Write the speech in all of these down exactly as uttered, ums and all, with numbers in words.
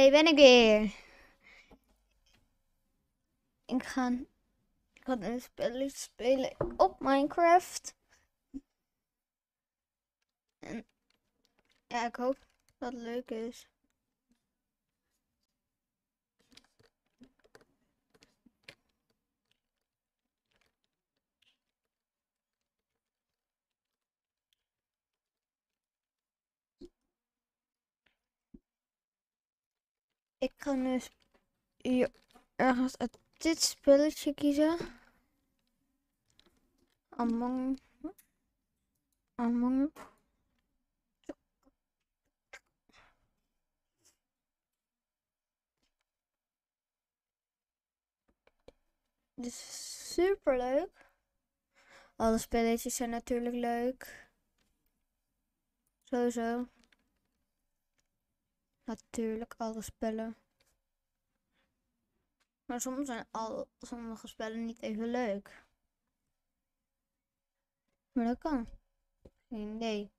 Hey, ben ik weer. Ik ga, ik ga een spelletje spelen op Minecraft. En ja, ik hoop dat het leuk is. Ik ga nu hier ergens uit dit spelletje kiezen. Among... Among... Dit is super leuk. Alle spelletjes zijn natuurlijk leuk. Sowieso. Natuurlijk, alle spellen. Maar soms zijn al sommige spellen niet even leuk. Maar dat kan. Geen idee.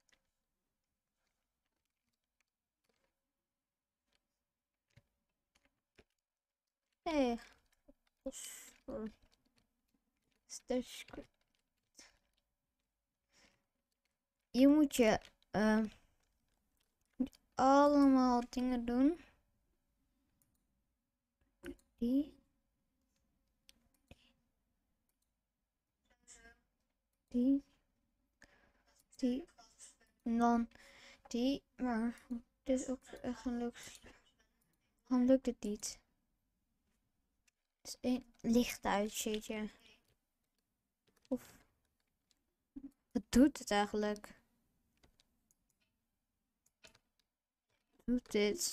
Hey. Je moet je uh, allemaal dingen doen. Die. Die. Die. En dan die. Maar dit is ook echt een leuk. Waarom lukt het niet? Het is een lichtuitje. Of. Wat doet het eigenlijk? Wat doet dit?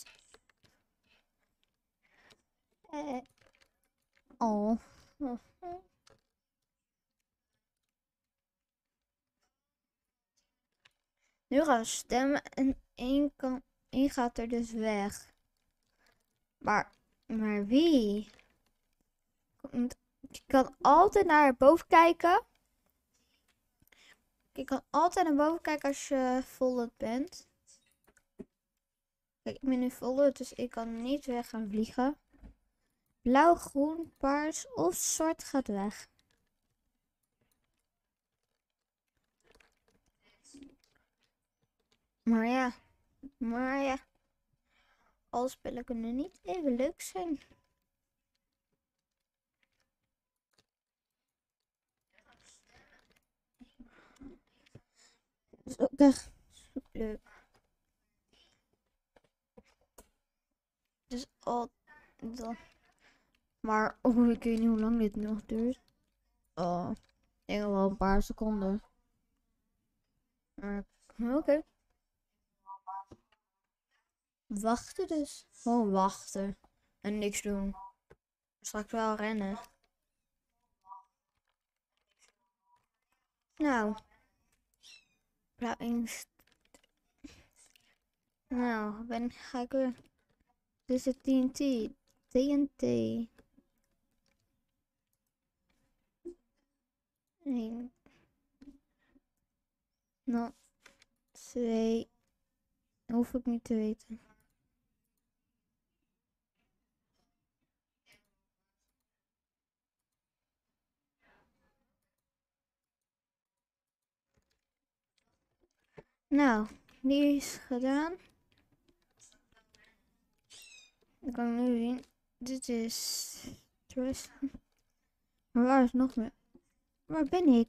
Eh. Oh. oh. Nu gaan we stemmen en één, kan, één gaat er dus weg. Maar, maar wie? Je kan altijd naar boven kijken. Je kan altijd naar boven kijken als je vollet bent. Kijk, ik ben nu vollet, dus ik kan niet weg gaan vliegen. Blauw, groen, paars of zwart gaat weg. Maar ja, maar ja. Alle spellen kunnen niet even leuk zijn. Dat is ook echt super leuk. Dus al dan. Maar oh, ik weet niet hoe lang dit nog duurt. Oh, ik denk wel een paar seconden. Maar oké. Okay. Wachten dus. Gewoon wachten. En niks doen. Straks wel rennen. Nou. Nou, eens. Nou, ben, ga ik weer. Dit is het T N T. T N T. Eén. Nou. Twee. Hoef ik niet te weten. Nou, die is gedaan. Dan kan ik nu zien. Dit is. Maar waar is nog meer? Waar ben ik?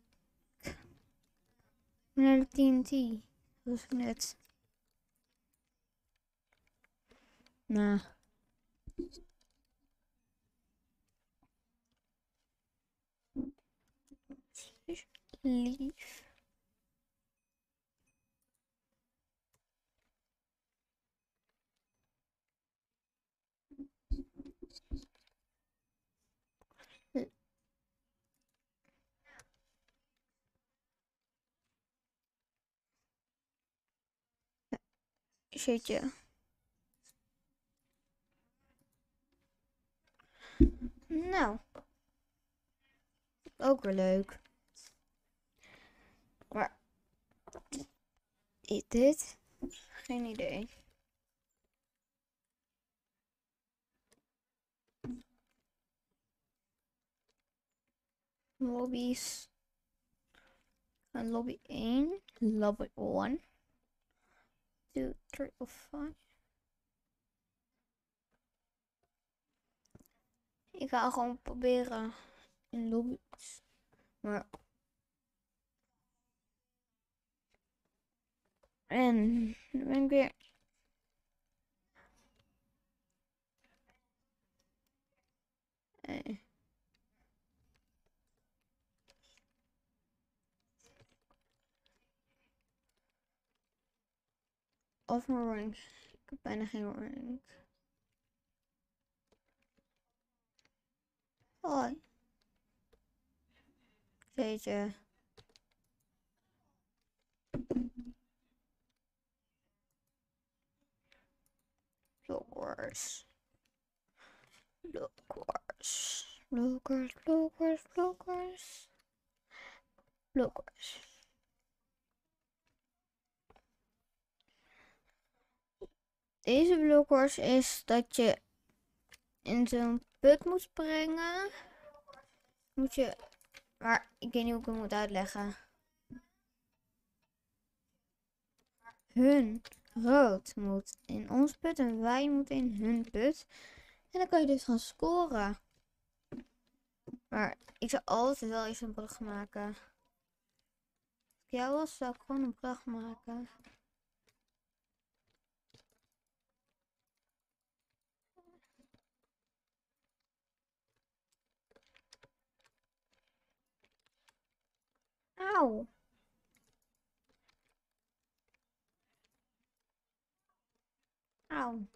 Naar de T N T. Dat was ik net. Nou. Lief. Shitje. Nou. Ook weer leuk. Maar. Is dit? Geen idee. Lobby's. En lobby één. Lobby één. twee, drie of vijf. Ik ga gewoon proberen in lobby's. Maar... En dan ben ik weer... Eh. Of mijn rank. Ik heb bijna geen rank. Hoi. Jeetje. Blokkers. Blokkers. Blokkers, blokkers, blokkers. Blokkers. Deze blokkers is dat je in zo'n put moet springen. Moet je... Maar ik weet niet hoe ik het moet uitleggen. Hun rood moet in ons put en wij moeten in hun put. En dan kan je dus gaan scoren. Maar ik zou altijd wel eens een brug maken. Als ik jou was, zou ik gewoon een brug maken. Auw. Auw.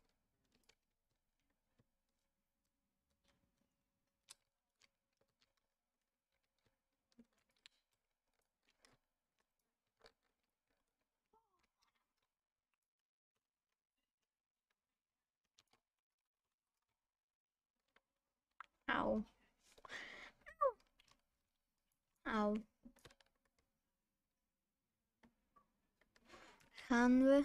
Auw. Auw. Gaan we.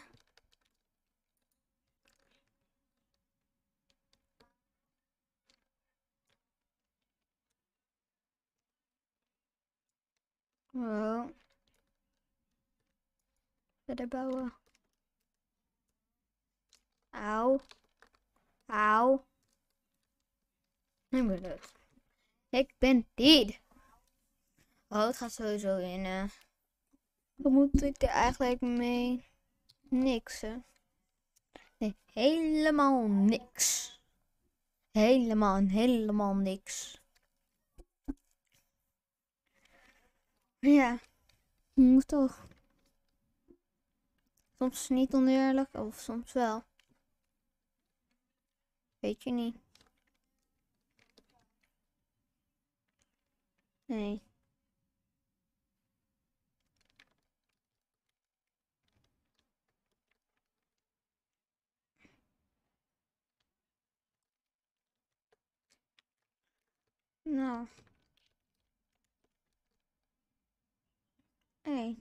Oh. Verder bouwen. Auw. Auw. Ik ben dood. Ik ben dead. Oh, het gaat sowieso in. Uh... Wat moet ik er eigenlijk mee? Niks, hè? Nee, helemaal niks. Helemaal, helemaal niks. Ja, moet toch. Soms niet oneerlijk, of soms wel. Weet je niet. Nee. Nou. Hey.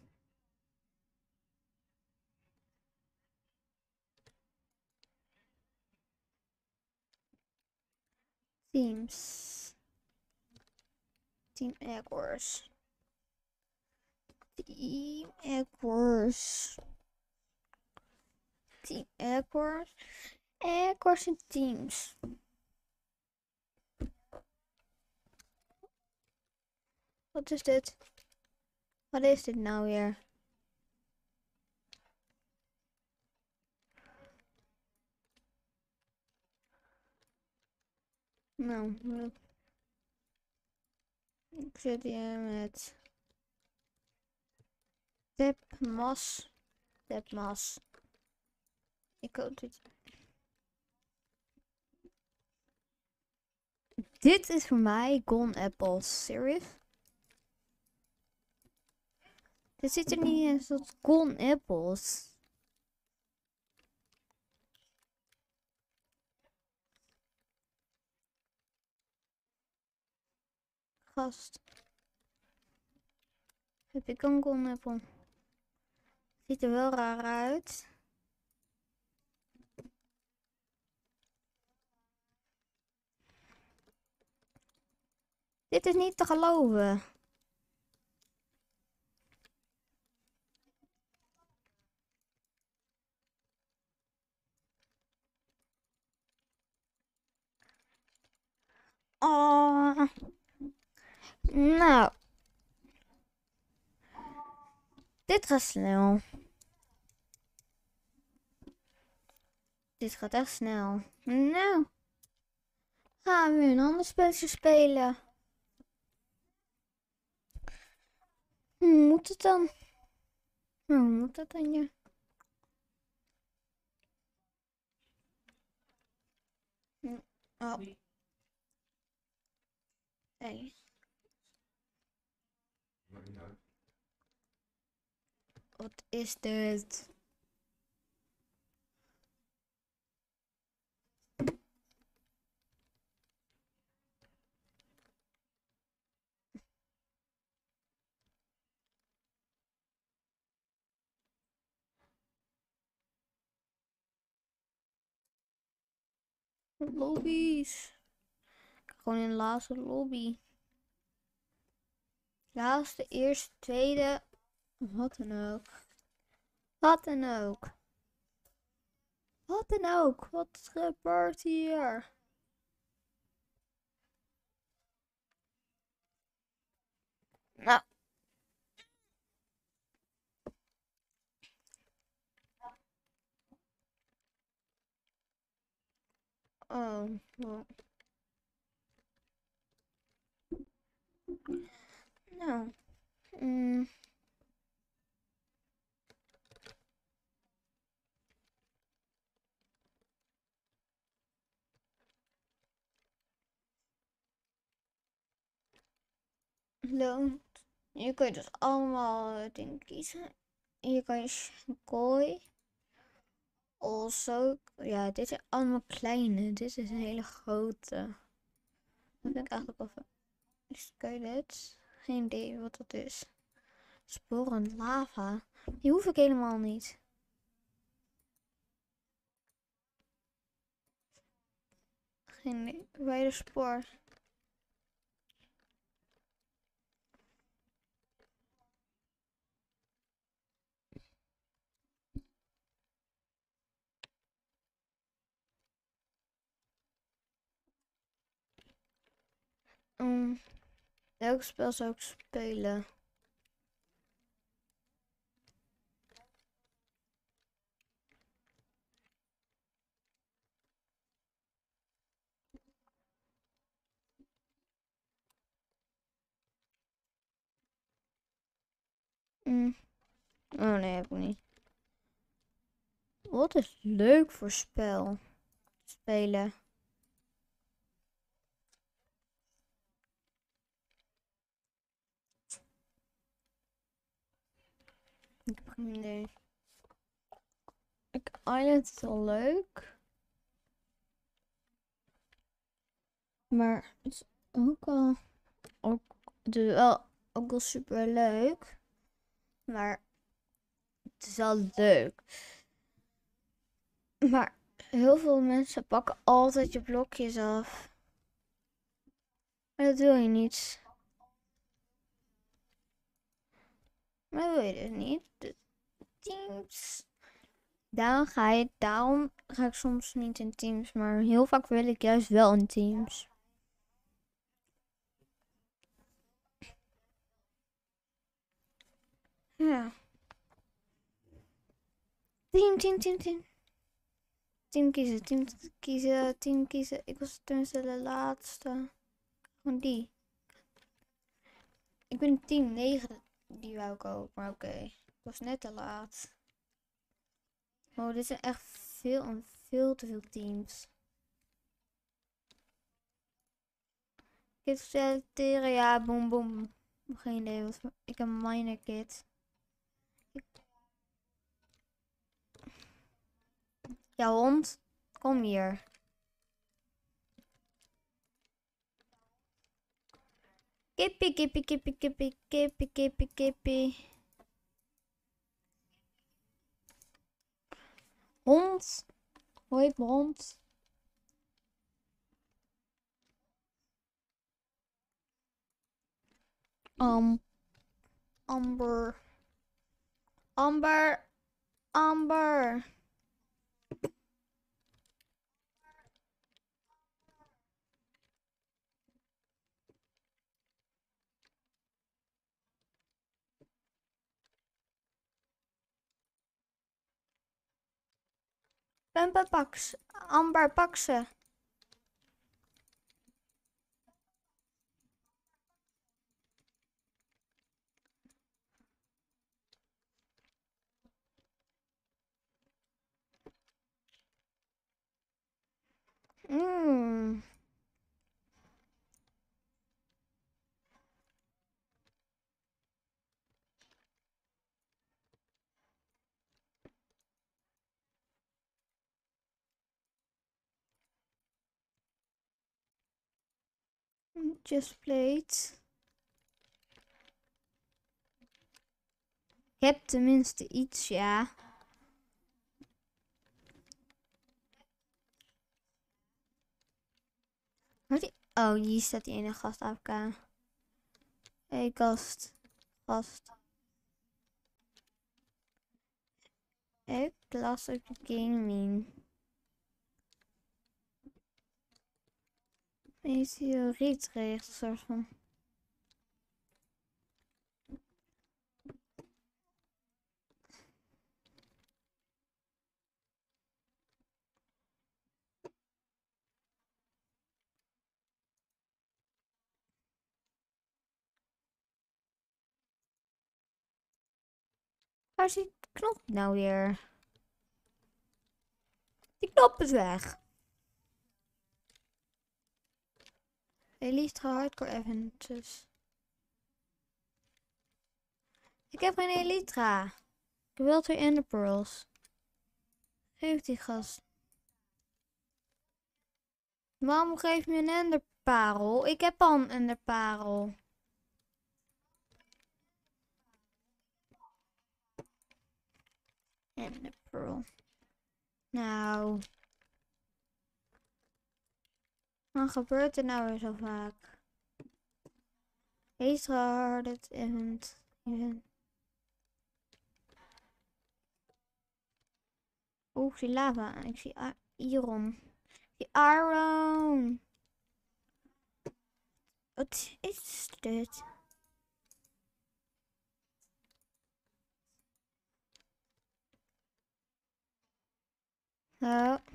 Teams. Team Egg Wars. Team Egg Wars. Team Egg Wars. Egg Wars en teams. Wat is dit? Wat is dit nou weer? Nou, ik zit hier met Tapmas. Tapmas. Ik hoop dit. Dit is voor mij Gone Apples. Serious? Dit zit er niet in zoals Gone Apples. Gast. Heb ik een Gone Apple? Ziet er wel raar uit. Dit is niet te geloven. Oh. Nou. Dit gaat snel. Dit gaat echt snel. Nou. Gaan we een ander spelletje spelen. Hoe moet het dan? Hoe moet het dan, ja? Oh. Hey. Wat is dit? Lobby's. Gewoon in de laatste lobby. Laatste, eerste, tweede. Wat dan ook. Wat dan ook. Wat dan ook. Wat gebeurt hier? Nou. Oh. Nou. Nou. Mm. Loont. Hier kun je dus allemaal dingen kiezen. Hier kan je gooi. Also. Ja, dit zijn allemaal kleine. Dit is een hele grote. Dat vind ik eigenlijk wel fijn. Dus kan je dit? Geen idee wat dat is. Sporend lava. Die hoef ik helemaal niet. Geen idee. Bij de spoor. Um, welk spel zou ik spelen? Mm. Oh nee, heb ik niet. Wat is leuk voor spel? Spelen. Ik heb geen idee. Ik Island is wel leuk. Maar het is ook al ook, het is wel ook wel super leuk. Maar het is wel leuk. Maar heel veel mensen pakken altijd je blokjes af. Maar dat wil je niet. Maar dat wil je dus niet. De teams. Daarom ga je, daarom ga ik soms niet in teams. Maar heel vaak wil ik juist wel in teams. Ja. Team, team, team, team. Team kiezen, team kiezen, team kiezen. Ik was tenminste de laatste. Gewoon die. Ik ben team negen. Die wou ik ook, maar oké. Okay. Ik was net te laat. Oh, dit zijn echt veel en veel te veel teams. Kit selecteren, ja, boom, boom. Geen idee wat voor. Ik heb een miner kit. Ik... Ja, hond. Kom hier. Kippie, kippie, kippie, kippie, kippie, kippie, kippie. Hond. Hoi, hond. Um, amber. Amber. Amber. Pempe, pak ze. Amber, pak ze. Mm. Just played. Ik heb tenminste iets, ja. Waar die? Oh, hier staat die ene gast A F K. Hé, hey, gast. Gast. Ik las op de gaming. Is hier retrecht, soort van. Waar is die knop nou weer? Die knop is weg. Elytra hardcore events. Ik heb geen Elytra. Ik wil twee Ender Pearls. Geef die gast. Waarom geef je een enderparel? Ik heb al een enderparel. Enderpearl. Nou. Wat gebeurt er nou weer zo vaak? Extra hard het event. event. Oeh, ik zie lava. Ik zie iron. Die iron. Wat is dit? Oh.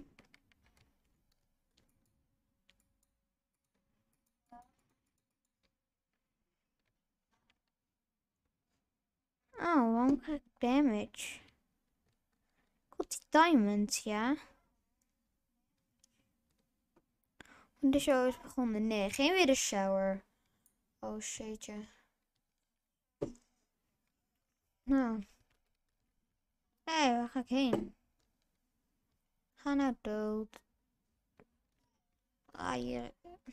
Oh, waarom krijg ik damage? Goed, die diamonds, ja. De show is begonnen. Nee, geen weer de shower. Oh, shitje. Nou. Hé, hey, waar ga ik heen? Ga nou dood. Ah, hier.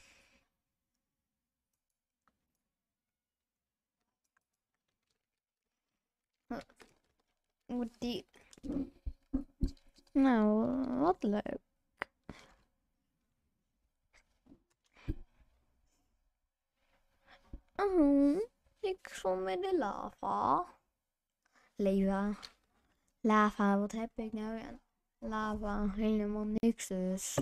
Moet die... Nou, wat leuk. Oh, ik zwom met de lava. Lava. Lava, wat heb ik nou aan lava? Helemaal niks dus.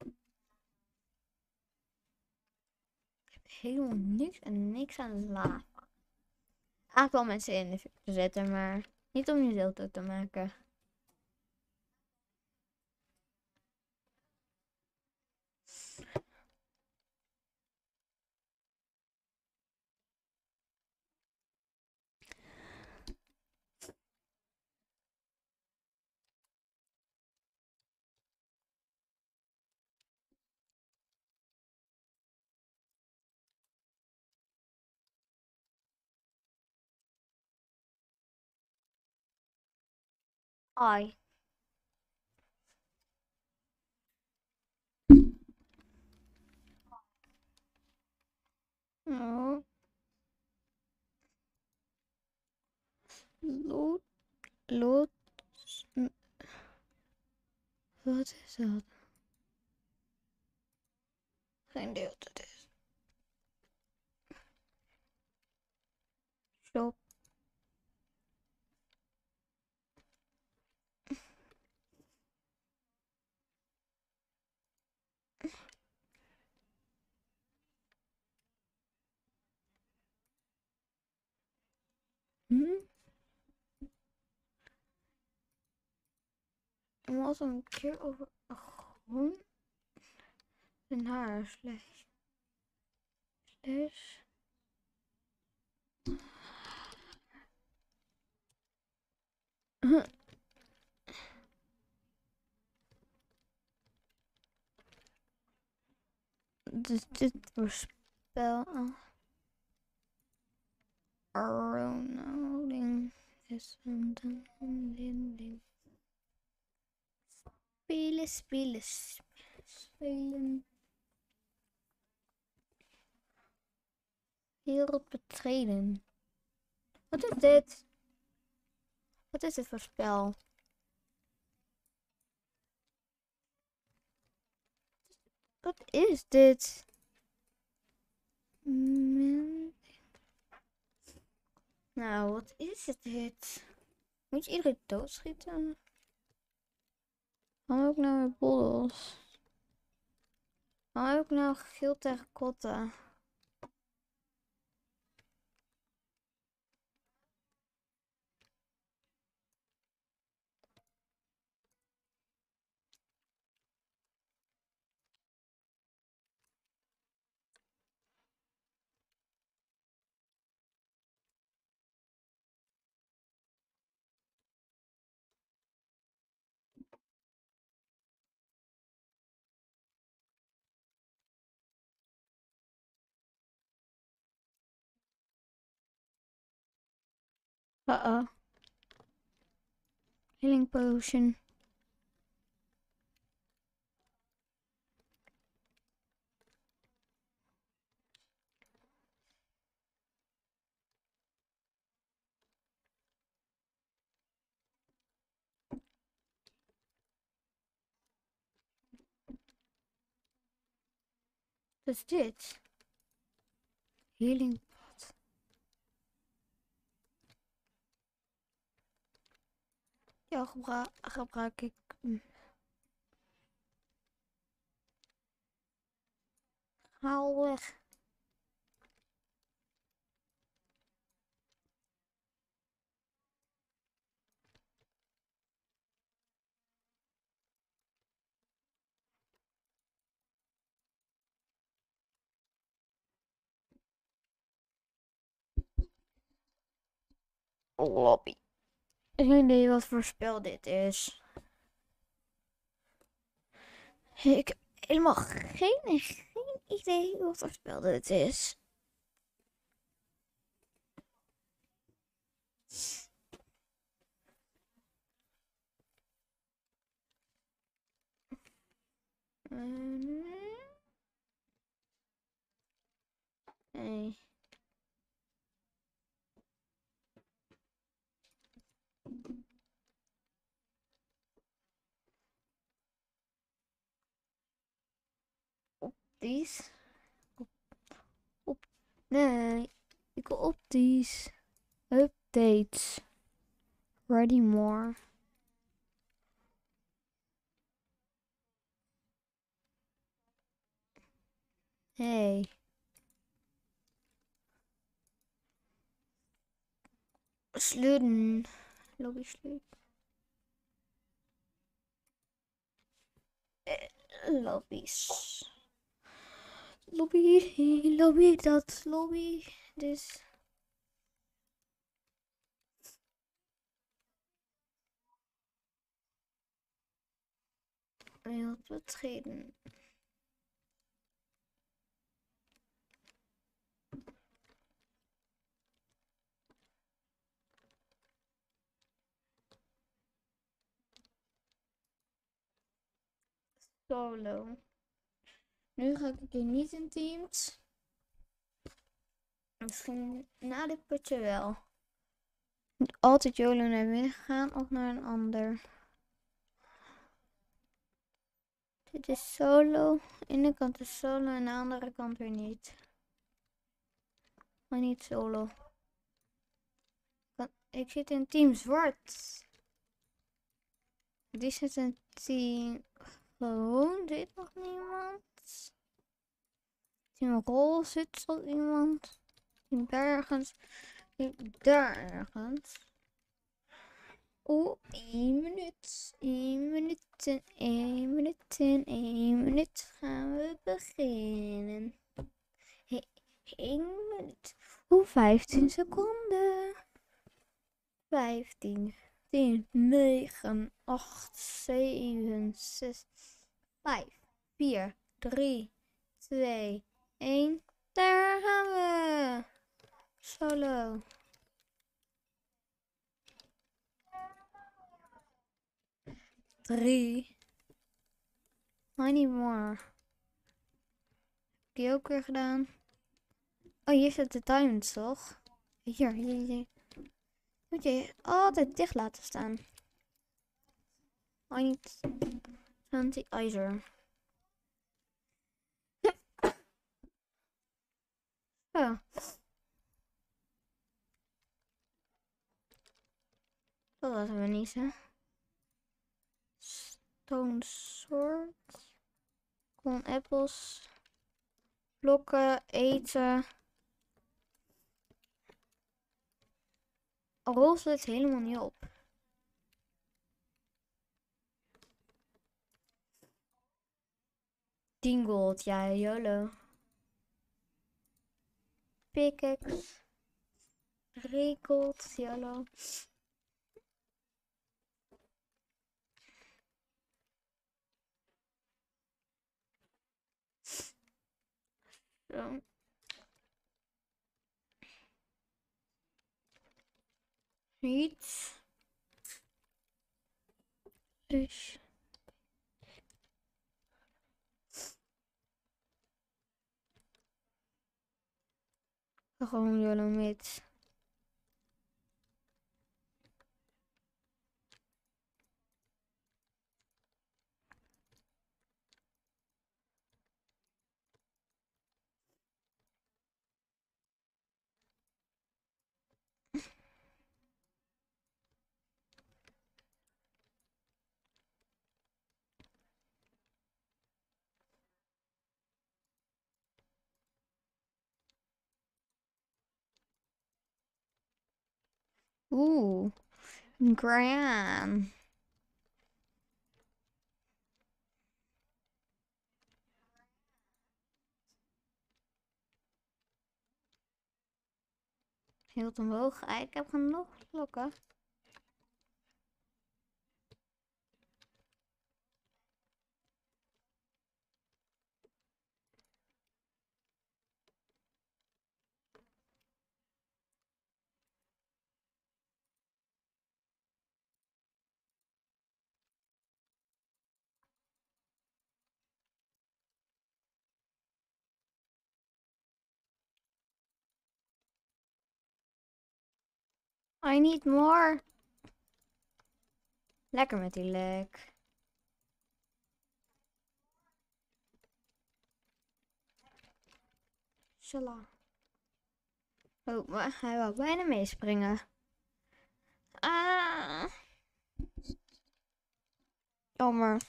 Ik heb helemaal niks en niks aan lava. Eigenlijk wel mensen in de te zetten, maar niet om jezelf dood te maken. Ai. Oh. Loot. Loot. Wat is dat? Geen idee wat het is. Klopt. Hm? We hadden een keer over groen en haar slash. Slash. Dus dit voorspel. Ronalding is een ding. Spelen, spelen, spelen. Wereld betreden. Wat is dit? Wat is dit voor spel? Wat is dit? Mm. Nou, wat is het dit? Moet je iedereen doodschieten? Waarom heb ik nou weer boddels? Waarom heb ik nou geel terracotta? Uh-oh. Healing potion. Wat is dit? Healing pot. Ja, gebruik, gebruik ik. Haal weg. Lobby. Geen idee wat voor spel dit is. Ik heb helemaal geen, geen idee wat voor spel dit is. Nee. Opties. Op, op, nee, ik wil opties. Updates. Ready more. Hey. Sludden. Lobby slud. Eh, lobby's. Lobby, lobby, dat lobby. Dus. Wereld betreden. Solo. Nu ga ik hier niet in teams. Misschien na dit potje wel. Moet altijd YOLO naar binnen gaan of naar een ander. Dit is solo. De ene kant is solo en de andere kant weer niet. Maar niet solo. Kan- Ik zit in team zwart. Die zit in team groen. Zit nog niemand? Team roze zit al iemand. Team bergens. Team daar ergens. Oeh, één minuut. één minuut en één minuut en één minuut gaan we beginnen. He, één minuut. Oeh, vijftien seconden. vijftien, tien, negen, acht, zeven, zes, vijf, vier, drie, twee, één. Daar gaan we. Solo. Drie. I need more. Heb ik die ook weer gedaan? Oh, hier zit de diamonds, toch? Hier, hier, hier. Moet je altijd dicht laten staan. I need anti-izer. Zo. Dat was we niet, hè? Stone sword. Kon appels. Blokken, eten. Roze het helemaal niet op. tien gold, ja, YOLO. Pickaxe. drie gold, YOLO. Zo. Iets. Dus. Gewoon YOLO met. Oeh. Gran. Heel omhoog. Ah, ik heb genoeg blokken. I need more. Lekker met die lek. Shala. Oh, maar hij wou bijna meespringen. Ah. Jammer.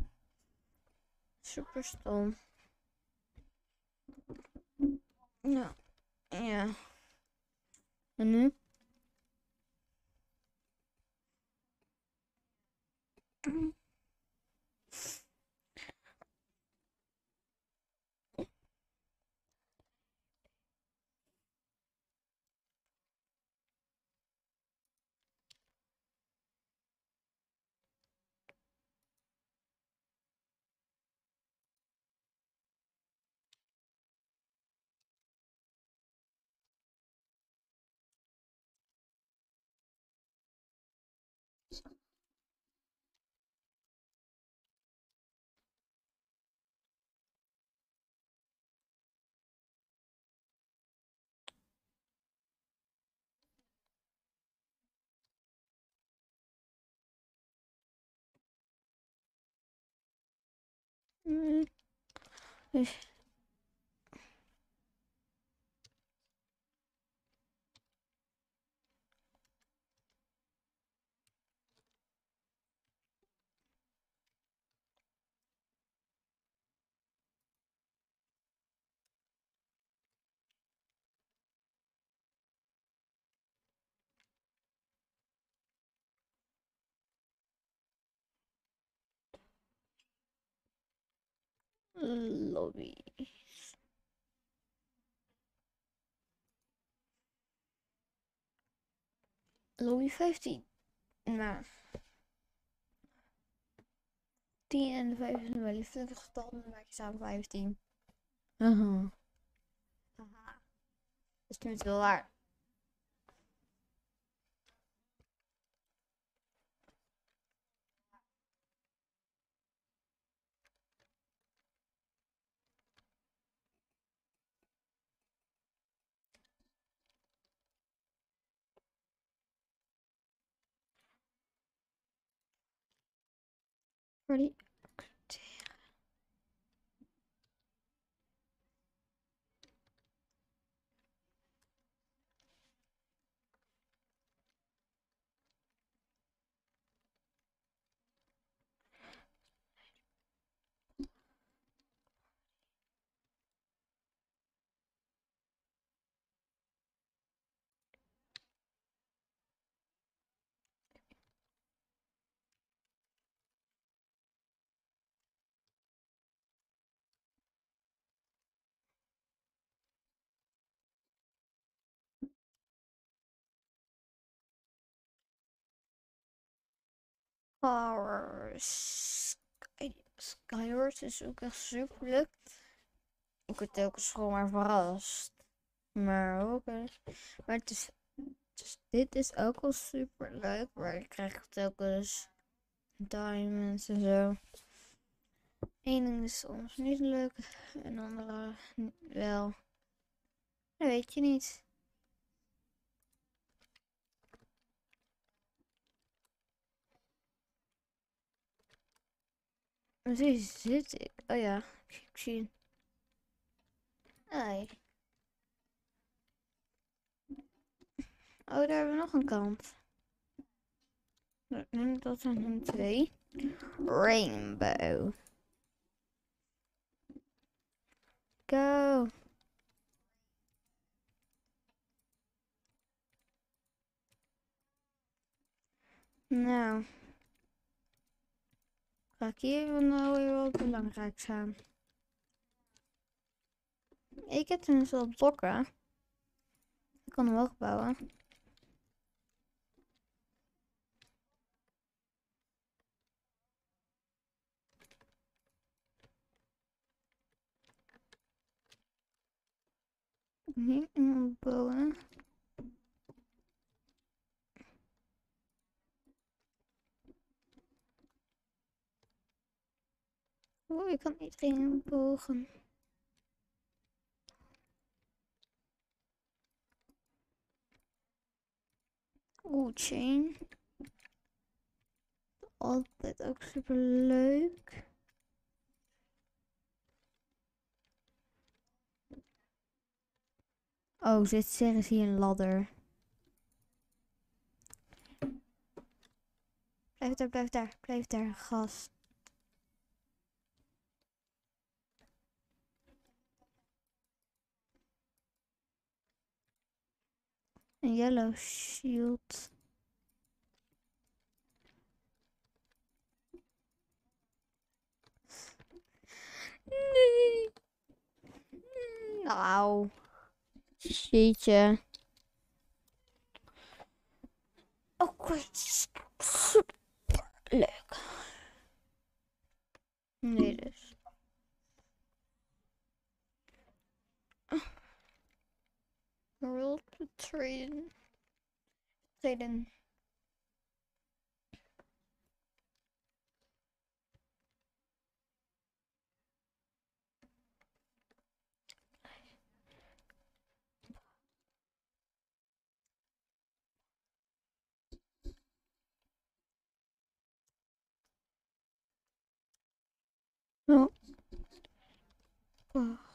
Super stom. Ja. Ja. En nu? Mm. Dus. Lobby. Lobby vijftien. Nou. tien en de vijf is een wel lieflijke getal. Dan maak je samen vijftien. Uh-huh. Haha. Dat is niet wel waar. Ready? Skywars. Skywars is ook echt super leuk. Ik word telkens gewoon maar verrast. Maar ook eens. Maar het is, dus dit is ook al super leuk. Maar ik krijg telkens diamonds en zo. Eén ding is soms niet leuk. En andere wel. Dat weet je niet. Waar zit ik? Oh ja, ik zie. Hey. Oh, daar hebben we nog een kant. Dat zijn er twee. Rainbow. Go. Nou. Ga ik hier nou weer wat belangrijk zijn. Ik heb tenminste wel blokken. Ik kan hem wel bouwen. Hier iemand bouwen. Oh, ik kan iedereen bogen. Oeh, chain. Altijd ook super leuk. Oh, zit zeggen ze hier een ladder. Blijf daar, blijf daar, blijf daar, gast. Een yellow shield. Nee. Nou. Jeetje. Oh, super leuk. Nee, dus. World traden. Traden. Oh. Oh.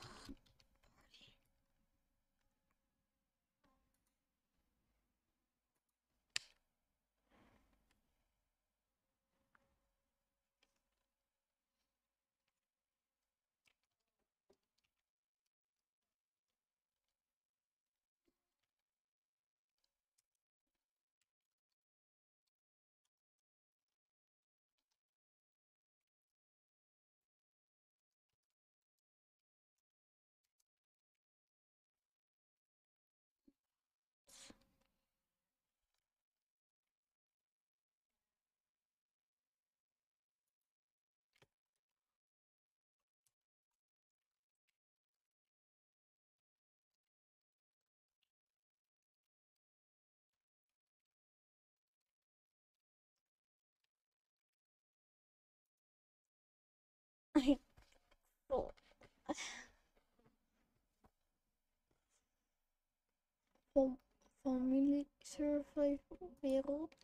Van familie survival wereld.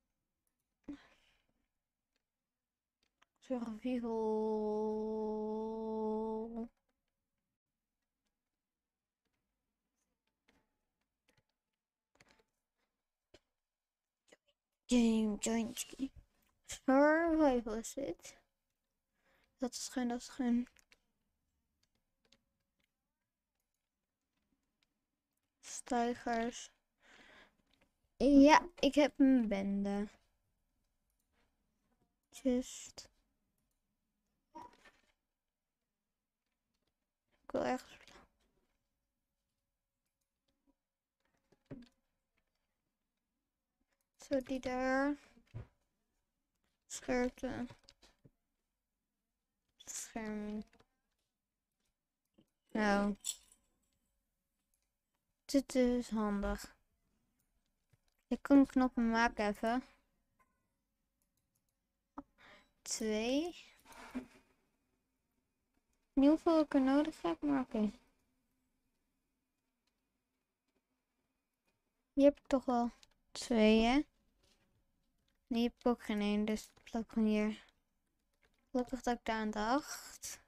Survival. Game, join game. Survival is dit. Dat is geen, dat is geen. Stijgers. Ja, ik heb een bende. Just. Ik wil ergens. Zo, die daar. Scherpte. Scherming. Nou. Dit is handig. Ik kan knoppen maken even. Twee. Niet hoeveel ik er nodig heb, maar oké. Okay. Hier heb ik toch wel twee, hè? Nee, heb ik ook geen één, dus het plak gewoon hier. Gelukkig dat ik daar aan dacht.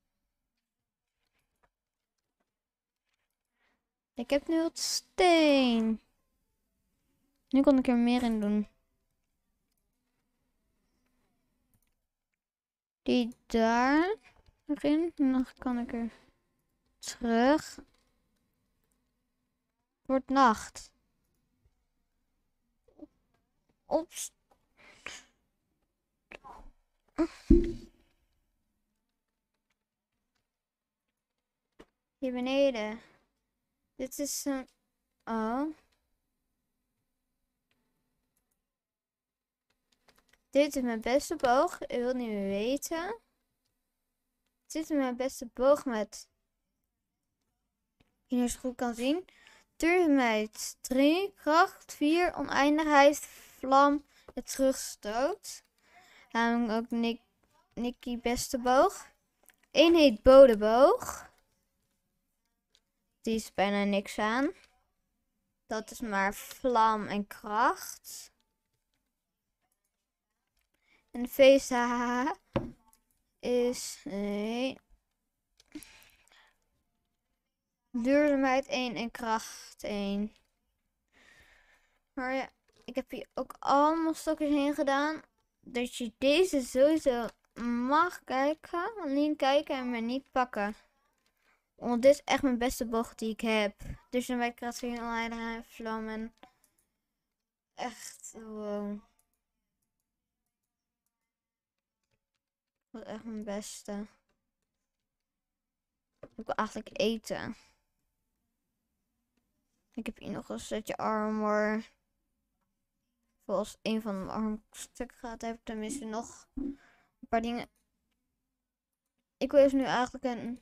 Ik heb nu wat steen. Nu kan ik er meer in doen. Die daar erin. En dan kan ik er terug. Wordt nacht. Ops. Hier beneden. Dit is een... Oh. Dit is mijn beste boog. Ik wil niet meer weten. Dit is mijn beste boog met... Je het goed kan zien. Duurzaamheid drie. Kracht vier. Oneindigheid. Vlam. Het terugstoot. Namelijk ook Nick, Nicky beste boog. Eén heet bodeboog. Die is bijna niks aan. Dat is maar vlam en kracht. En de V S H is... Nee. Duurzaamheid één en kracht één. Maar ja, ik heb hier ook allemaal stokjes heen gedaan. Dat je deze sowieso mag kijken. Alleen kijken en maar niet pakken. Want dit is echt mijn beste boog die ik heb. Dus dan ben ik kracht vier, oneindigheid, vlammen. Echt, wow. Dat is echt mijn beste. Ik wil eigenlijk eten. Ik heb hier nog een setje armor. Als een van mijn arm stuk gaat, heb ik tenminste nog een paar dingen. Ik wil dus nu eigenlijk een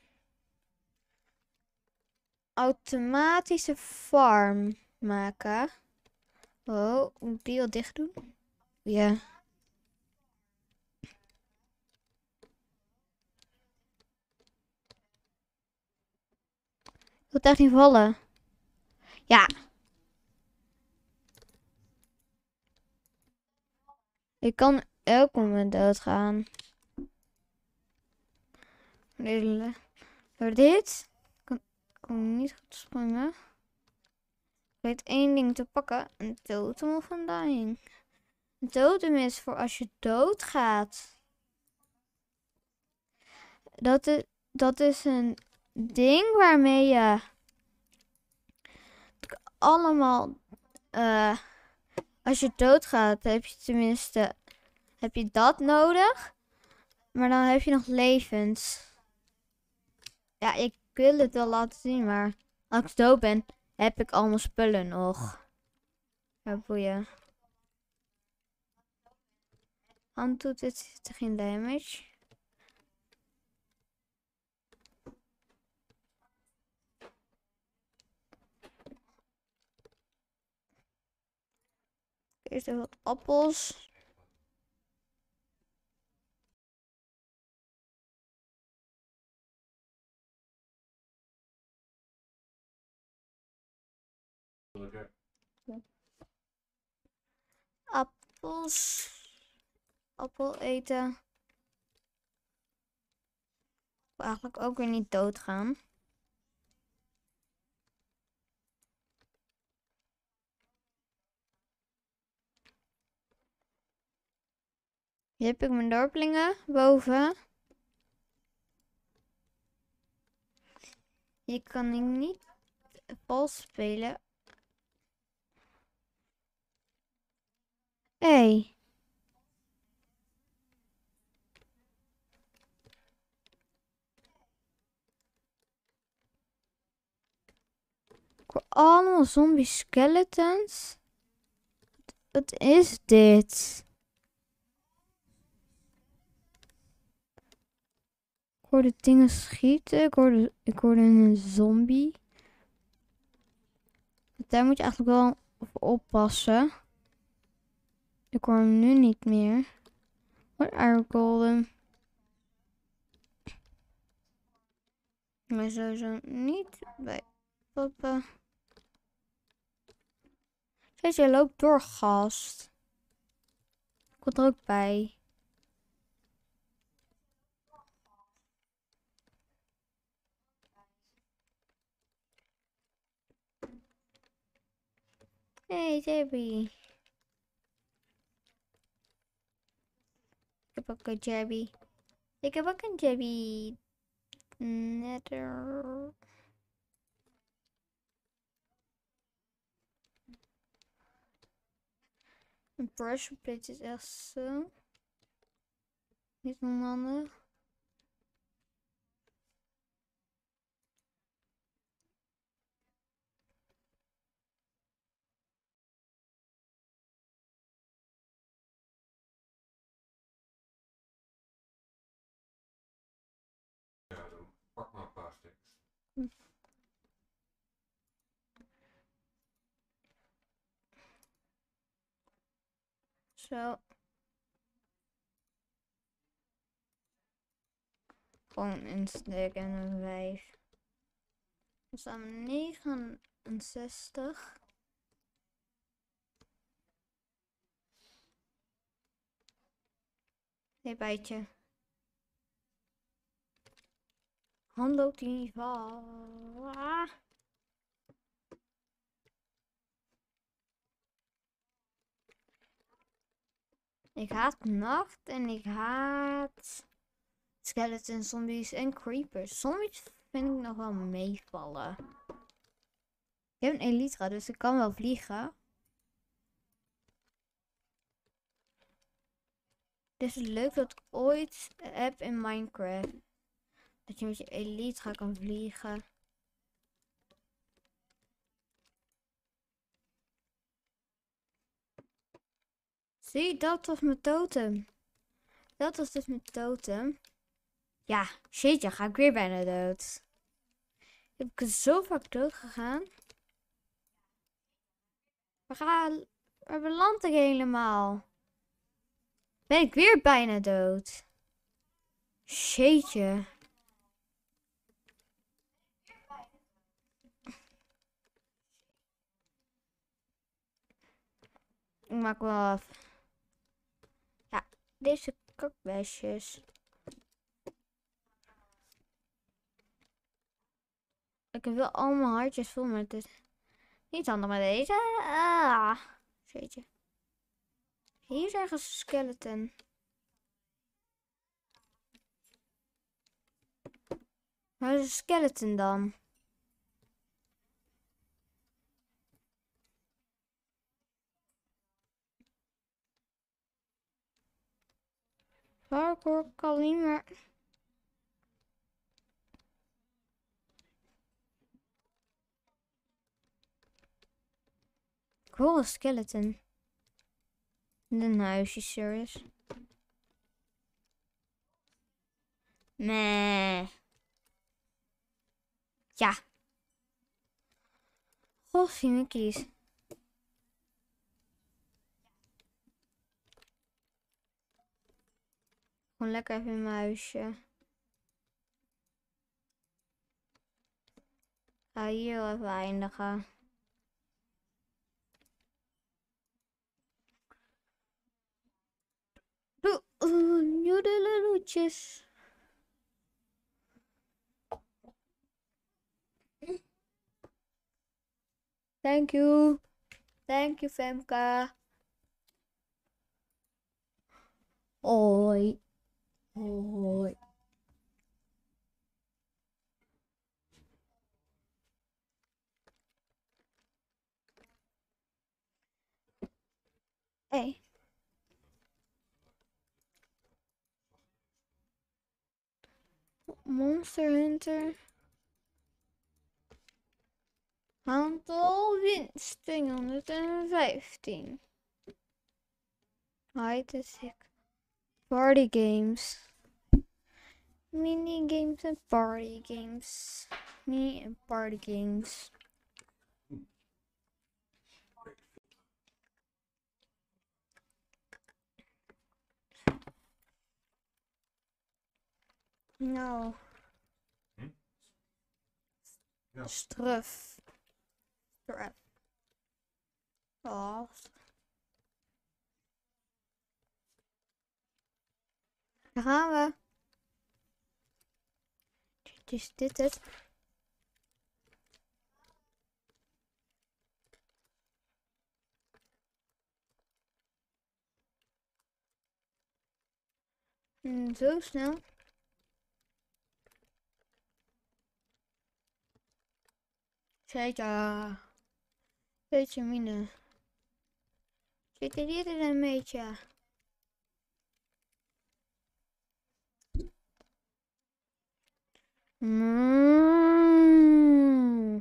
automatische farm maken. Oh, moet ik die al dicht doen? Ja. Ik wil het echt niet vallen. Ja. Ik kan elk moment doodgaan. Door dit kan ik niet goed springen. Ik weet één ding te pakken. Een totem of een dying. Een totem is voor als je doodgaat. Dat is, dat is een ding waarmee je allemaal... Uh, als je doodgaat, heb je tenminste... Heb je dat nodig. Maar dan heb je nog levens. Ja, ik wil het wel laten zien, maar als ik dood ben, heb ik allemaal spullen nog. Ja, boeien. Hand doet dit geen damage. Eerst even wat appels. Appels. Appel eten. Ik wil eigenlijk ook weer niet doodgaan. Hier heb ik mijn dorpelingen boven. Hier kan ik niet vals spelen. Hé. Hey. Ik hoor allemaal zombie skeletons. Wat is dit? Ik hoorde dingen schieten. Ik hoorde, ik hoorde een zombie. Daar moet je eigenlijk wel voor oppassen. Ik hoor hem nu niet meer. Wat Iron Golem. Maar sowieso niet bij papa. Kijk, je loopt door, gast. Ik kom er ook bij. Hey, Jabby. Ik heb ook een Jabby. Ik heb ook een Jabby. Netter. Een pressure plate is echt zo. Niet onhandig. Pak maar een paar stuks. Hm. Zo. Gewoon een stuk en een vijf. Dan staan we negenenzestig. Nee, bijtje. Hand loopt hier niet van. Ah. Ik haat nacht en ik haat skeletons, zombies en creepers. Zombies vind ik nog wel meevallen. Ik heb een elytra, dus ik kan wel vliegen. Dit is leuk dat ik ooit heb in Minecraft. Dat je met je elytra kan vliegen. Zie, dat was mijn totem. Dat was dus mijn totem. Ja, shitje, ga ik weer bijna dood. Heb ik zo vaak dood gegaan. We gaan... Waar beland ik helemaal? Ben ik weer bijna dood. Shitje. Ik maak wel af. Ja, deze kakbesjes. Ik heb wel allemaal hartjes vol met dit. Niet handig met deze. Ah, shitje. Hier is ergens een skeleton. Waar is een skeleton dan? Parkour kan niet meer. Ik hoor een skeleton. In een huisje, serious. Nee. Ja. Goh, Mickey's. Gewoon lekker even in mijn huisje. Ga hier wel even eindigen. groentjes. Thank you. Thank you, Femke. Hoi. Hoi. Hey. Monster Hunter. Aantal winst tweehonderdvijftien. Hide and seek. Party games. Mini games en party games. Mini en party games. Nou. Hm? Ja. Struf. Struf. Oh. Daar gaan we. Is dit het? Mm, zo snel. Zeker. Beetje mine. Zit er hier een beetje? Mm.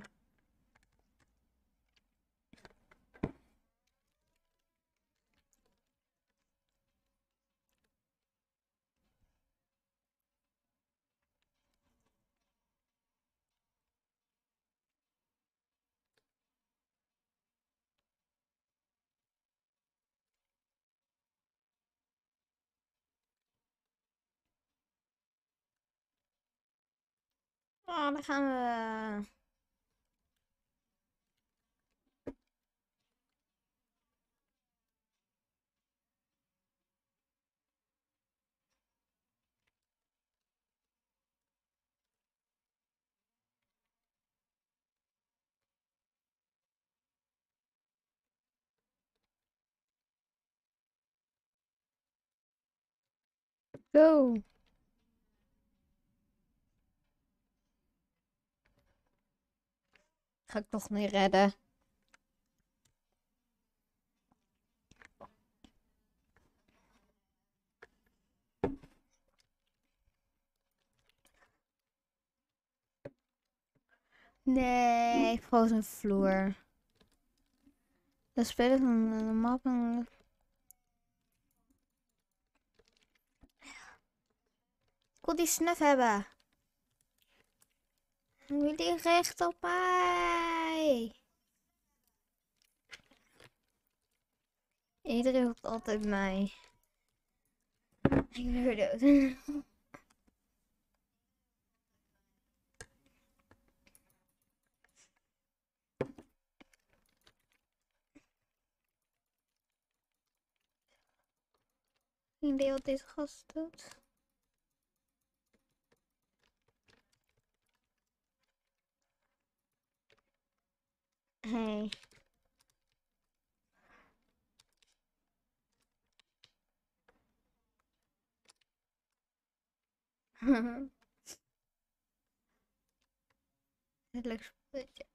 Oh, dan gaan we. Go. Ga ik toch niet redden. Nee, frozen vloer. Dan spelen van de map en... Ik wil die snuf hebben. Moet die recht op mij. Iedereen hoort altijd mij. Ik ben weer dood. Ik idee wat deze gast doet. Hey. Het leuk spelletje.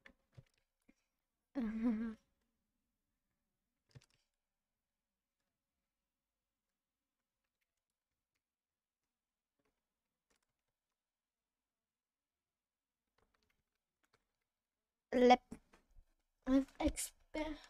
Lep. Expert.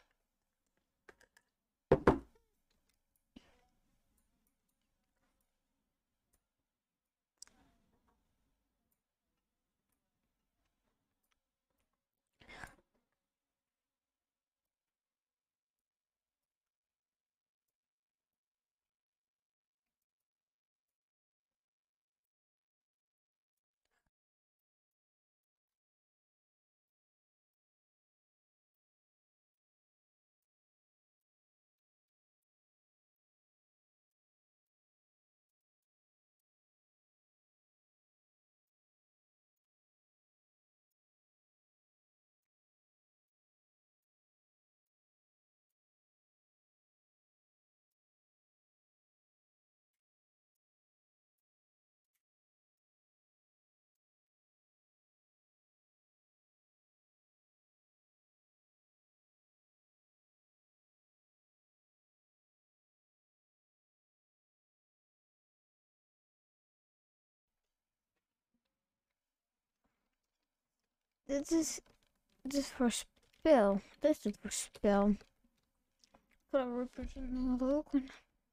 Dit is, dit is voor spel. Dit is het voor spel. Flower person roken.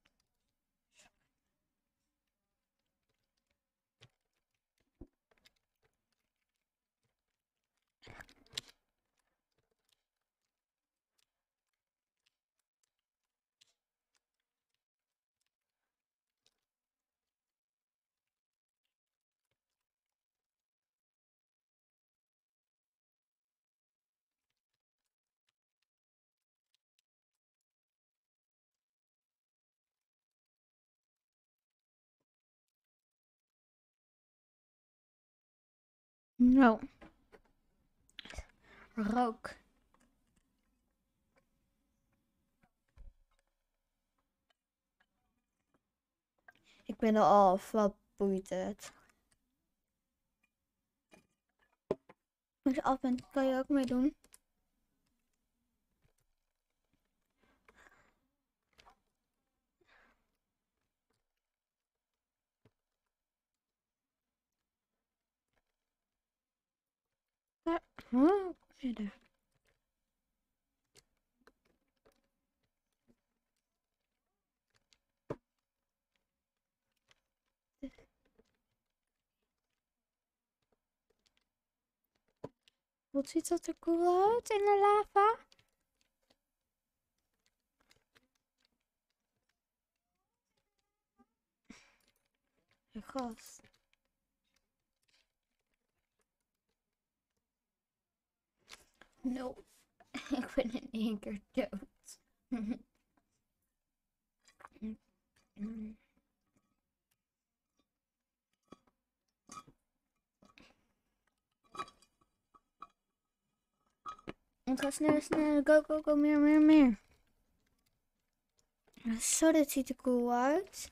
Nou. Rook. Ik ben er af, wat boeit het? Als je af bent, kan je ook meedoen. Ja. Oh, verder. Wat ziet dat er cool uit in de lava? Je gast. No. Ik ben in één keer dood. Ik ga snel, snel. Go, go, go. Meer, meer, meer. Zo, dit ziet er cool uit.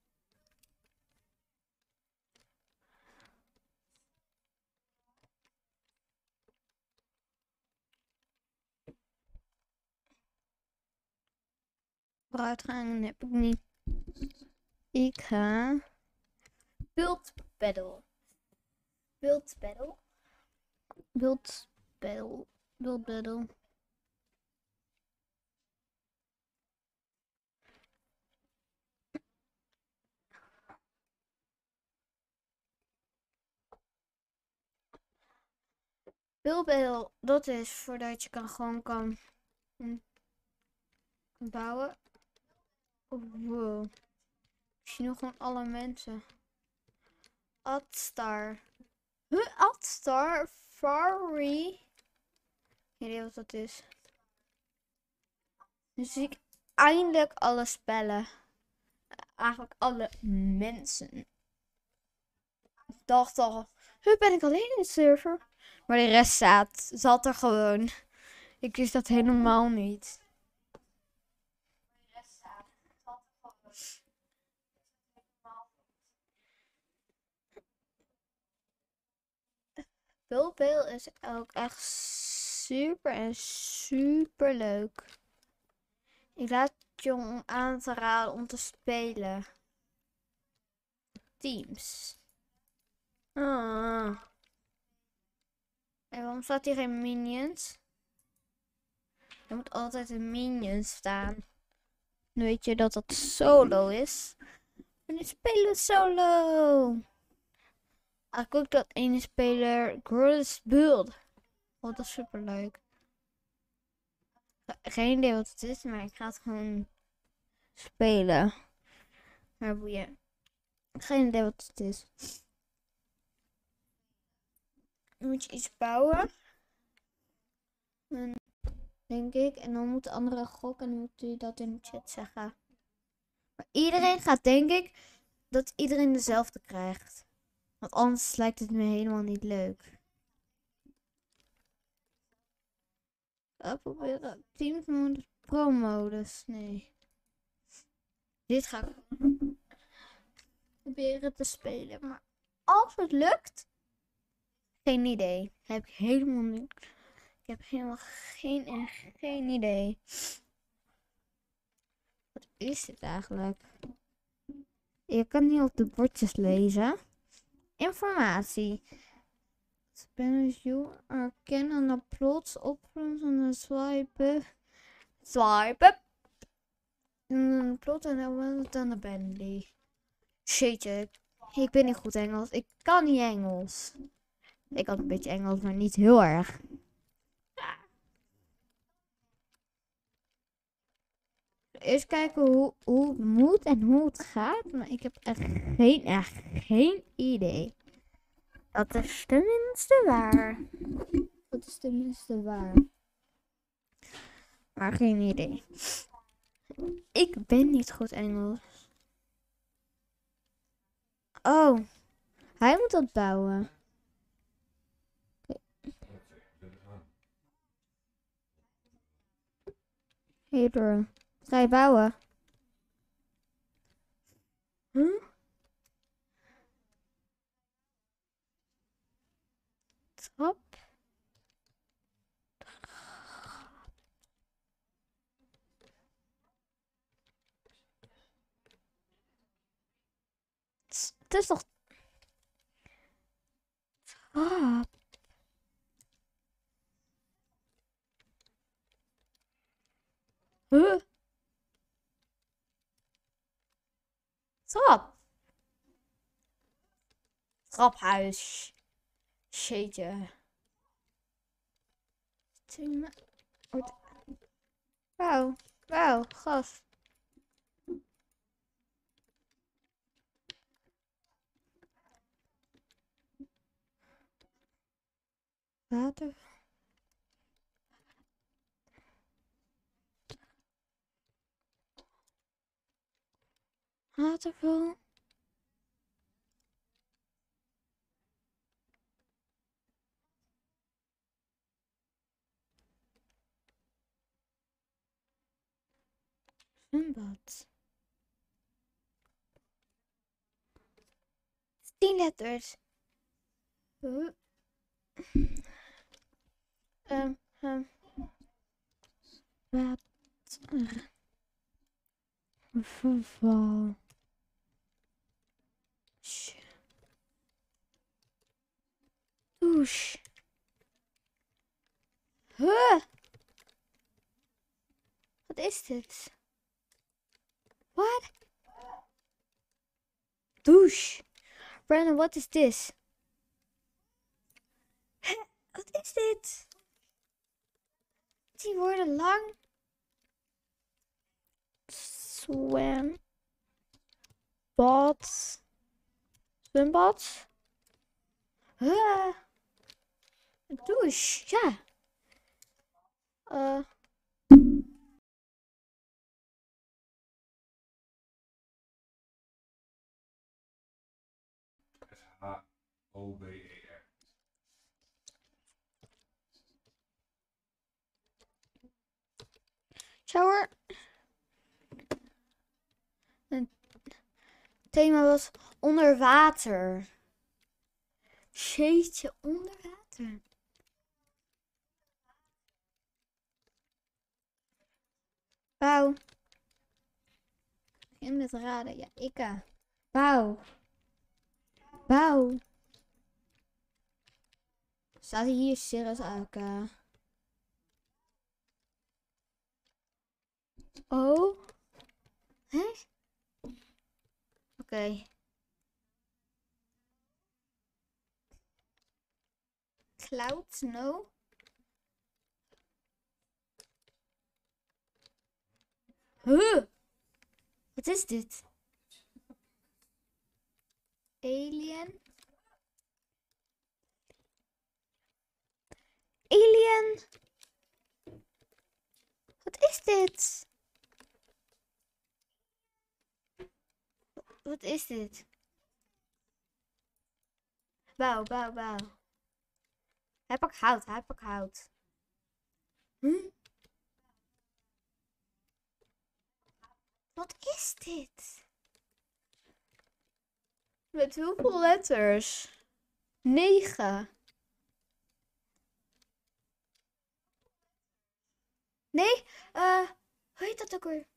Vooruitgang heb ik niet. Ik ga. Build battle. Build battle. Build battle. Build battle. Build battle, dat is voordat je kan gewoon kan bouwen. Oh, wow. Ik zie nog gewoon alle mensen. Adstar. Huh, Adstar? Fari? Geen idee wat dat is. Nu zie ik eindelijk alle spellen. Eigenlijk alle mensen. Ik dacht al, huh, ben ik alleen in de server? Maar de rest staat, zat er gewoon. Ik wist dat helemaal niet. Buildbale is ook echt super en super leuk. Ik laat je om aan te raden om te spelen. Teams. Ah. En waarom staat hier geen minions? Er moet altijd een minion staan. Dan weet je dat dat solo is. En nu spelen we solo. Ik ook dat ene speler Girls Build. Oh, dat is super leuk. Geen idee wat het is, maar ik ga het gewoon spelen. Maar boeien. Geen idee wat het is. Dan moet je iets bouwen. En, denk ik. En dan moet de andere gokken en dan moet u dat in de chat zeggen. Maar iedereen gaat denk ik dat iedereen dezelfde krijgt. Want anders lijkt het me helemaal niet leuk. Ik proberen teammodus, pro-modus. Nee. Dit ga ik proberen te spelen. Maar als het lukt, geen idee. Heb ik helemaal niet. Ik heb helemaal geen en geen idee. Wat is dit eigenlijk? Je kan niet op de bordjes lezen. Informatie. Spanish you are can aan de plots opgrond van de swipen. Swipen. En de plot en dan was het aan de Bentley. Shitje. Ik ben niet goed Engels. Ik kan niet Engels. Ik had een beetje Engels, maar niet heel erg. Eerst kijken hoe, hoe het moet en hoe het gaat. Maar ik heb echt geen, echt geen idee. Dat is tenminste waar. Dat is tenminste waar. Maar geen idee. Ik ben niet goed Engels. Oh. Hij moet dat bouwen. Hier, ga je bouwen? Huh? Trap. Het is toch... Trap. Huh? Trap. Traphuis. Shitje. Wauw. Wauw, gas. Water. Waterval. Zwembad. Tien letters. Huh? Um, um. Water. Verval. Douche. Huh? Wat is dit? What? Douche. Brandon, what is this? Huh? Wat is dit? Die worden lang. Swim. Bad. Zwembad. Huh? Een douche, ja. Uh. S H O B E R. Shower. Het thema was onder water. Jeetje, onder water. Wauw. Begin met raden. Ja, ik. Wauw. Wauw. Staat hier serieus ook? Oh. Hè? Oké. Okay. Cloud snow. Huh? Wat is dit? Alien. Alien. Wat is dit? Wat is dit? Bouw, bouw, bouw. Hij pakt hout, hij pakt hout. Hm? Wat is dit? Met hoeveel letters? Negen. Nee, uh, hoe heet dat ook weer?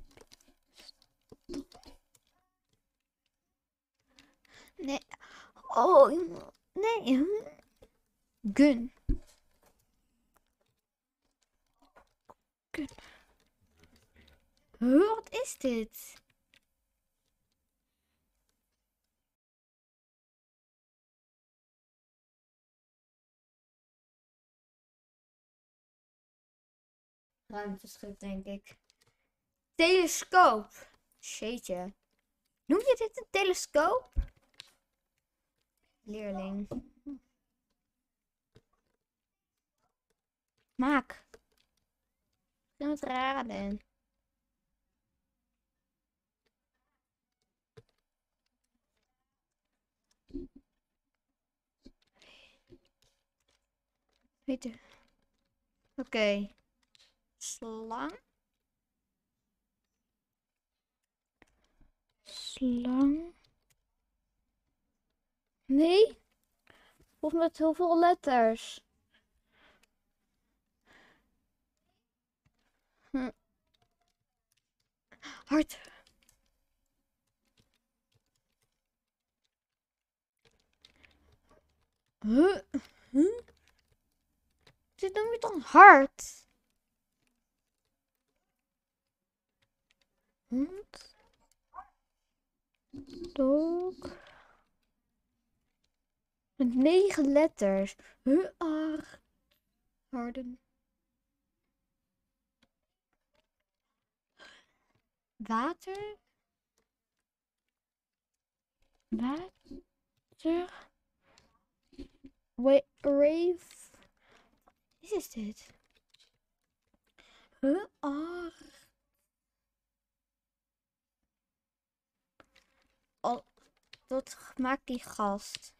Nee. Oh, jongen. Nee. Gun. Gun. Huh, wat is dit? Ruimteschip, denk ik. Telescoop. Jeetje. Noem je dit een telescoop? Leerling. Maak. Begin met raden. Weet je. Oké. Okay. Slang. Slang. Nee. Of met hoeveel letters? Hm. Hart. Huh? Huh? Dit noem je dan hart? Hond. Dog. Met negen letters. Huh? Ar. Harden. Water. Water. Wa rave. Wat is dit? Huh? Ar. Oh, wat maakt die gast?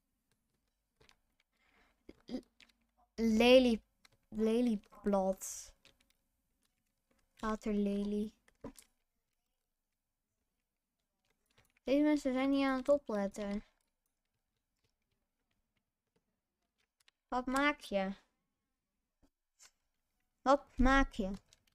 Lelie. Lelieblad. Waterlelie. Deze mensen zijn niet aan het opletten. Wat maak je? Wat maak je?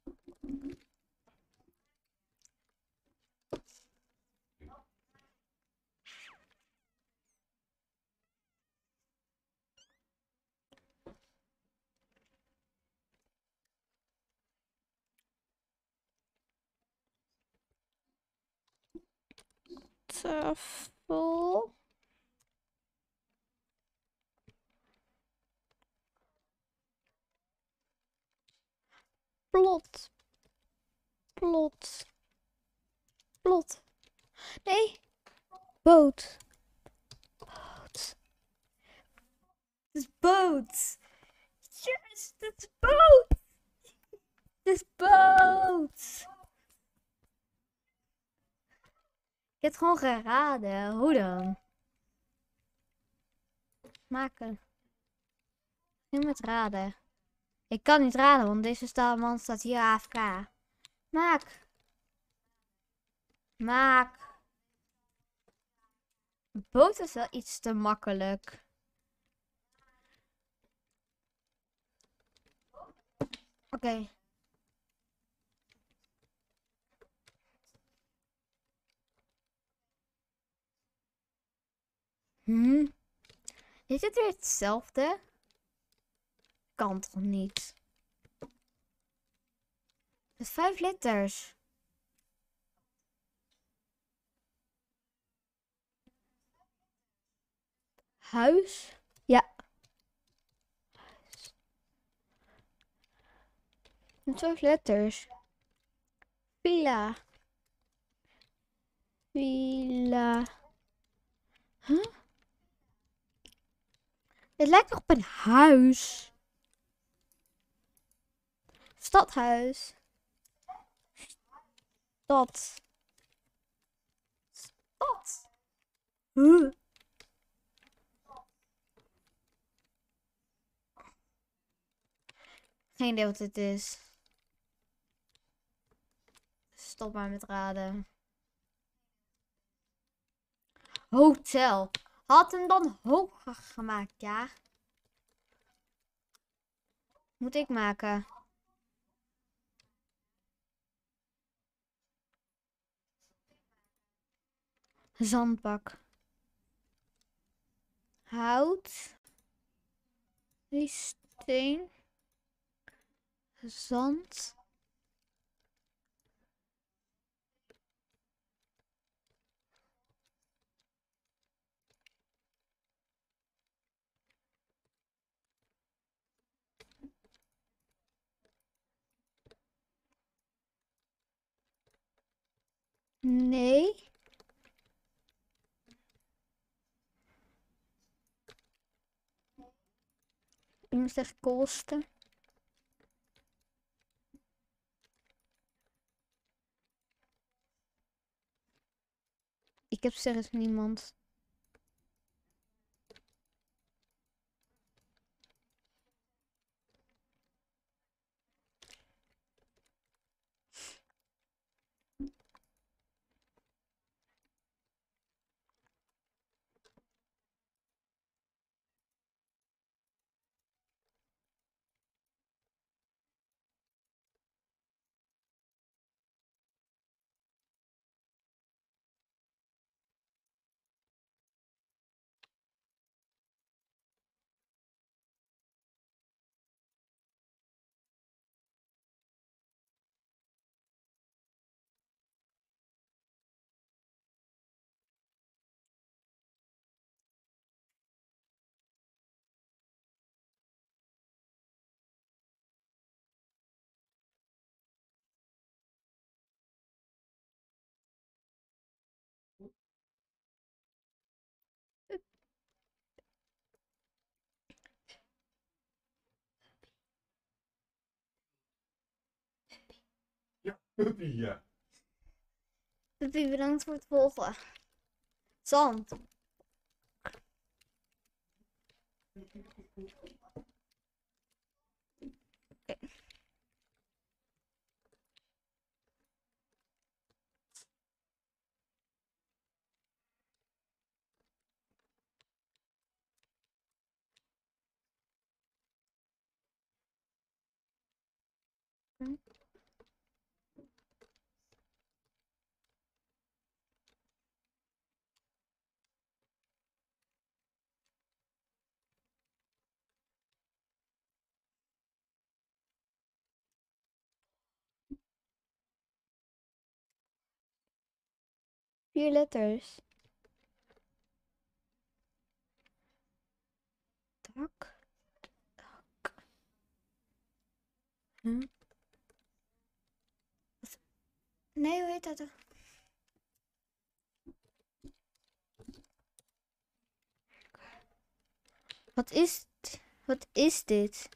Tafel. Plot. Plot. Plot. Nee. Boot. Boot. Het is boot. Yes, het is boot. Het is boot. Ik heb het gewoon geraden. Hoe dan? Maken. Nu met raden. Ik kan niet raden, want deze man staat hier A F K. Maak. Maak. Boot is wel iets te makkelijk. Oké. Okay. Hm? Is het weer hetzelfde? Kan toch niet? Met vijf letters. Huis? Ja. Huis. Met vijf letters. Villa. Villa. Huh? Het lijkt nog op een huis. Stadhuis. Stad. Stad. Huh? Geen idee wat het is. Stop maar met raden. Hotel. Had hem dan hoger gemaakt, ja? Moet ik maken. Zandbak. hout, steen, zand. Nee. Ik moet zeggen koolsten. Ik heb serieus niemand. Ja, puppy, ja. Puppy, bedankt voor het volgen. Zand. Okay. Hm. Vier letters. Tak. Tak. Hm? Nee, hoe heet dat? Wat is, wat is dit?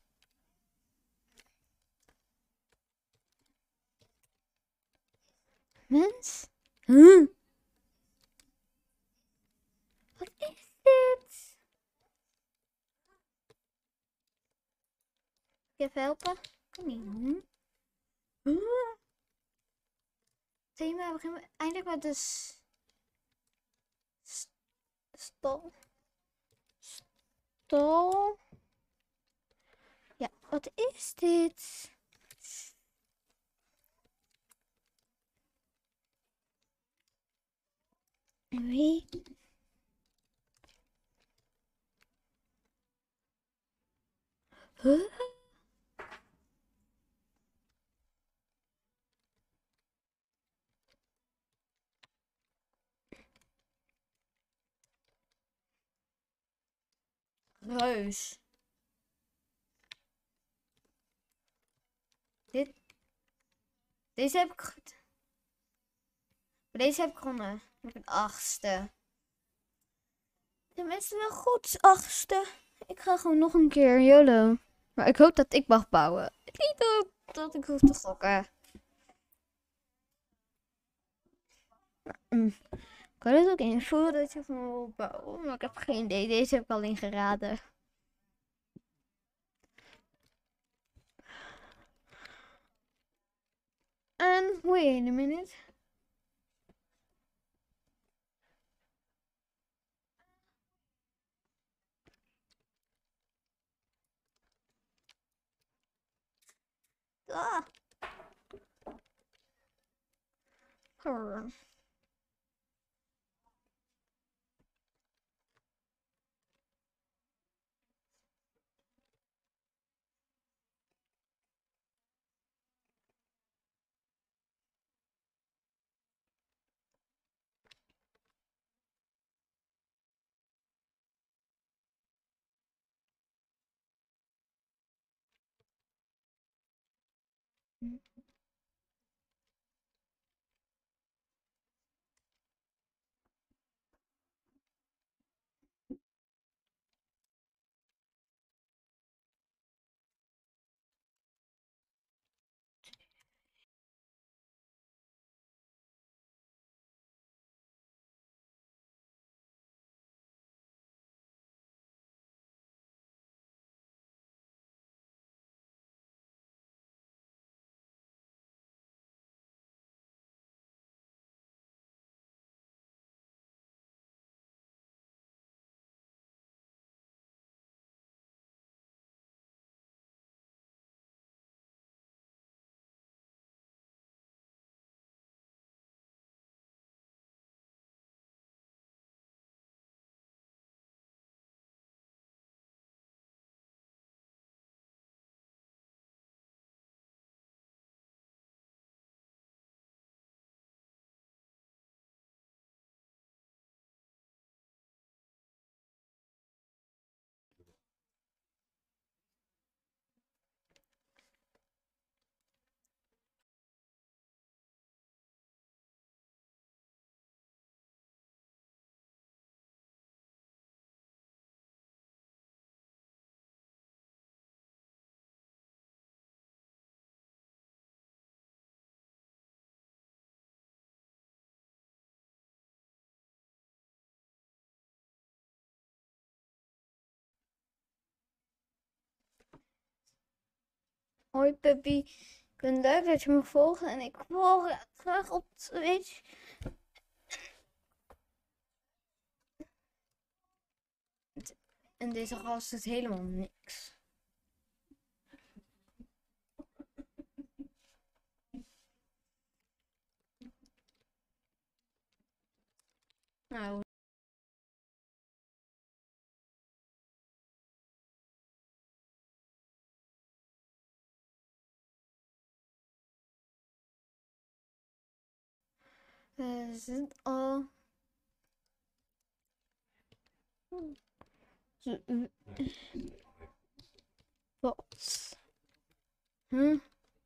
Mens? Huh? Wat is dit? Kun je even helpen? Kan niet. Hm? Huh? Thema beginnen we eindelijk met de s- s- stal. Stal. Ja, wat is dit? Wie? Huh? Reus. Dit. Deze heb ik goed. Deze heb ik gewonnen. Met een achtste. Tenminste wel goed, achtste. Ik ga gewoon nog een keer YOLO. Maar ik hoop dat ik mag bouwen. Niet ook dat ik hoef te gokken. Mm. Ik kan het ook invoeren dat je van wil bouwen. Maar ik heb geen idee. Deze heb ik al ingeraden. En wait a minute. Ah. Brr. Hoi puppy, ik vind het leuk dat je me volgt en ik volg je terug op Twitch. En deze gast doet helemaal niks. Nou. We zijn al. Wat? Hm?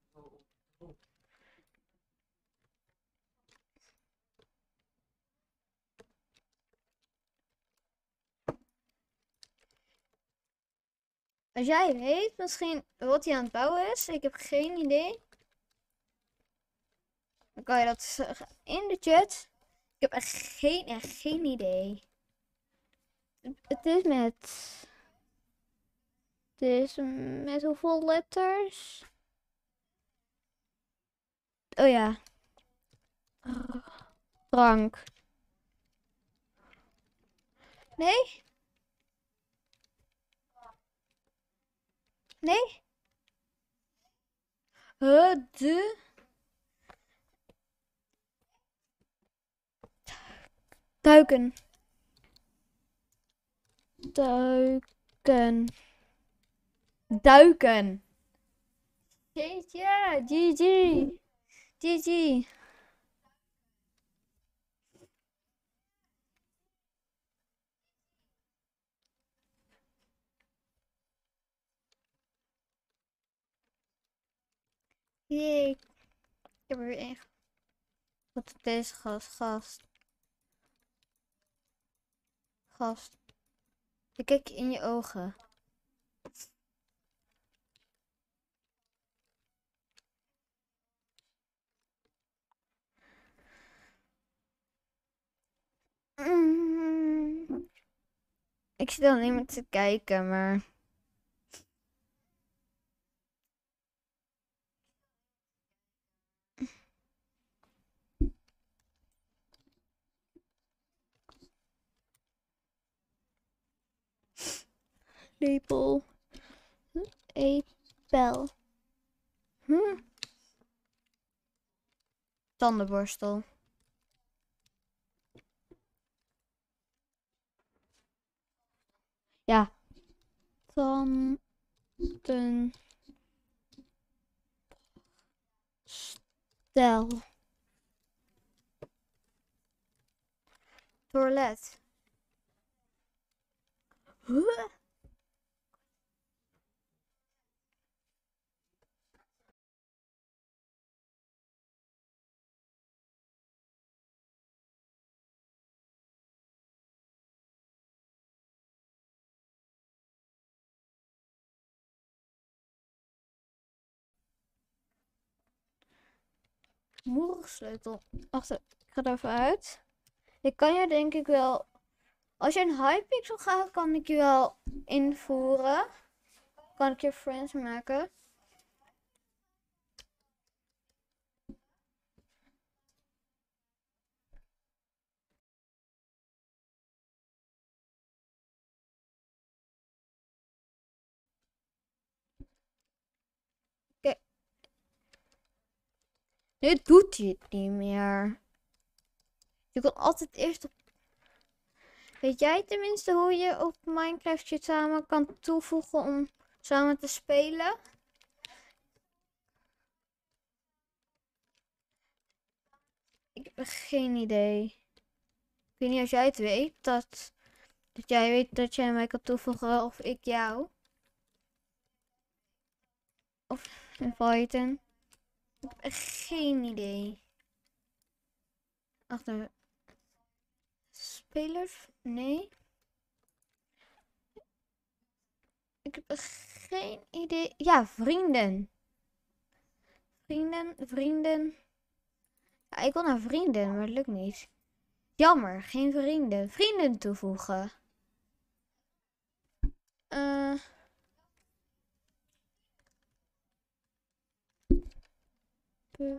Als jij weet misschien wat hij aan het bouwen is, ik heb geen idee. Dan kan je dat zeggen in de chat. Ik heb echt geen, echt geen idee. Het is met... Het is met hoeveel letters? Oh ja. Drank. Nee? Nee? Huh, de... Duiken. Duiken. Duiken. Ja, G G. G G. Jee. Ik heb er weer één. Wat is deze gast? Gast. Gast. Ik kijk in je ogen. Mm. Ik zit alleen maar te kijken, maar... Lepel. Epel. Hm? Tandenborstel. Ja. Tanden. Stel. Toilet. Huh? Moerensleutel. Wacht, ik ga er even uit. Ik kan je denk ik wel... Als je een Hypixel gaat, kan ik je wel invoeren. Kan ik je friends maken. Kijk. Nu doet hij het niet meer. Je kon altijd eerst op... Weet jij tenminste hoe je op Minecraft je samen kan toevoegen om samen te spelen? Ik heb geen idee. Ik weet niet als jij het weet. Dat, dat jij weet dat jij mij kan toevoegen of ik jou. Of inviten. Ik heb echt geen idee. Achter. Spelers? Nee. Ik heb echt geen idee. Ja, vrienden. Vrienden, vrienden. Ja, ik wil naar vrienden, maar het lukt niet. Jammer, geen vrienden. Vrienden toevoegen. Eh... Uh,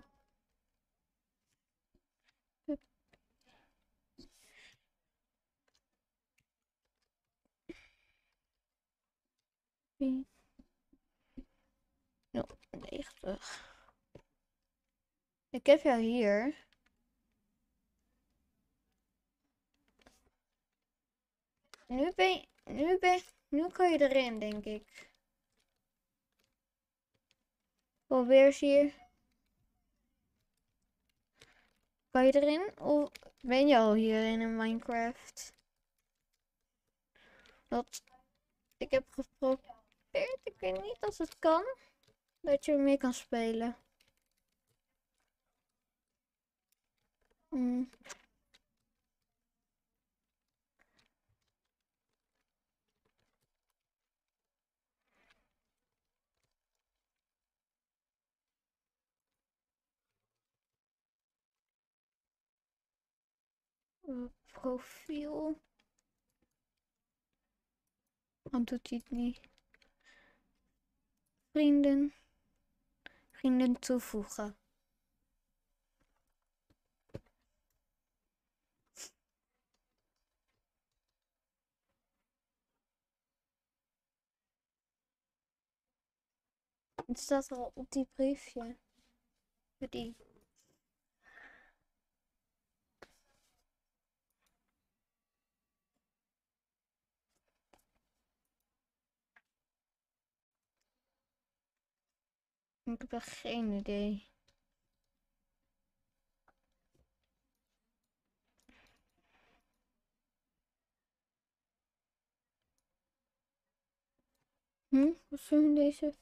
nul negentig. Ik heb jou hier. Nu ben je, nu ben je, nu kan je erin, denk ik. Probeer eens hier. Kan je erin? Of ben je al hier in Minecraft? Dat ik heb geprobeerd. Ik weet niet of het kan. Dat je ermee kan spelen. Hmm. Uh, profiel. Dan doet hij het niet. Vrienden. Vrienden toevoegen. Het staat al op die briefje. Die. Ik heb echt geen idee. Hm? Wat zijn deze?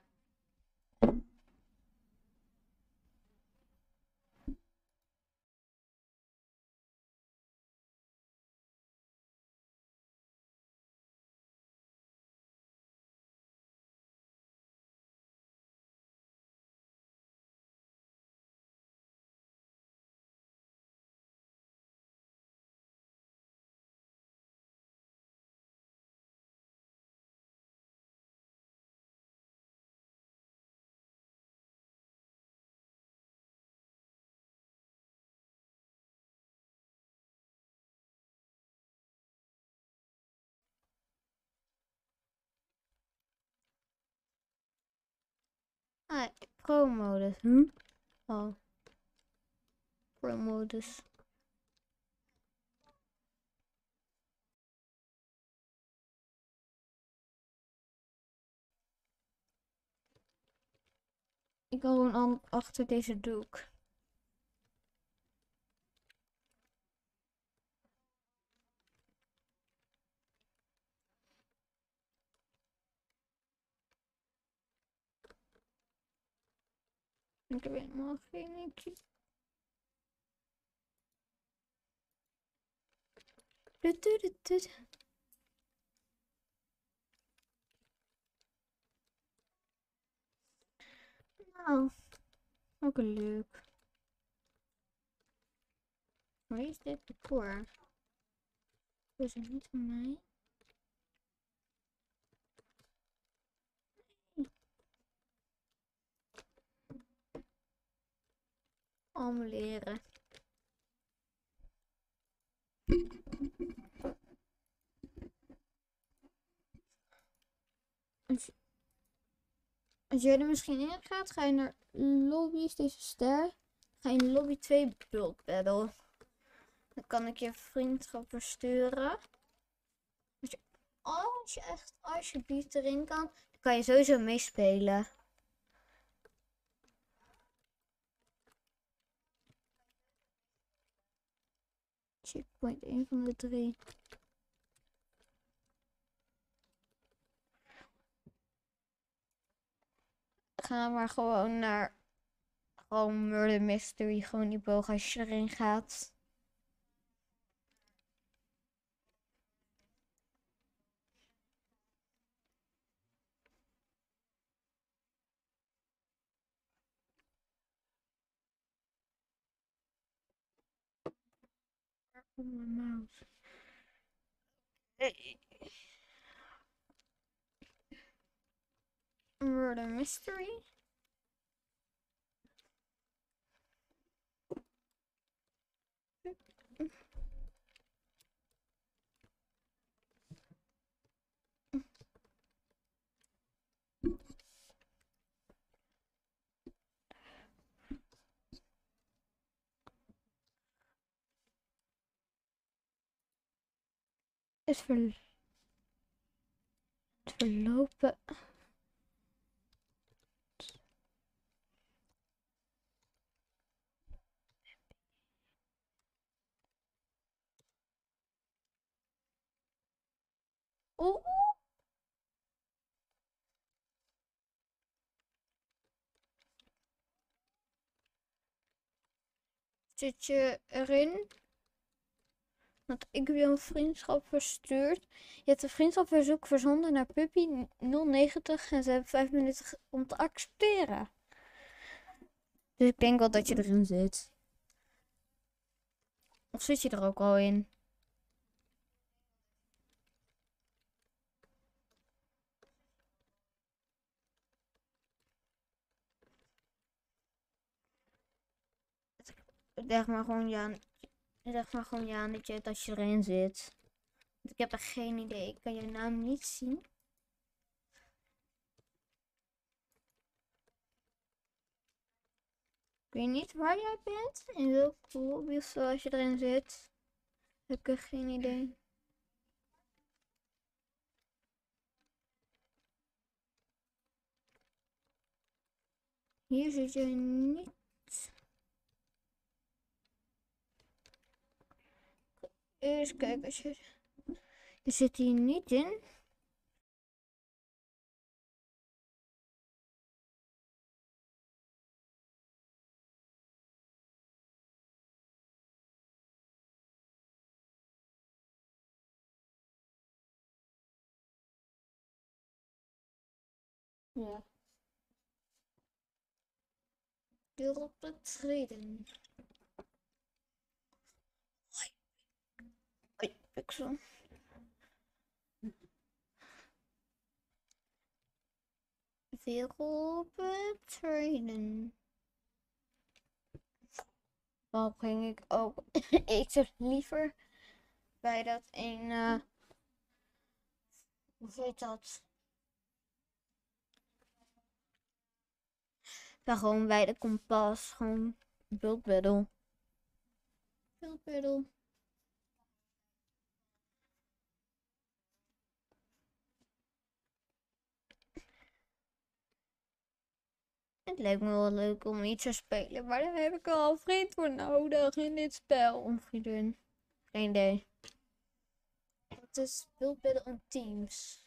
Ah, pro-modus. Hm? Oh. Pro-modus. Ik ga gewoon achter deze doek. Ik heb helemaal geen idee. Nou, ook leuk. Wie is dit decor? Is het niet van mij? Allemaal leren. Als, als jij er misschien in gaat, ga je naar lobby's, deze ster. Ga je in lobby twee bulk battle. Dan kan ik je vriendschap versturen. Als je, als je echt alsjeblieft erin kan, dan kan je sowieso meespelen. Checkpoint één van de drie. Ga maar gewoon naar gewoon Murder Mystery, gewoon die boog als je erin gaat. Oh, mijn mouse. Hey. Murder Mystery. Het, ver... het verlopen. Oeh. Zit je erin? Want ik heb je een vriendschap verstuurd. Je hebt een vriendschapverzoek verzonden naar Puppy nul negentig en ze hebben vijf minuten om te accepteren. Dus ik denk wel dat je erin zit. Of zit je er ook al in? Zeg maar gewoon ja. Zeg maar gewoon ja dat je, dat je erin zit. Want ik heb er geen idee. Ik kan je naam niet zien. Ik weet niet waar jij bent. In welke lobby of zo als je erin zit. Heb ik er geen idee. Hier zit je niet. Eens kijken. Als je... je zit hier niet in. Ja. Erop betreden. Hoi, pixel. Wereld betreden. Dan ging ik ook. Ik zeg liever bij dat een. Uh, hoe heet dat? Ja, gewoon bij de kompas. Gewoon build battle. Build battle. Het lijkt me wel leuk om iets te spelen, maar daar heb ik al een vriend voor nodig in dit spel. Om vriendin. Geen idee. Het is build battle on Teams.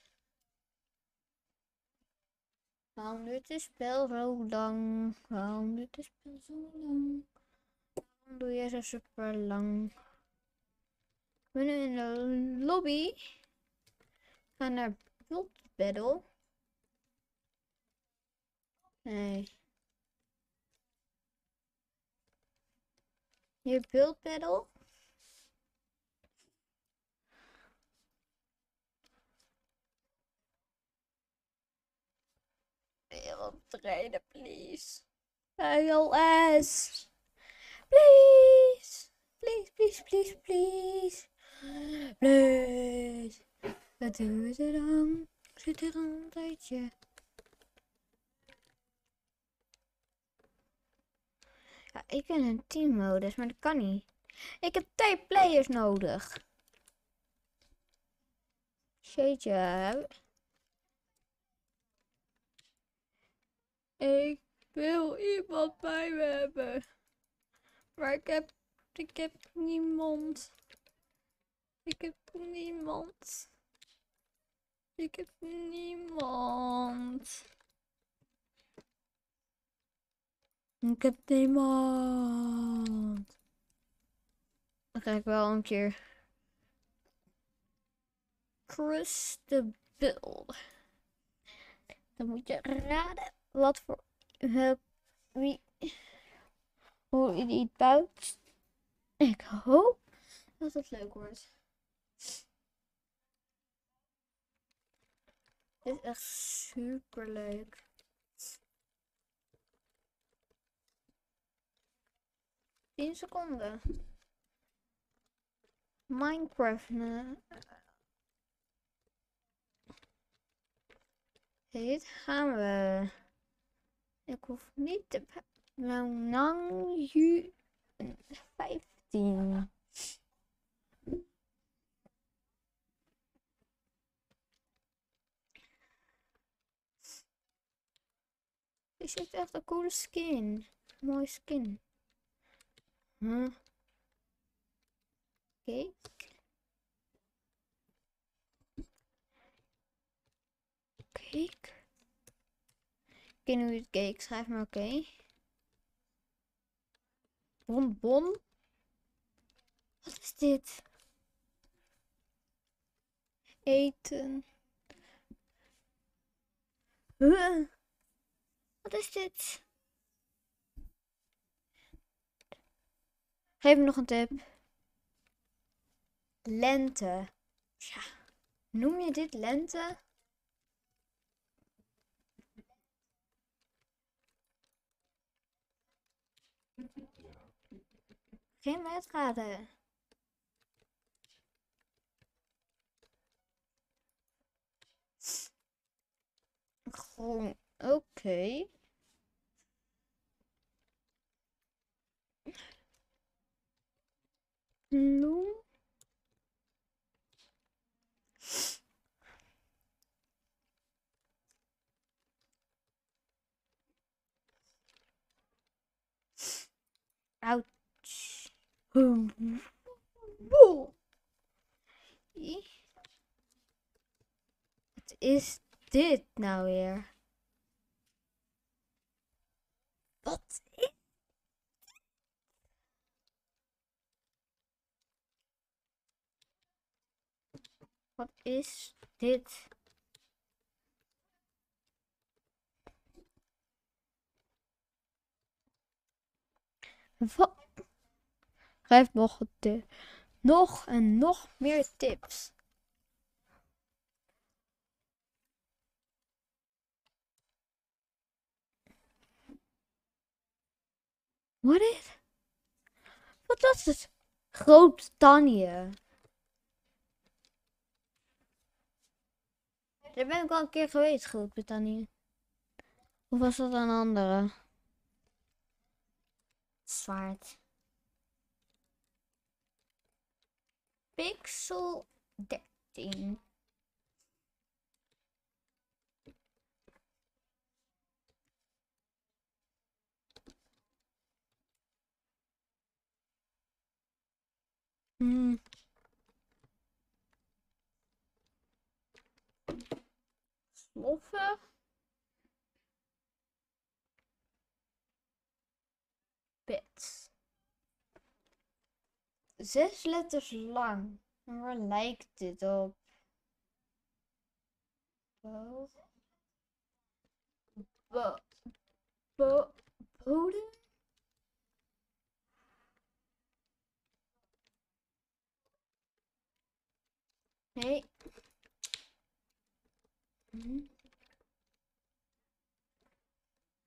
Waarom duurt het spel zo lang? Waarom duurt het spel zo lang? Waarom doe je zo super lang? Ik ben nu in de lobby. Ga naar build battle. Nee. Hier build battle. rijden, please. L S. Please. Please, please, please, please. Please. Wat duurt er dan? Zit er een tijdje? Ja, ik ben een teammodus, maar dat kan niet. Ik heb twee players nodig. Jeetje. Ik wil iemand bij me hebben. Maar ik heb, ik heb niemand. Ik heb niemand. Ik heb niemand. Ik heb niemand. Dan ga ik wel een keer Chris de Build. Dan moet je raden wat voor uh, wie hoe je die bouwt. Ik hoop dat het leuk wordt. Dit is echt super leuk. tien seconden. Minecraft. Uh, dit gaan we. Ik hoef niet te. Nou, lang ju vijftien. Dit is echt een coole skin. Mooie skin. Huh? Cake. Cake. Ik weet niet hoe je het cake schrijft, maar oké. Okay. Bonbon. Wat is dit? Eten. Huh? Wat is dit? Geef me nog een tip. Lente. Ja. Noem je dit lente? Geen wedstrijden. Gewoon, oké. Okay. Bloem. Ouch. Wat is dit nou weer? Wat is Wat is dit? Wat? Geef nog een tip. Nog en nog meer tips. Wat is? Wat was het? Groot-Brittannië. Daar ben ik al een keer geweest, Groot-Brittannië. Of was dat een andere? Zwaard. Pixel dertien. Hmm. Sloffen. Bits. Zes letters lang. En waar lijkt dit op? Bo. Bo. Bo. Bodem? Nee. Hm.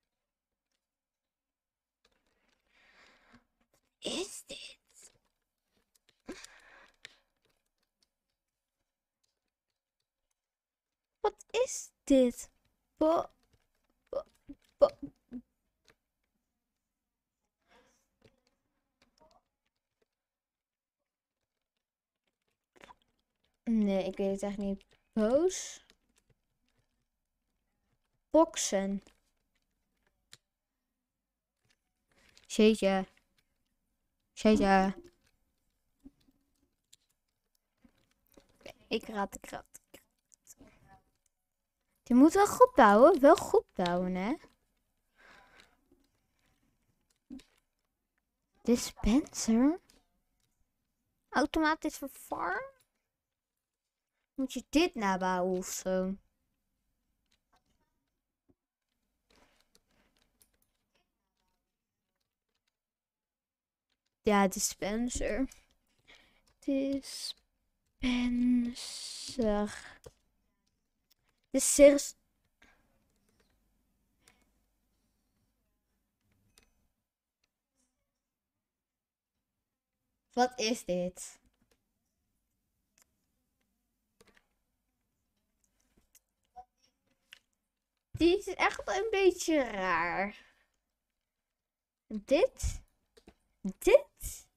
is dit? Bo bo bo Nee, ik weet het echt niet. Boos. Boksen. Jeetje. Jeetje. Ik raad, ik raad. ik raad. Je moet wel goed bouwen. Wel goed bouwen, hè? Dispenser? Automatisch verwarmen? Moet je dit nabouwen of zo? Ja, dispenser. Dispenser. De serieus. Wat is dit? Die is echt een beetje raar. Dit? Dit?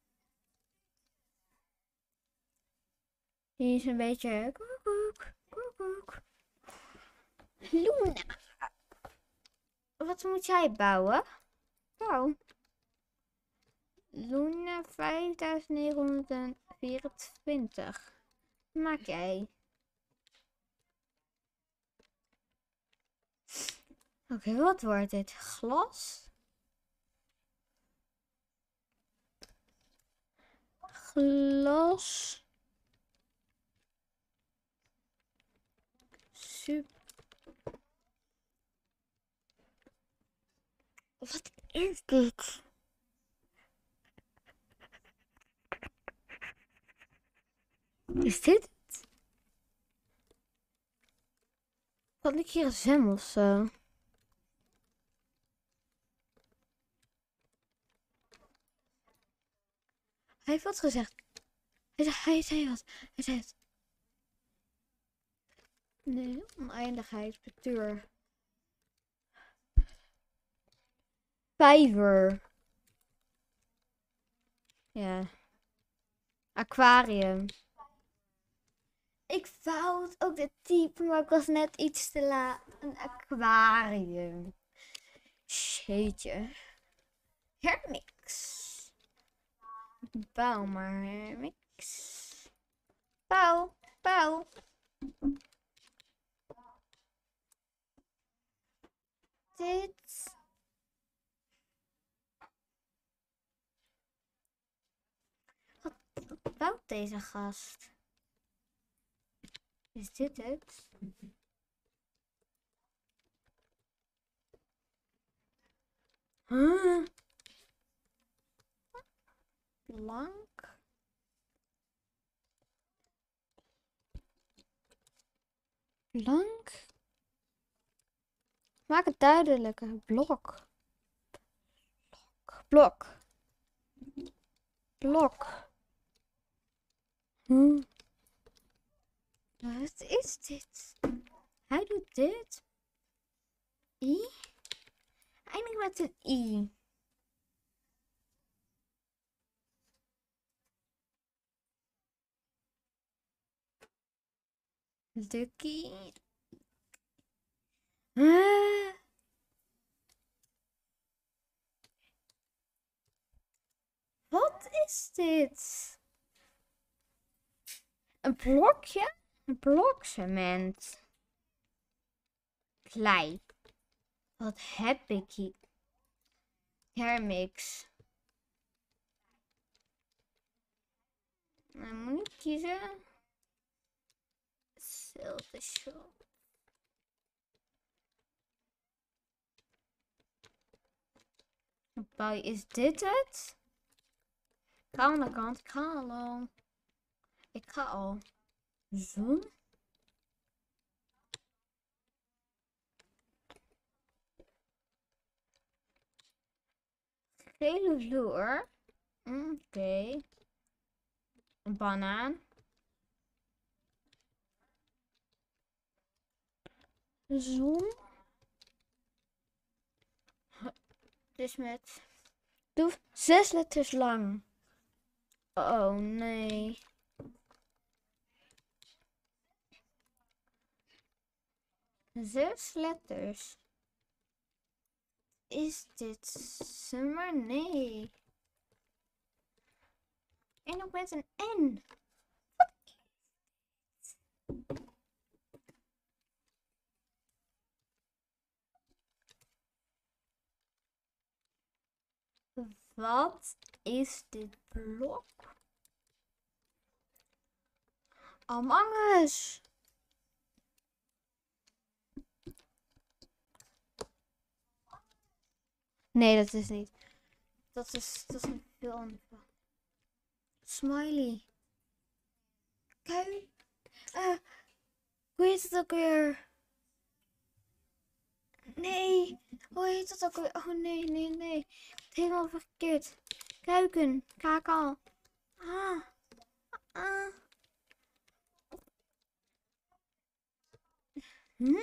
Die is een beetje... Koekoek, koekoek. Luna. Wat moet jij bouwen? Bouw. Luna vijfduizend negenhonderdvierentwintig. Wat maak jij? Oké, okay, wat wordt dit? Glas? Glas. Super. Wat is dit? Is dit het? Kan ik hier een zwem of zo? Hij heeft wat gezegd. Hij zei, hij zei wat. Hij zei het. Nee, oneindigheid, betuur. Vijver. Ja. Aquarium. Ik wou het ook de type, maar ik was net iets te laat. Een aquarium. Jeetje. Hermix. Bouw maar, Hermix. Bouw, bouw. Dit. Wat bouwt deze gast? Is dit het? Huh? Blank. Blank. Maak het duidelijker. Blok. Blok. Blok. Huh? Wat is dit? Hij doet dit. I? Eindig met een I. Lucky. Huh? Wat is dit? Een blokje? Een blok cement. Klei. Wat heb ik hier? Hermix. Dan moet ik kiezen. Silver shop. Is dit het? Ik ga aan de kant. Ik ga al. Ik ga al. Zo. Gele vloer. Oké. Okay. Een banaan. zon. Dus met... Doe zes letters lang. Oh nee. Zes letters. Is dit summer? Nee. En ook met een N. Wat is dit? Wat is dit blok? Among Us. Nee, dat is niet. Dat is, dat is een veel ander. Smiley. Kijk. Uh, hoe heet het ook weer? Nee. Hoe heet het ook weer? Oh nee, nee, nee. Helemaal verkeerd. Kuiken. Kakal. Ah. Ah. Hm?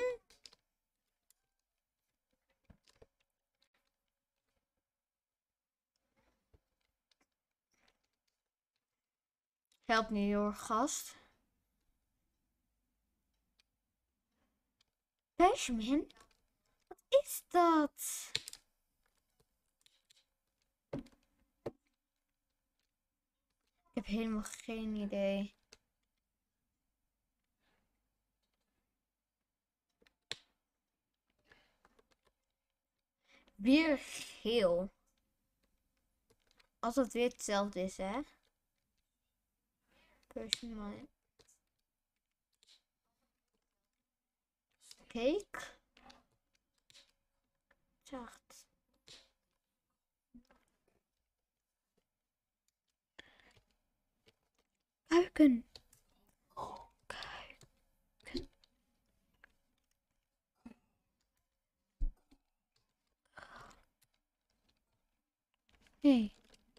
Help niet hoor, gast. Bashman? Wat is dat? Ik heb helemaal geen idee. Weer geel. Als het weer hetzelfde is, hè? Personal. Cake. Zacht. Kuiken. Kuiken. Nee.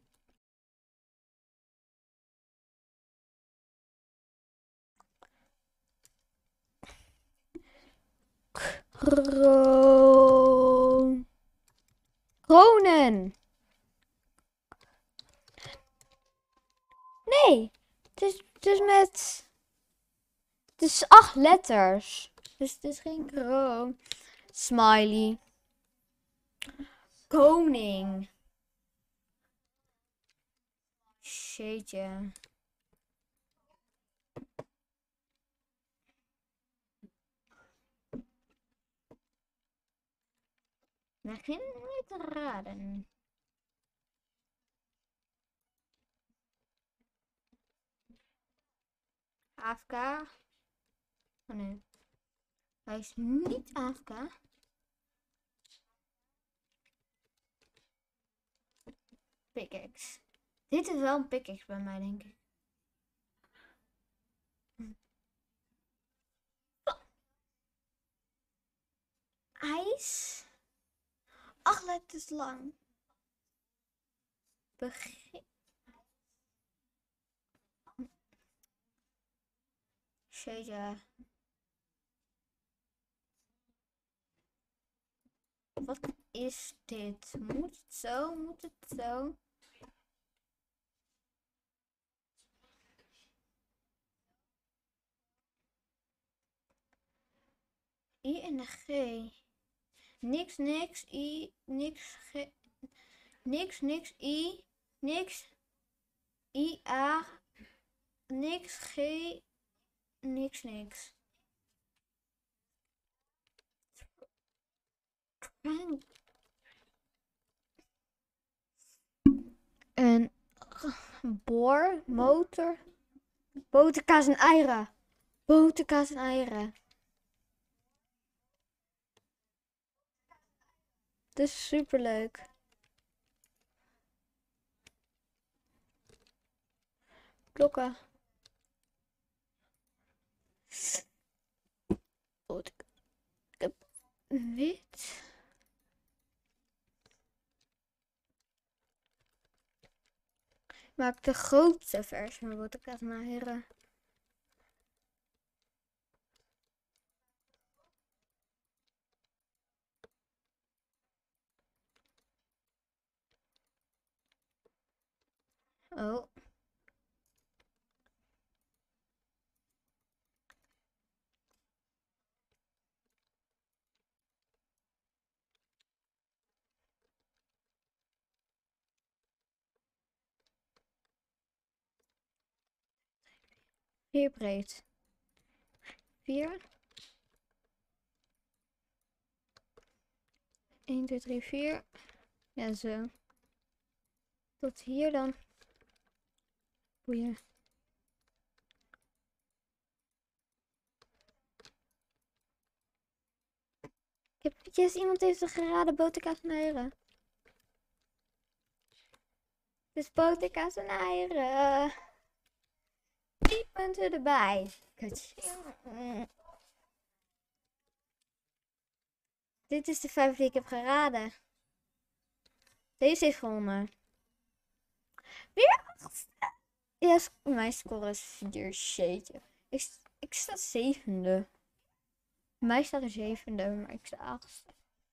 Kroon. Kronen. Nee, het is, het is met... Het is acht letters. Dus het is geen kroon. Smiley. Koning. Shitje. Begin niet te raden. A F K. Oh nee. Hij is niet A F K. Pickaxe. Dit is wel een pickaxe bij mij, denk ik. IJs. Acht letters lang. Begin. Shit. Wat is dit? Moet het zo? Moet het zo? I en de G. Niks, niks, I, niks, G. Niks, niks, I, niks, I, A, niks, G, niks, niks. Een boor, motor, boterkaas en eieren. Boterkaas en eieren. Dat is super leuk. Klokken. Wit. Maak de grootste versie van boterkaas en eieren. Oh. Vier breed. Vier. één, twee, drie, vier. Ja, zo. Tot hier dan. Boeien. Ik heb, yes, iemand heeft een geraden boterkaas en eieren. Het is boterkaas en eieren. drie punten erbij. Kutje. Dit is de vijf die ik heb geraden. Deze heeft gewonnen. Weer achtste. Ja, mijn score is vier. Shitje. Ik, ik sta zevende. Bij mij staat er zevende, maar ik sta achtste.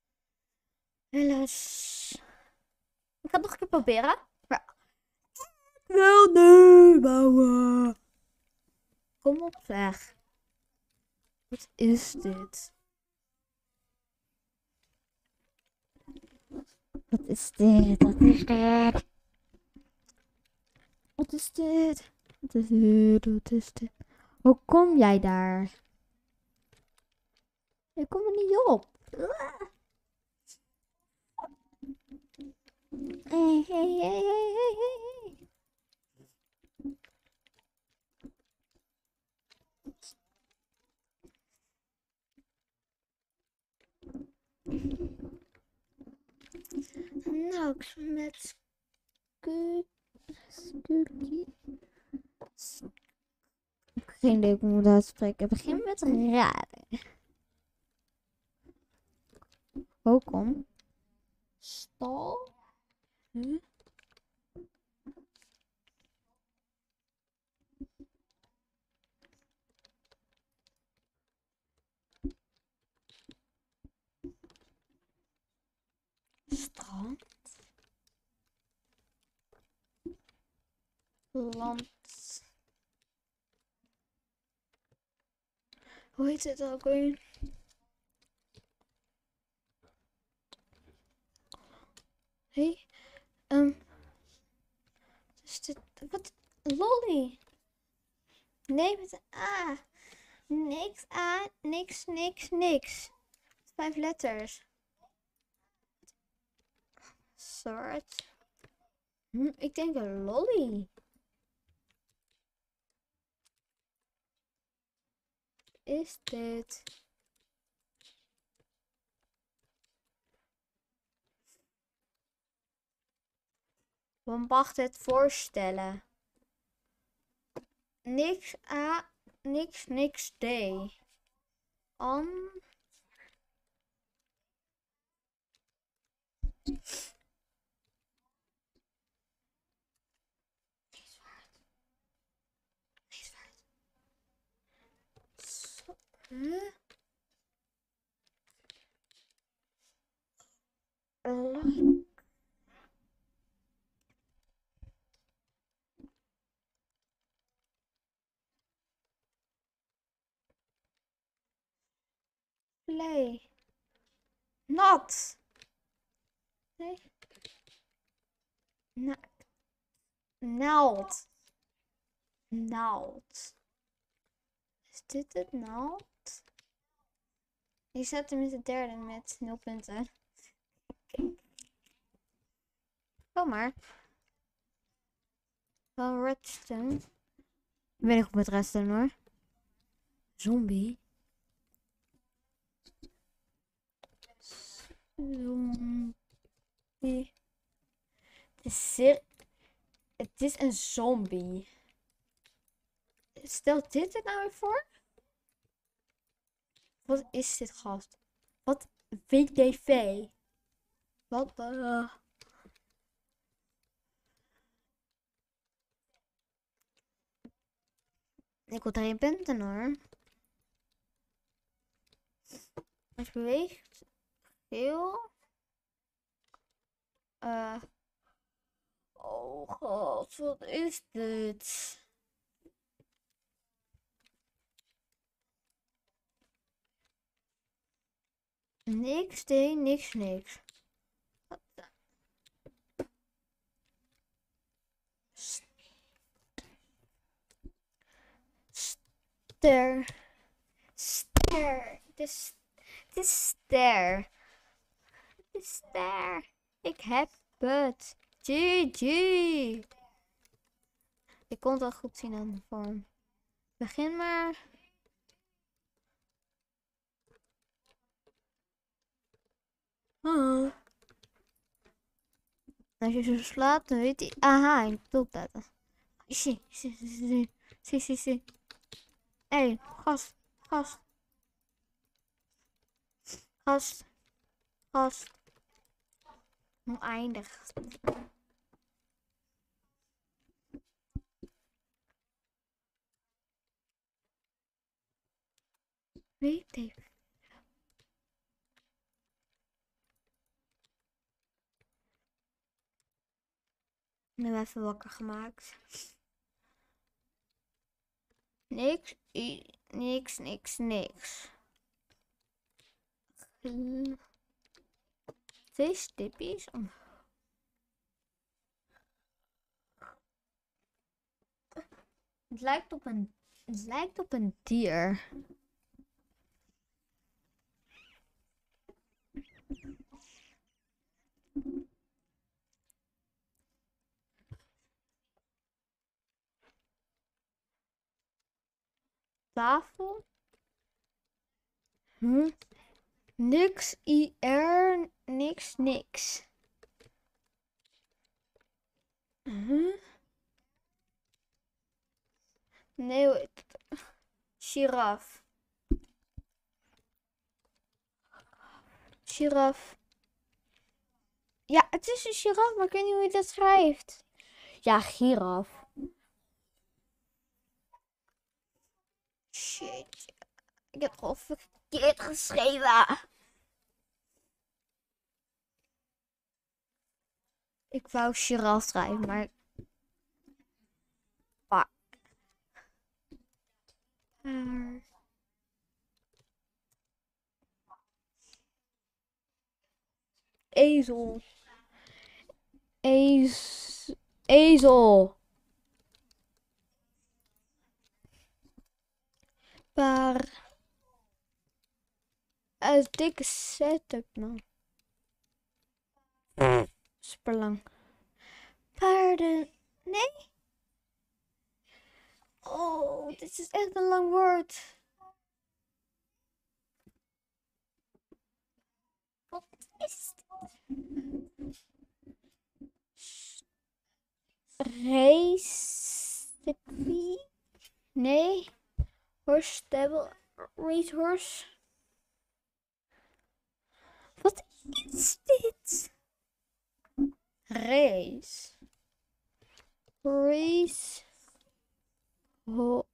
Helaas. Ik ga het nog een keer proberen. Maar... Wel nee bouwen. Kom op zeg. Wat is dit? Wat is dit? Wat is dit? Wat is dit? Wat is dit? Wat is dit? Hoe kom jij daar? Ik kom er niet op. Hey, hey, hey, hey, hey, hey. Nou, ik met Skookie. Ik heb geen idee hoe ik moet uitspreken. Ik begin met raden. Hoe kom? Stal? Huh? Strand? Land? Hoe heet het ook weer? Hé? Hey? Um, is dit... Wat? Lolly? Nee, met een A. Niks A, niks, niks, niks. Vijf letters. Soort. Hm, ik denk een lolly. Is dit? Wat mag het voorstellen? Niks A, niks, niks D. An. Huh? Play. Nat. Nee. Na naald. Naald. Is dit het naald? Ik zet hem in de derde met nul punten. Kom maar. Van redstone. Ik ben ik goed met redstone hoor. Zombie. Zombie. Het is, het is een zombie. Stelt dit het nou weer voor? Wat is dit gast? Wat W D V? Wat uh... Ik wil drie punten hoor. Als je beweegt. Heel. Uh, Oh god, wat is dit? Niks, nee, niks, niks. Wat dan? Ster. Ster. Het is, het is ster. Het is ster. Ik heb het. G G. Je kon het wel goed zien aan de vorm. Begin maar. Oh. Als je zo slaat, dan weet hij. Aha, je bedoelt dat. Zie, zie, zie, zie, zie, zie. Hé, gast, gast. Gast, gast. Oneindig. Weet ik. Ik heb even wakker gemaakt. Niks, i, niks, niks, niks. Twee stipjes. Het lijkt op een, het lijkt op een dier. Tafel. Hm? Niks, I R, niks, niks. Huh? Nee, hoe heet het? Giraf. Giraf. Ja, het is een giraf, maar ik weet niet hoe je dat schrijft. Ja, giraf. Shit. Ik heb het gewoon verkeerd geschreven. Ik wou giraf schrijven, maar... Fuck. Uh... Ezel. Ez... Ezel. Paar... Een dikke setup, man. Super lang. Paarden. Nee? Oh, dit is echt een lang woord. Wat is dit? Recipe? Nee. Horse stable. Racehorse. Wat is dit? Race. Race. Oh.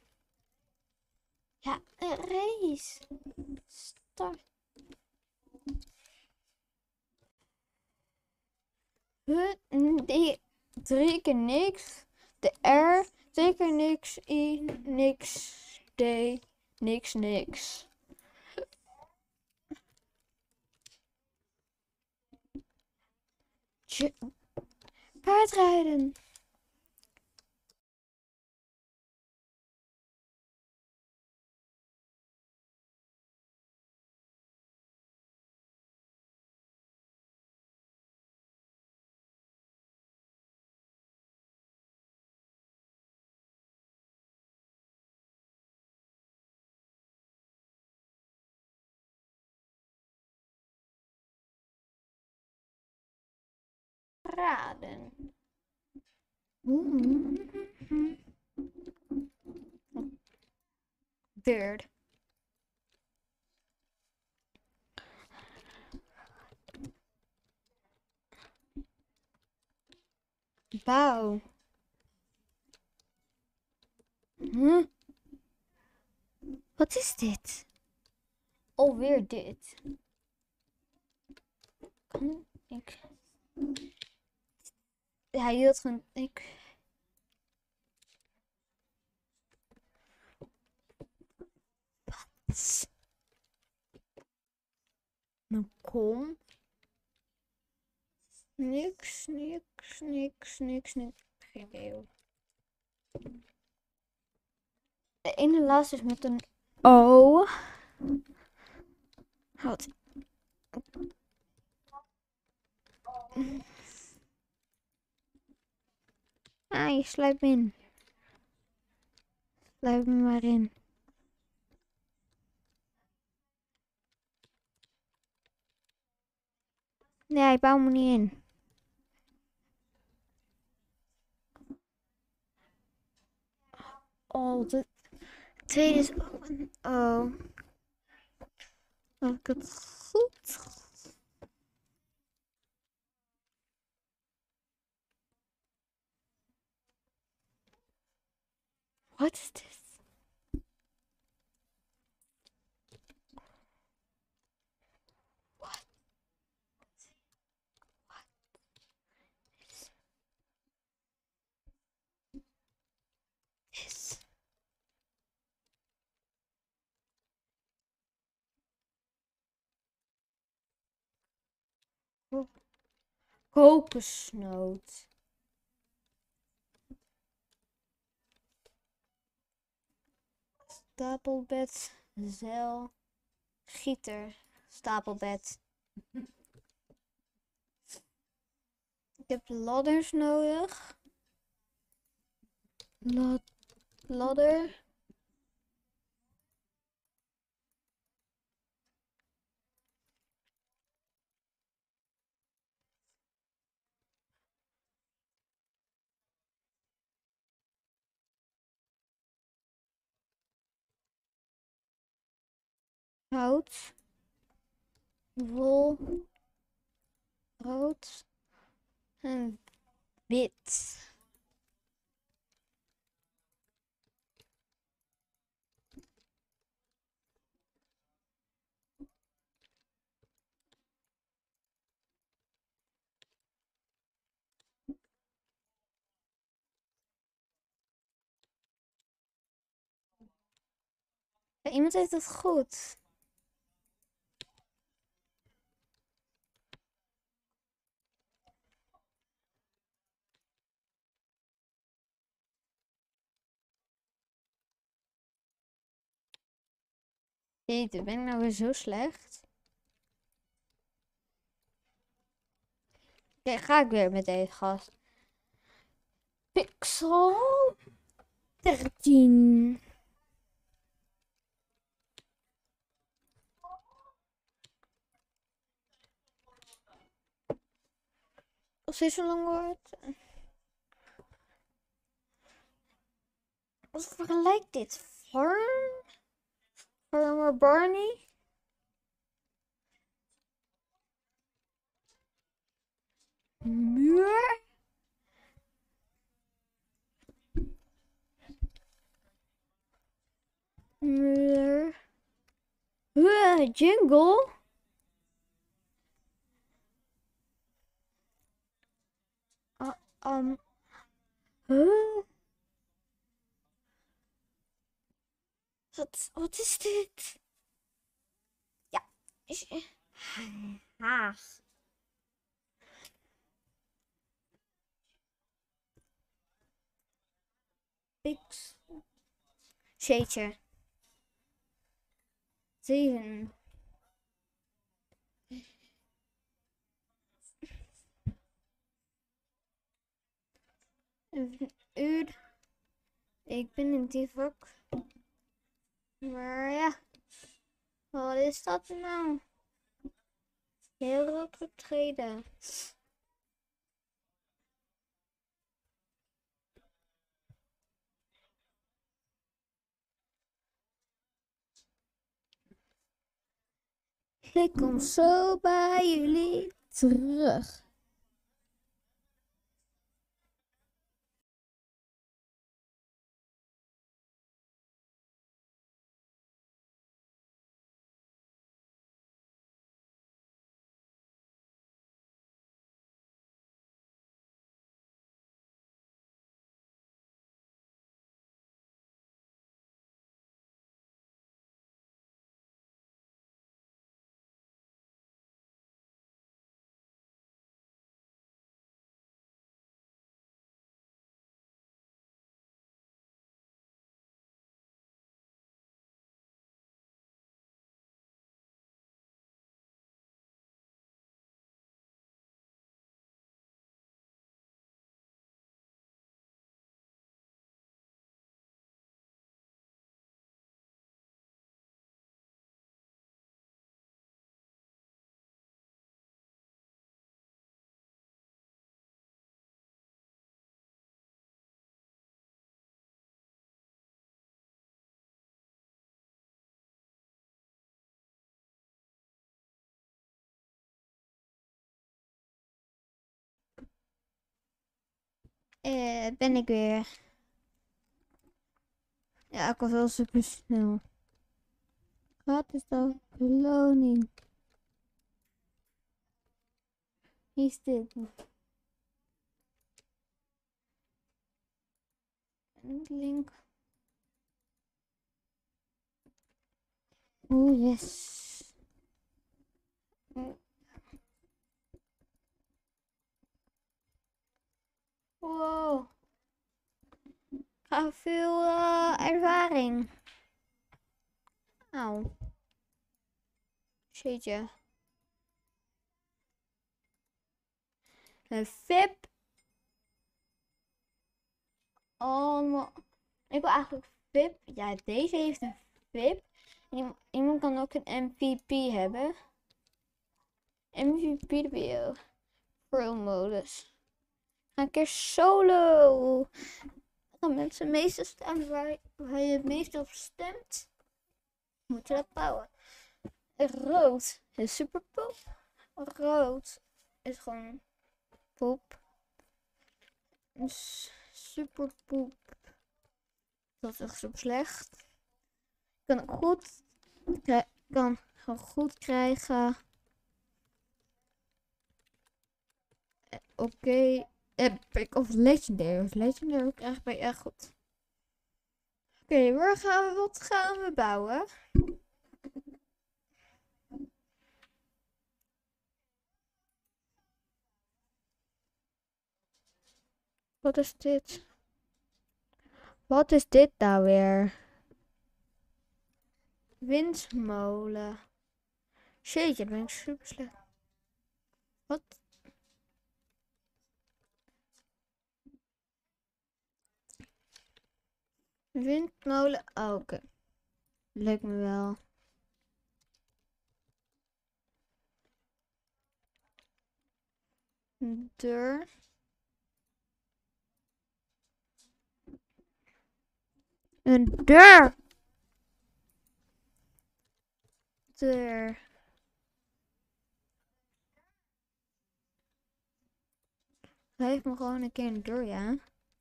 Ja, een race. Start. Huh? Nee, drie keer niks. De R, twee keer niks. I, niks. D, niks, niks. Tje. Paardrijden. Raden. Bird. Bouw. Huh? Wat is dit? Alweer dit. Kan ik... Hij hield gewoon... Ik... Wat? Nou kom. Niks, niks, niks, niks, niks. Geen idee hoor. De ene laatste is met een O. Wat? Ah, je sluipt me in. Sluip me maar in. Nee, ik bouw me niet in. Oh, de tweede is ook een O. Heb ik het goed? Wat is dit? What? What is this? Oh. Kokosnoot. Stapelbed, zeil, gieter, stapelbed. Ik heb ladders nodig. Lad ladder. Hout. Wol. Rood. En wit. Ja, iemand heeft het goed. Jeetje, ben ik nou weer zo slecht? Oké, ga ik weer met deze gast. Pixel dertien. Als dit zo lang wordt. Wat vergelijkt dit? Farm? Farmer Barney? Muur? Muur? Uh, jungle? Uh, um. Huh? Wat, wat is dit? Ja. Is, haag. Pix. Sheetje. Zeven. Een uur. Ik ben in die vak. Maar ja. Wat is dat nou? Heel rood getreden. Ik kom zo bij jullie terug. Eh, ben ik weer. Ja, ik was wel super snel. Wat is de beloning? Wie is dit? Een link. Oeh, yes. Wow. Ga veel uh, ervaring. Auw. Shitje. Een V I P. Allemaal. Ik wil eigenlijk V I P. Ja, deze heeft een V I P. Iem- Iemand kan ook een M V P hebben. M V P de Pro modus. Ga een keer solo. Dan mensen meestal stemmen waar, waar je het meest op stemt. Moet je dat bouwen. Rood is super poep. Rood is gewoon poep. Is super poep. Dat is echt super slecht. Ik kan het goed, ik kan het goed krijgen. Oké, okay. Epic of Legendary. Of Legendary krijg ik bij echt goed. Oké, okay, waar gaan we, wat gaan we bouwen? Wat is dit? Wat is dit nou weer? Windmolen. Jeetje, ben ik super slecht. Wat? Windmolen. Oh, oké. Okay. Lukt me wel. Deur. Een deur. Deur. Hij heeft me gewoon een keer een deur, ja.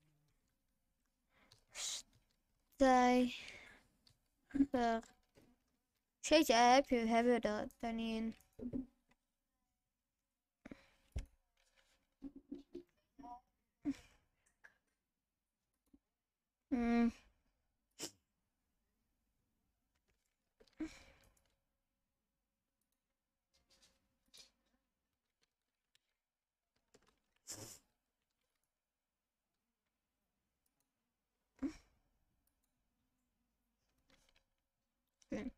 Stijger. Jeetje, heb je, hebben we dat daar niet in? Hmm. Okay.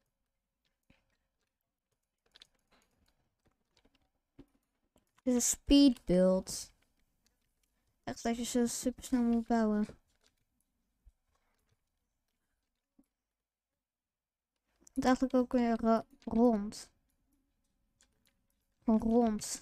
Dit is een speed build. Echt dat je zo super snel moet bouwen. Het eigenlijk ook weer ro rond. Gewoon rond.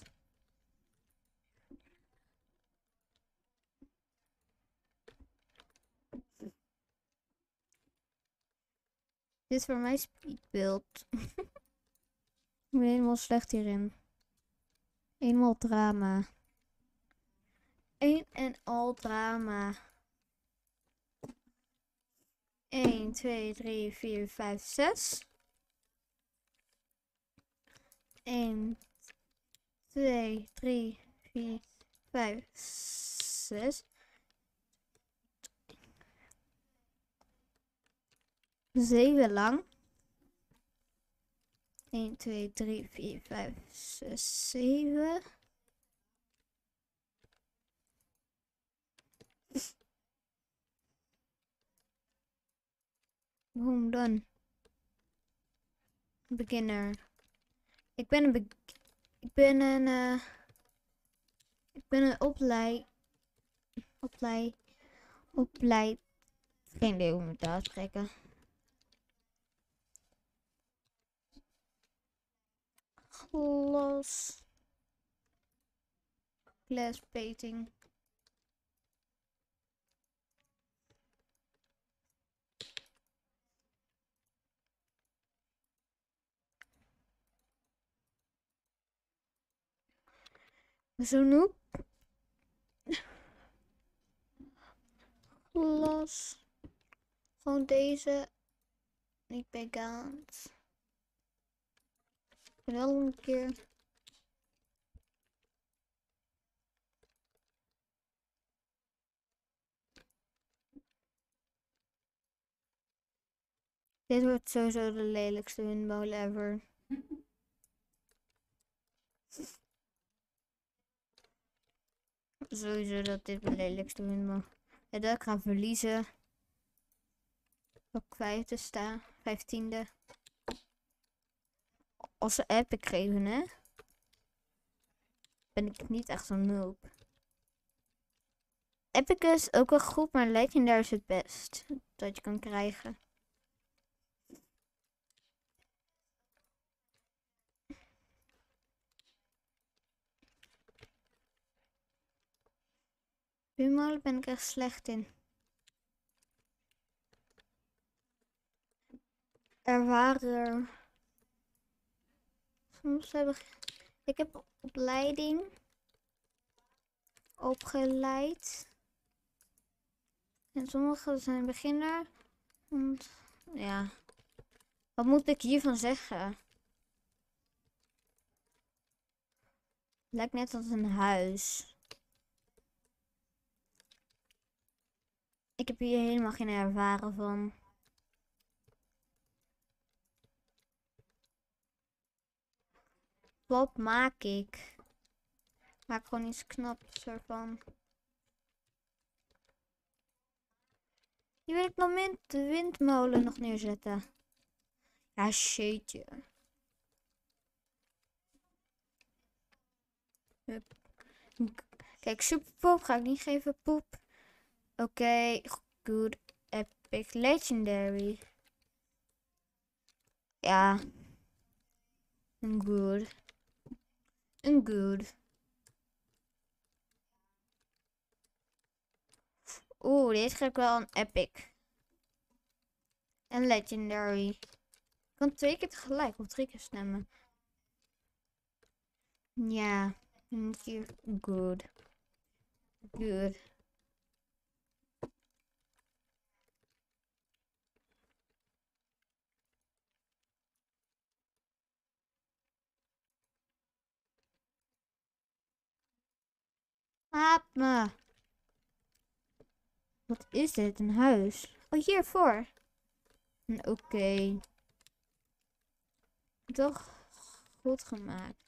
Dit is voor mij speedbeeld. Ik ben helemaal slecht hierin. Eenmaal drama. Een en al drama. een, twee, drie, vier, vijf, zes. een, twee, drie, vier, vijf, zes. zeven lang. een, twee, drie, vier, vijf, zes, zeven. Boom, done. Beginner. Ik ben een be ik ben een uh, ik ben een opleid opleid opleid geen idee hoe ik het uitspreken. Glas glass painting. Zo noob. Los. Gewoon deze. Niet vegaans. Wel een keer. Dit wordt sowieso de lelijkste windmolen ever. Sowieso dat dit de lelijkste windmolen. En dat ik ga verliezen. Op vijfde sta. Vijftiende. Als ze epic geven, hè. Ben ik niet echt zo'n noob. Epic is ook wel goed, maar Legendary is het best. Dat je kan krijgen. Windmolen ben ik echt slecht in. Er waren... Soms heb ik... Ik heb opleiding opgeleid. En sommige zijn beginner. Want, ja. Wat moet ik hiervan zeggen? Lijkt net als een huis. Ik heb hier helemaal geen ervaring van. Wat maak ik? Maak gewoon iets knaps ervan. Hier wil ik nog min de windmolen nog neerzetten. Ja, shitje. Hup. Kijk, superpoep ga ik niet geven, poep. Oké, okay, good, epic, legendary. Ja. Een good. Een good. Oeh, dit ga ik wel een epic. En legendary. Ik kan twee keer tegelijk of drie keer stemmen. Ja. Hier. Good. Good. Laat me. Wat is dit? Een huis? Oh, hiervoor. Oké. Okay. Toch goed gemaakt.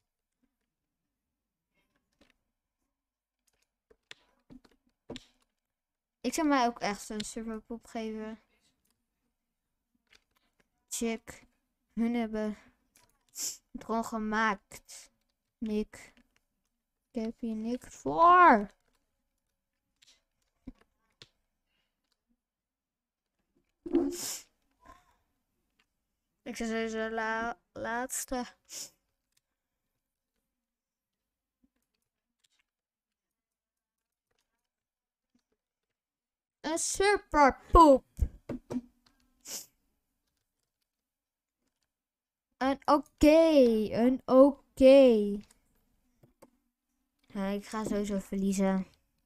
Ik zou mij ook echt een serverpop geven. Check. Hun hebben het gewoon gemaakt. Nick. Ik heb hier niks voor. Ik zou sowieso la laatste. Een superpoep. Een oké. Okay. Een oké. Okay. Ja, ik ga sowieso verliezen.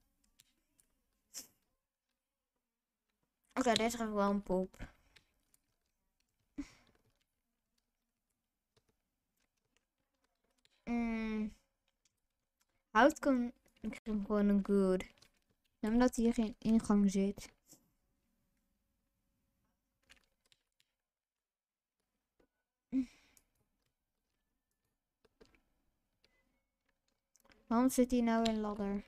Oké, okay, dit is wel een poep. Mm. Hout kan ik hem gewoon een good. Omdat hier geen ingang zit. Waarom zit hier nou een ladder?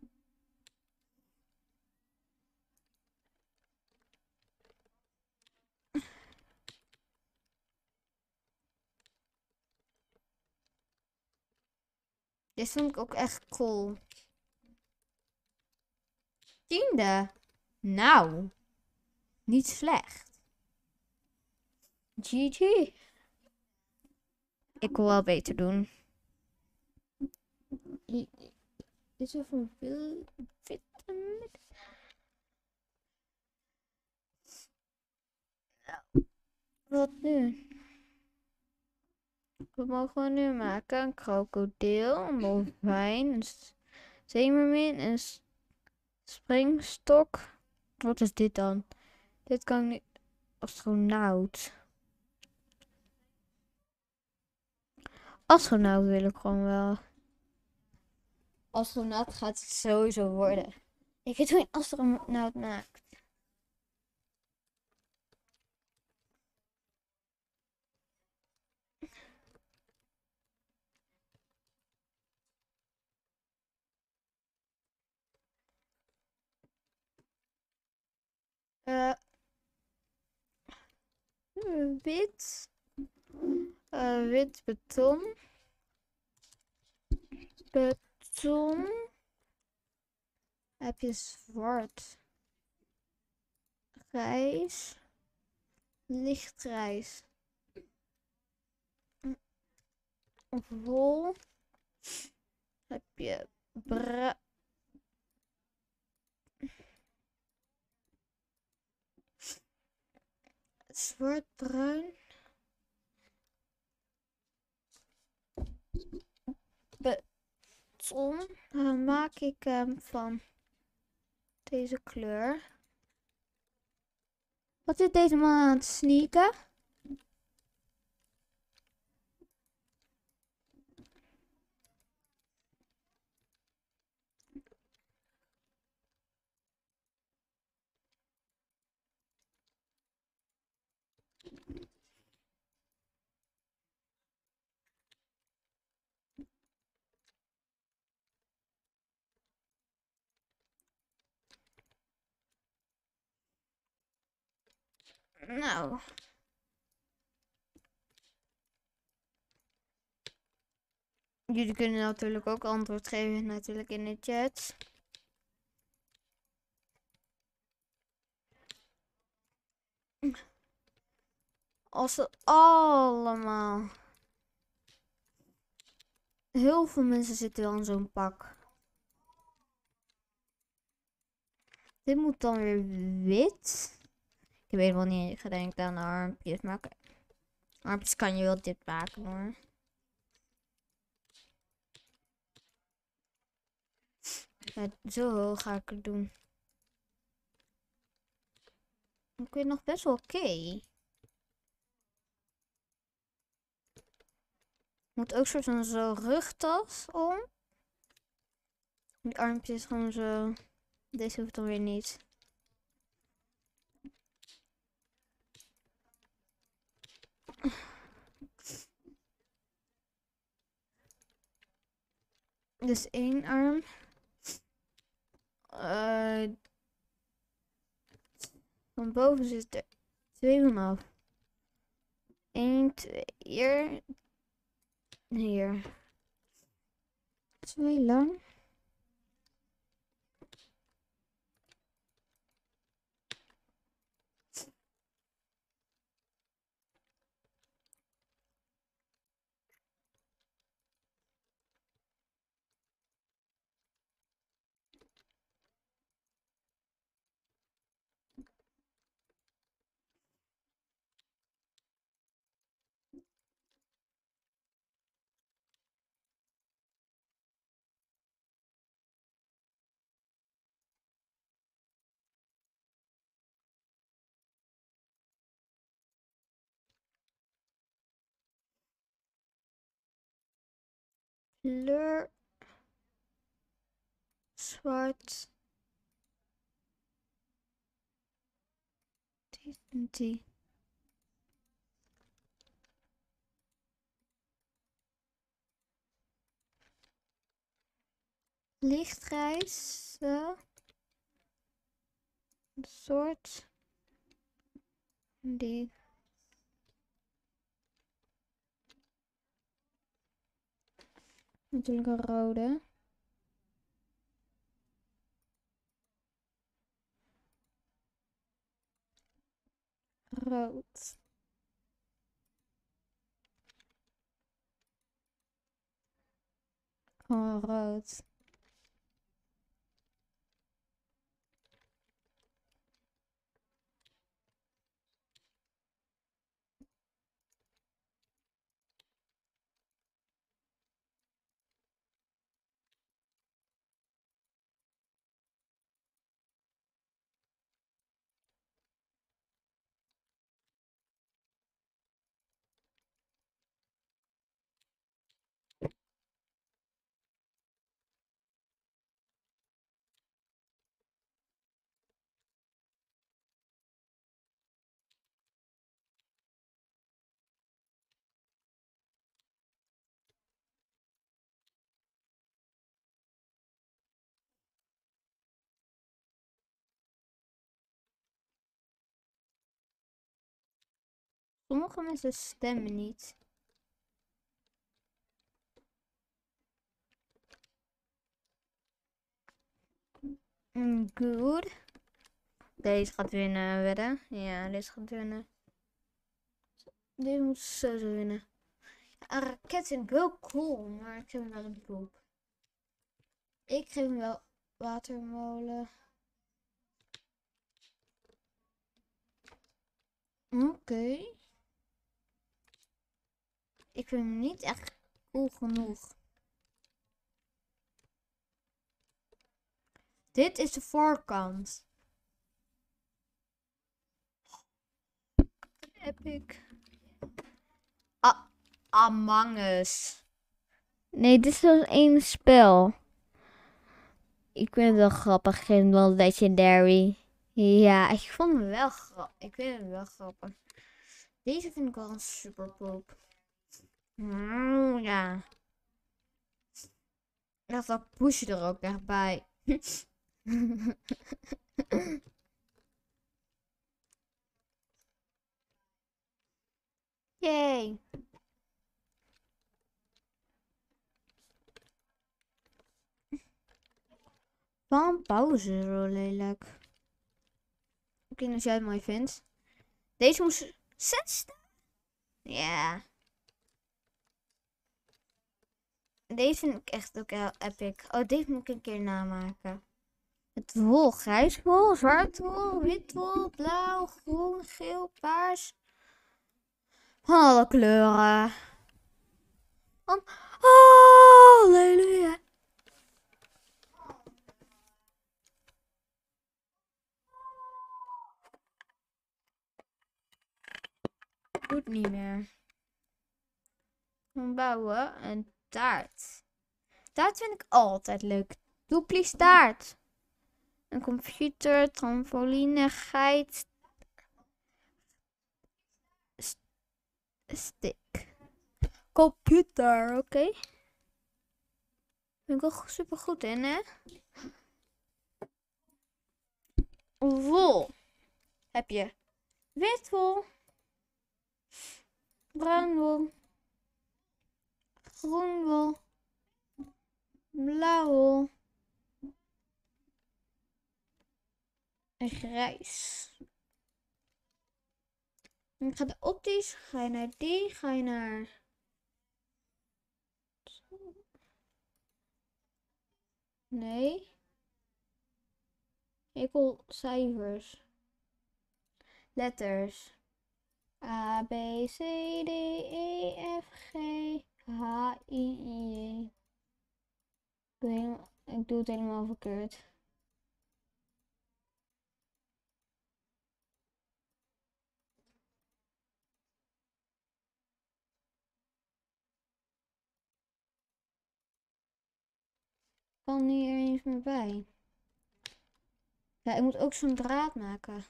Dit vond ik ook echt cool. Tiende. Nou. Niet slecht. G G. Ik wil wel beter doen. Dit is wel van veel vitamine. Wat nu? Wat mogen we nu maken? Een krokodil, een dolfijn, een zeemermin, een springstok, Wat is dit dan? Dit kan ik niet. Astronaut. Astronaut wil ik gewoon wel. Astronaut gaat het sowieso worden. Ik weet hoe een astronaut maakt. Uh, wit. Uh, wit beton. Beton. Heb je zwart. Grijs. Lichtgrijs. Wol. Heb je bra... Zwart-bruin. Beton. Dan maak ik hem van deze kleur. Wat is deze man aan het sneaken? Nou. Jullie kunnen natuurlijk ook antwoord geven natuurlijk in de chat. Als ze allemaal... Heel veel mensen zitten wel in zo'n pak. Dit moet dan weer wit. Ik weet wel niet, ik ga denk ik aan de armpjes maken. Armpjes kan je wel dit maken hoor. Ja, zo ga ik het doen. Ik weet nog best wel oké. Okay. Moet ook soort van zo rugtas om. Die armpjes gewoon zo. Deze hoeft dan weer niet. Dus één arm. Uh, van boven zit er twee vanaf. Eén, twee, hier. Hier. Twee lang. Kleur. Zwart. Die en die. Lichtgrijs. Zo. Een soort. Die. Natuurlijk een rode. Rood. Gewoon rood. Sommige mensen stemmen niet. Mm, Good. Deze gaat winnen, wedden. Ja, deze gaat winnen. Deze moet sowieso winnen. Een raket vind ik wel cool, maar ik geef hem wel een poep. Ik geef hem wel watermolen. Oké. Okay. Ik vind hem niet echt cool genoeg. Dit is de voorkant. Epic. Ah, Among Us. Nee, dit is zo'n één spel. Ik vind het wel grappig. Ik vind het wel legendary. Ja, ik vond hem wel grappig. Ik vind het wel grappig. Deze vind ik wel een super poop. Mm, ja. Dat dat push er ook echt bij. Yay. Waarom pauze zo lelijk? Ik weet niet of jij het mooi vindt. Deze moest zes staan. Ja. Deze vind ik echt ook heel epic. Oh, deze moet ik een keer namaken. Het wol, grijs wol, zwart wol, wit wol, blauw, groen, geel, paars. Alle kleuren. Oh, halleluja. Doet niet meer. Bouwen een taart. Taart vind ik altijd leuk. Doeplie taart. Een computer, trampoline, geit. St stick. Computer, oké. Okay. Ben ik wel super goed in, hè? Wol. Heb je wit wol, bruin wol, groen wol, blauw wol en grijs. Dan ga je optisch, ga je naar die, ga je naar... Nee. Ik wil cijfers. Letters. A, B, C, D, E, F, G, H, I, I, J. Ik doe het helemaal verkeerd. Ik kan niet eens meer bij. Ja, ik moet ook zo'n draad maken.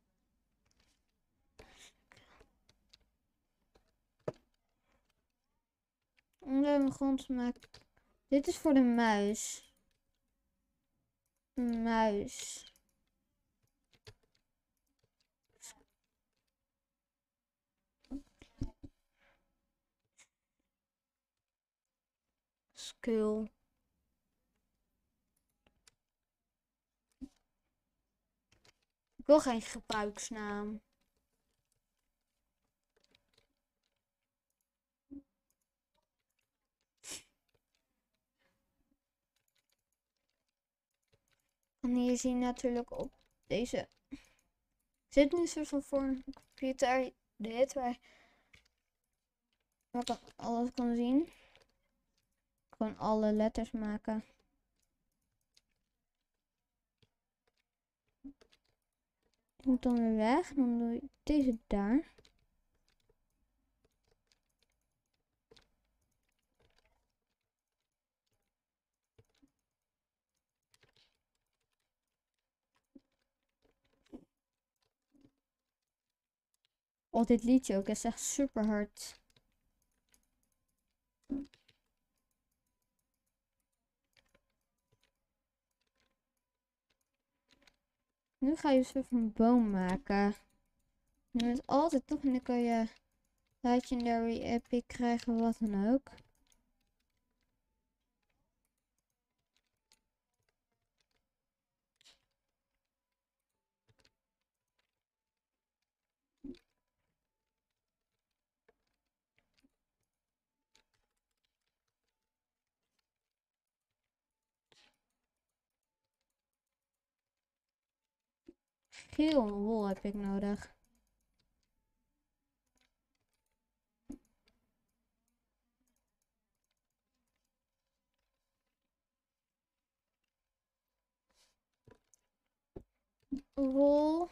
Onder de grond maken. Dit is voor de muis. Muis. Skull. Ik wil geen gebruiksnaam. En hier zie je natuurlijk op deze. Ik zit nu soort van voor een computer. Dit waar ik alles kan zien. Gewoon alle letters maken. Ik moet dan weer weg. Dan doe ik deze daar. Oh, dit liedje ook is echt super hard. Nu ga je een soort van boom maken. Je bent altijd toch en dan kan je Legendary epic krijgen, wat dan ook. Geel wol heb ik nodig. Wol.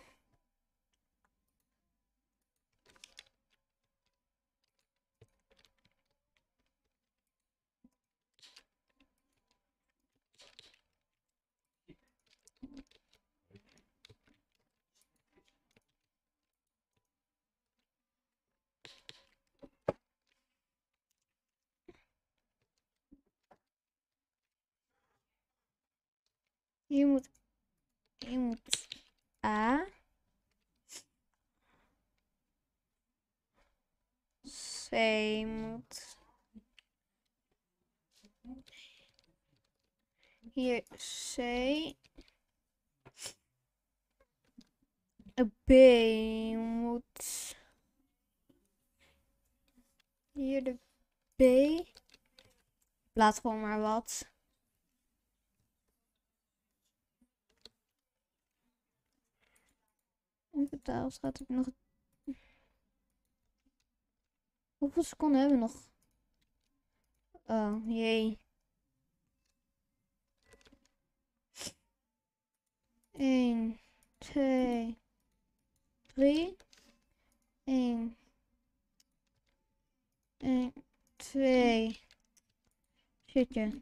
Hier moet, hier moet A. C moet. Hier C. B moet. Hier de B. Laat gewoon maar wat. In totaal staat ik nog. Hoeveel seconden hebben we nog? Oh jee. één, twee, drie. één, één, twee. Shitje.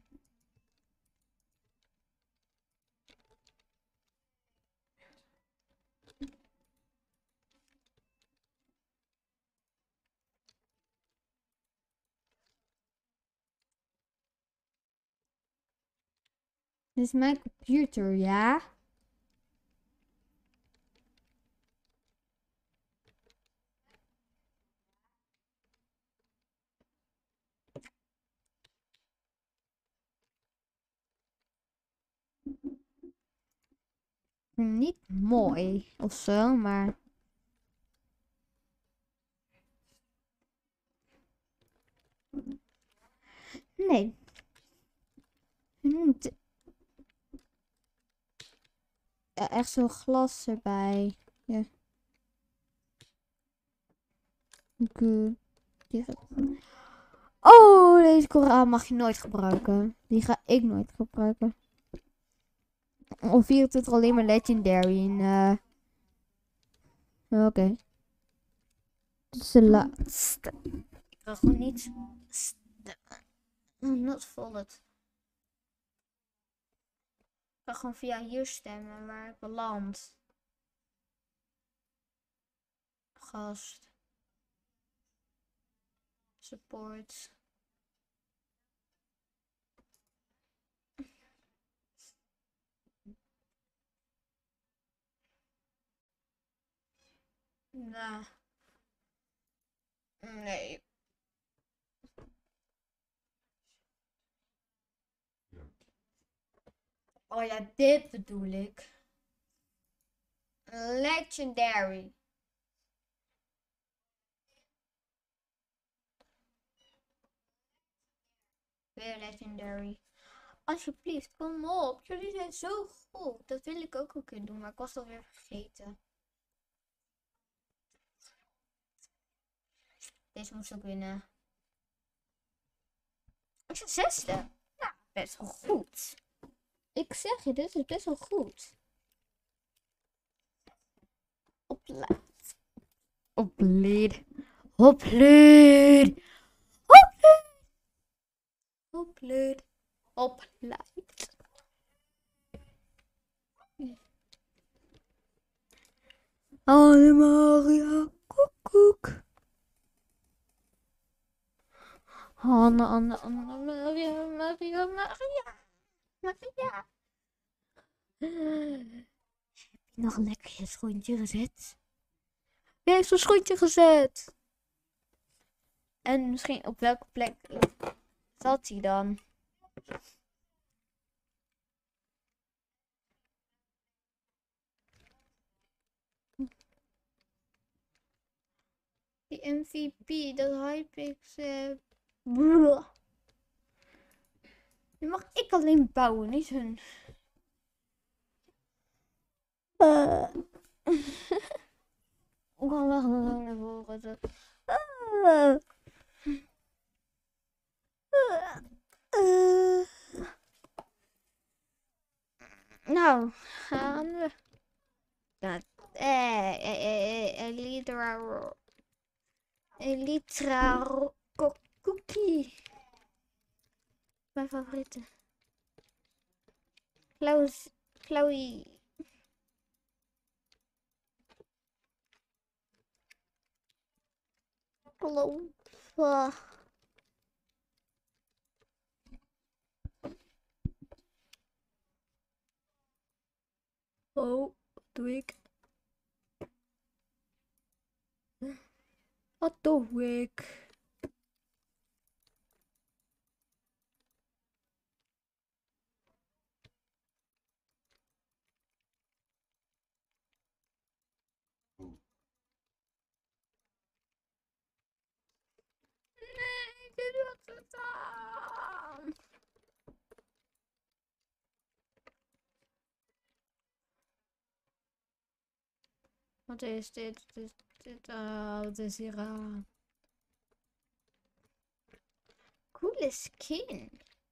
Dit is mijn computer, ja? Niet mooi of zo, maar. Nee. Niet. Ja, echt zo'n glas erbij. Ja. Goed. Oh, deze koraal mag je nooit gebruiken. Die ga ik nooit gebruiken. Of vierentwintig alleen maar legendary. En, uh... Oké. Okay. Dit is de laatste. Ik kan gewoon niet stemmen. Not folded. Ik kan gewoon via hier stemmen waar ik beland. Gast. Support. Nou. Nee. Ja. Oh ja, dit bedoel ik. Legendary. Weer legendary. Alsjeblieft, kom op. Jullie zijn zo goed. Dat wil ik ook een keer doen, maar ik was het alweer vergeten. Deze moest ook winnen. Ik zit zesde. Ja, best wel goed. Ik zeg je, dit is best wel goed. Opleid. Opleid. Opleid. Opleid. Opleid. Opleid. Annemaria, koekoek. Anne, Anne, Anne, Maria, Maria, Maria. Maria. Heb je nog lekker je schoentje gezet? Wie heeft zo'n schoentje gezet? En misschien op welke plek zat hij dan? Die M V P, dat Hypixel. Uh, nu mag ik alleen bouwen, niet hun. Uh. Ik kan weg naar voren. Uh. Uh. Uh. Nou, gaan we. Dat. Eh, eh, eh, Elytra. Elytra cookie. Mijn favoriete. Klaus. Chloe. Hallo. Uh. Oh, wat doe ik? Wat doe ik? Nee, dit is wat gedaan. Wat is dit? Wat is dit? Uh, wat is hier aan? Coole skin.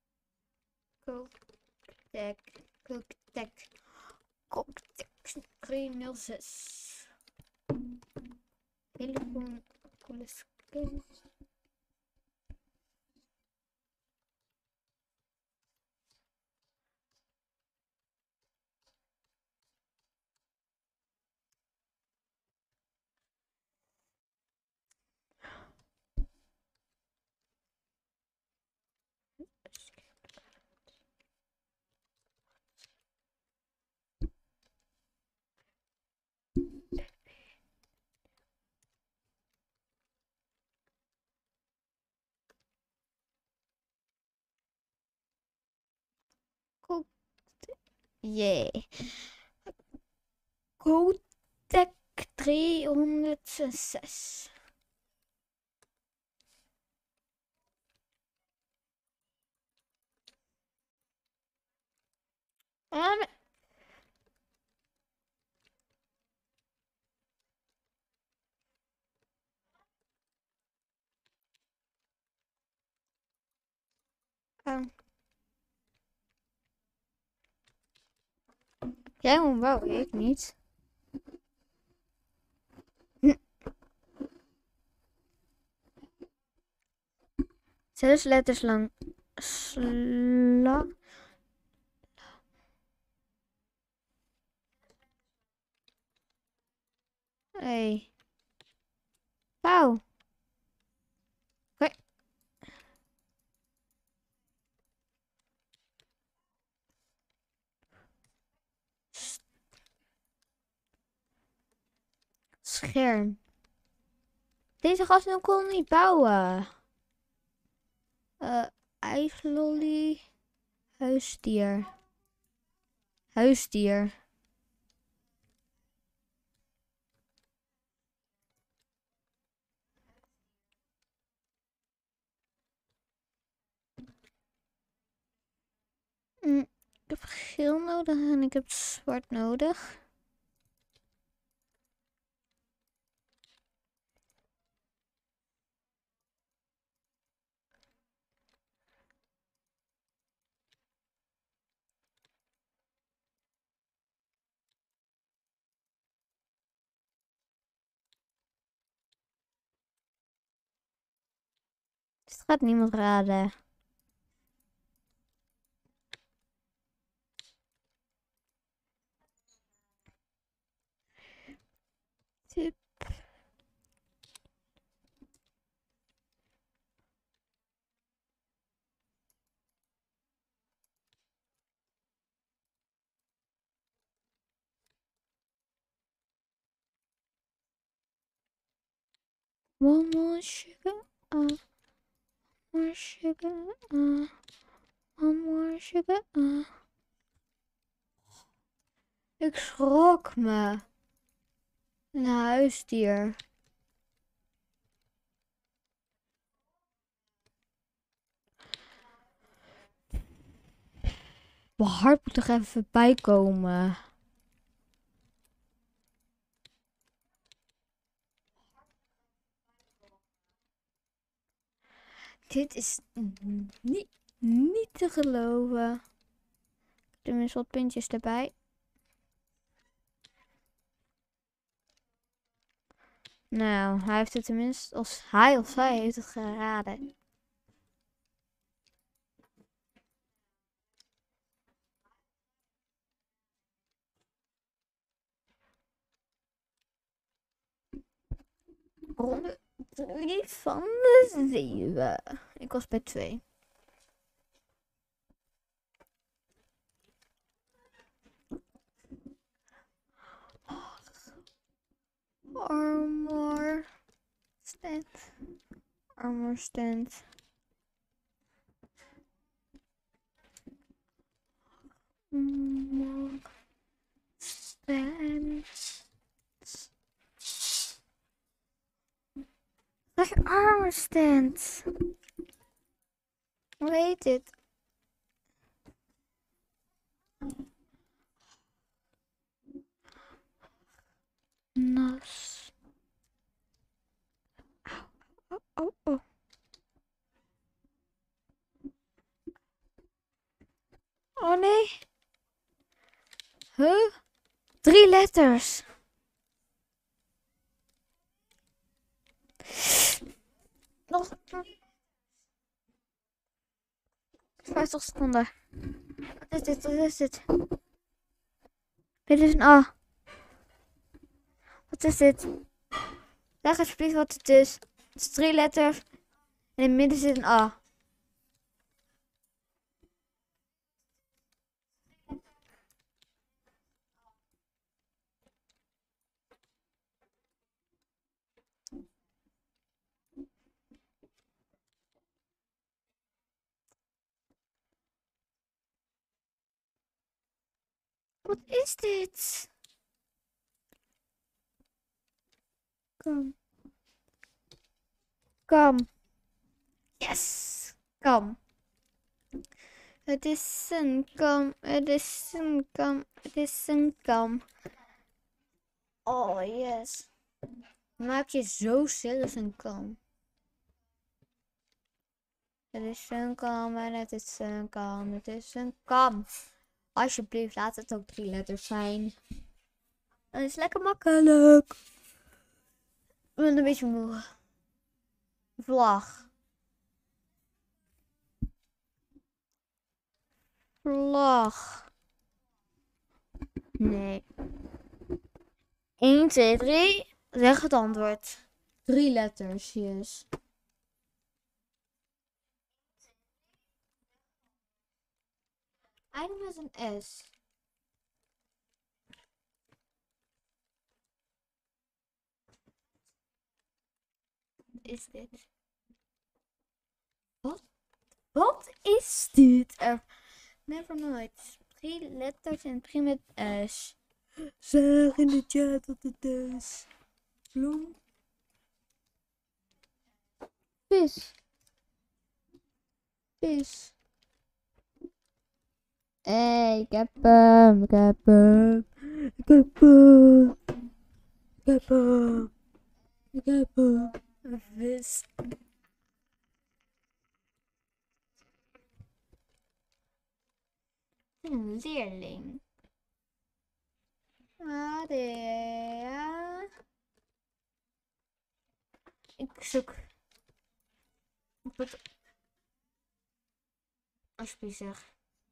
Cooktek. Cooktek. Cooktek driehonderdzes. Hele coole, coole skin. Yeah. Cooktek driehonderdzes. Um, um. Jij moet bouwen, ik niet. Hm. Zes letters lang. Sla. Hey. Pauw. Oké. Scherm. Deze gast kon niet bouwen. Uh, ijslolly. Huisdier. Huisdier. Mm, ik heb geel nodig en ik heb zwart nodig. Het gaat niemand raden. Tip. One more sugar. uh, more sugar, uh, one more sugar, uh. Ik schrok me. Een huisdier. Mijn hart moet er even bij komen. Dit is niet, niet te geloven. Tenminste wat puntjes erbij. Nou, hij heeft het tenminste, als hij of zij heeft het geraden. Ronde drie van de zeven. Ik was bij twee. Armor stand. Armor stand. Armor stand. Waar is armor stand? Hoe heet dit? Nas. Oh, oh, oh. Oh nee. Huh? Drie letters. Nog vijftig seconden. Wat is dit? Wat is dit? Dit is een A. Wat is dit? Zeg alsjeblieft wat het is. Het is drie letters. En in het midden zit een A. Wat is dit? Kom. Kom. Yes. Kom. Het is een kam. Het is een kam. Het is een kam. Oh yes. Maak je zo zelf een kam. Het is een kam en het is een kam. Het is een kam. Alsjeblieft, laat het ook drie letters zijn. Dat is lekker makkelijk. Ik ben een beetje moe. Vlag. Vlag. Nee. één, twee, drie. Zeg het antwoord. Drie letters, yes. Eindig met een S. Wat is dit? Wat? Wat is dit? Uh, never nooit. Drie letters en drie met S. Zeg in de chat wat het is. Bloem. Vis. Vis. Hé, hey, ik heb hem, ik heb hem, ik heb hem, ik heb hem, ik heb hem. Een vis. Een leerling. Ah, ja. Ik zoek. Wat? Alsjeblieft zeg.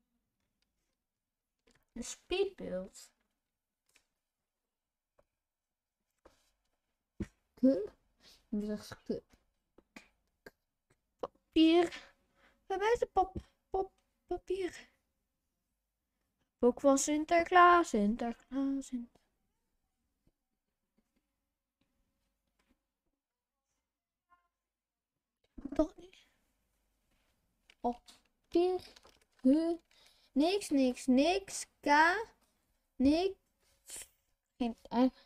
Een speedbeeld. Huh? Papier. Waar is de pap, pap, papier? Boek van Sinterklaas, Sinterklaas, Sinterklaas. toch niet. Papier. Huh. Niks, niks, niks. K. Niks. Geen eigen.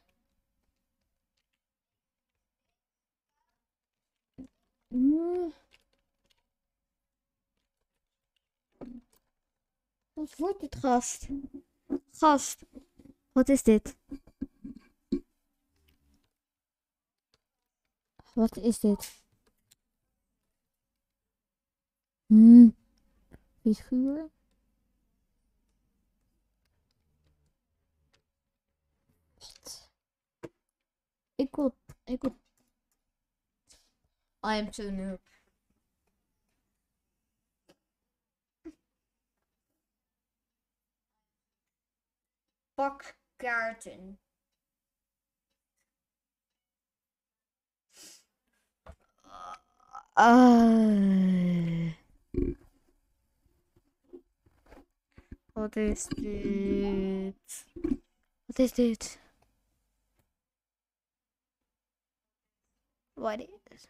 Hmm. Wat wordt dit, gast? Gast. Wat is dit? Wat is dit? Hmm. Figuur. Wat? Ik wil... Ik wil... I am too noob. Pak kaarten. Uh, wat is dit? Wat is dit? Wat is het?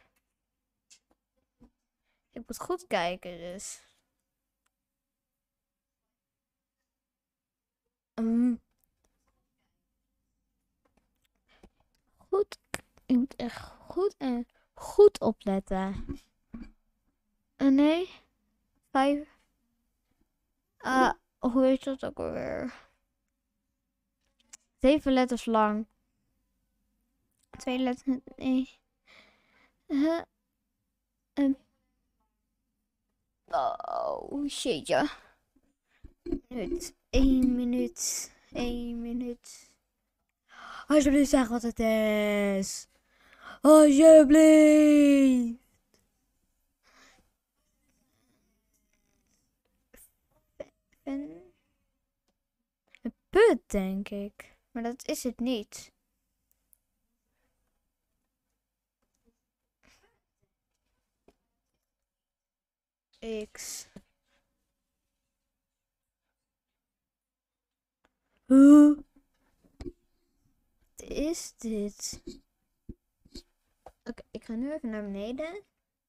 Ik moet goed kijken dus. Um, goed. Ik moet echt goed en goed opletten. Uh, nee. Vijf. Uh, hoe heet dat ook alweer? Zeven letters lang. Twee letters. Nee. Uh, um. Oh, shitje. Minuut. Eén minuut. Eén minuut. Alsjeblieft zeg wat het is. Alsjeblieft. Een, een put, denk ik. Maar dat is het niet. X. Huh? Wat is dit? Oké, okay, ik ga nu even naar beneden.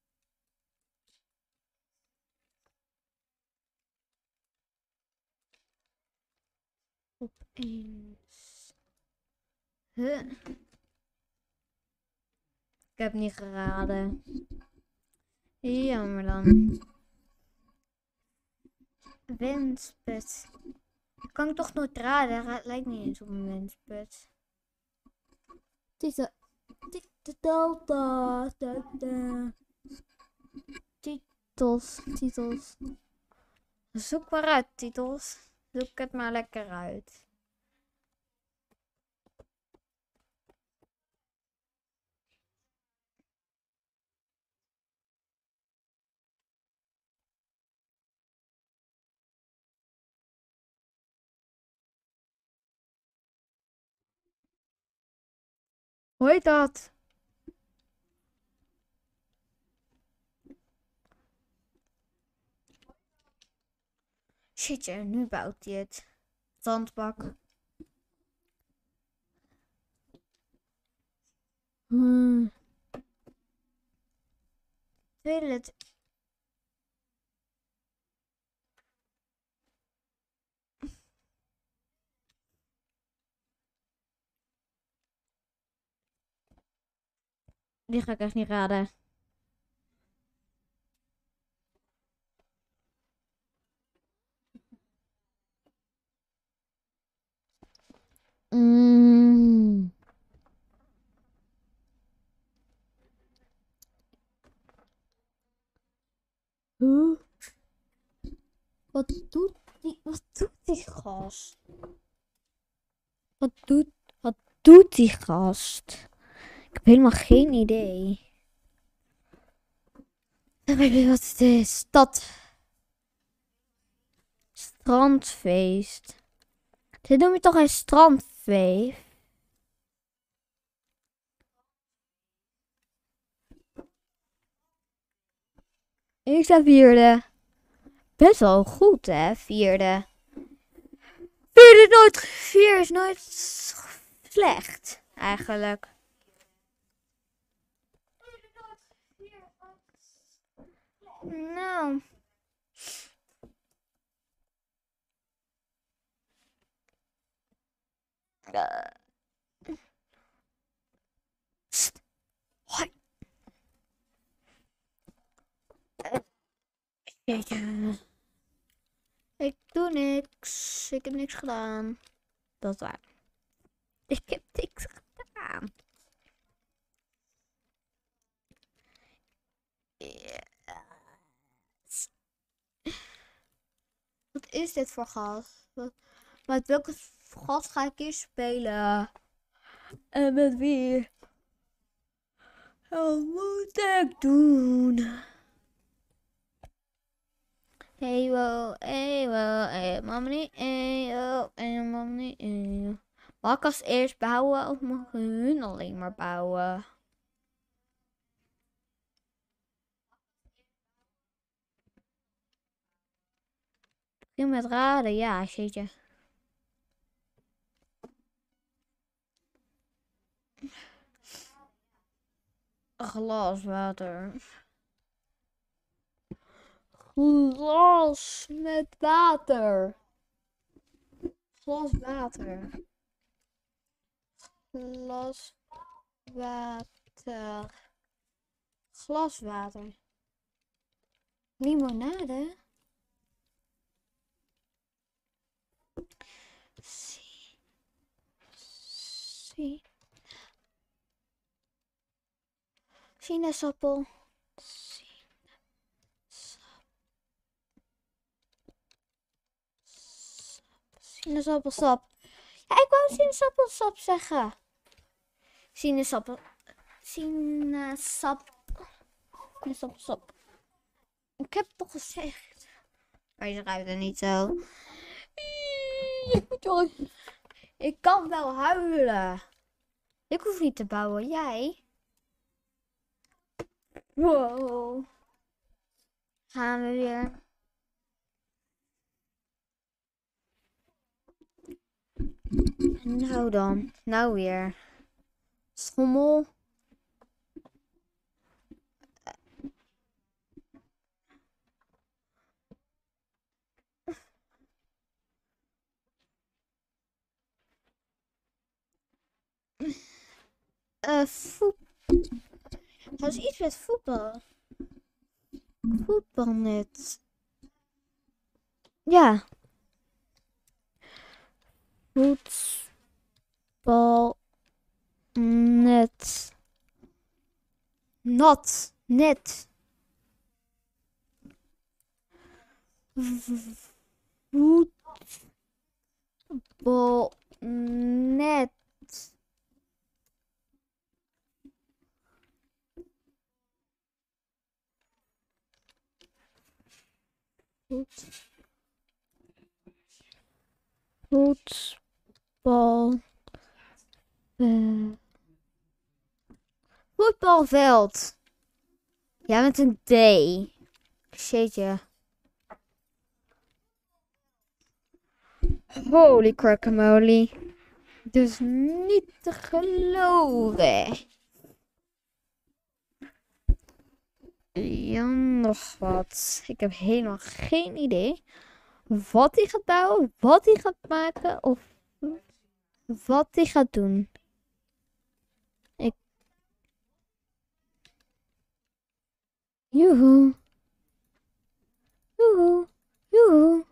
Opeens. Huh? Ik heb niet geraden. Jammer dan. Wensput. Kan ik toch nooit raden? Ra lijkt niet eens op een wensput. Titel. Delta. Titels. Titels. Zoek maar uit, titels. Zoek het maar lekker uit. Hoe heet dat? Shitje, nu bouwt hij het. Zandbak. Hmm. Tweede letter. Die ga ik echt niet raden. Mm. Huh? Wat doet die, wat doet die gast? Wat doet, wat doet die gast? Ik heb helemaal geen idee. Ik weet niet wat het is. Stad. Strandfeest. Dit noem je toch een strandfeest? Ik sta vierde. Best wel goed, hè? Vierde. Vierde is nooit. Vier is nooit slecht, eigenlijk. Nou. Uh. Psst. Hoi. Uh. Jeetje. Ik doe niks. Ik heb niks gedaan. Dat is waar. Ik heb niks gedaan. Yes. Wat is dit voor gas? Met welke gas ga ik hier spelen? En met wie? Wat moet ik doen? Hey wo, hey wo, hey mamma, hey wo, hey mamma, hey. Mag ik als eerst bouwen of mogen hun alleen maar bouwen? Begin met raden, ja, zit je. Een glas water. Glas met water. Glas water. Glas water. Glaswater. Limonade. Zie. Zie. Sinaasappel. Sinaasappelsap. Ja, ik wou sinaasappelsap zeggen. Sinaasappel. Sinaasap. Sinaasappelsap. Ik heb het toch gezegd. Maar je schrijft het niet zo. Ik kan wel huilen. Ik hoef niet te bouwen. Jij? Wow. Gaan we weer. Nou dan. Nou weer. Schommel. Uh, voet... Dat is iets met voetbal. Voetbalnet. Ja. Voetbalnet. Nat. Net. Voetbalnet. Voetbal. Uh. Voetbalveld. Ja, met een D. Jeetje. Holy guacamole. Dus niet te geloven. Ja, nog wat. Ik heb helemaal geen idee wat hij gaat bouwen, wat hij gaat maken of wat hij gaat doen. Ik... Joehoe. Joehoe. Joehoe.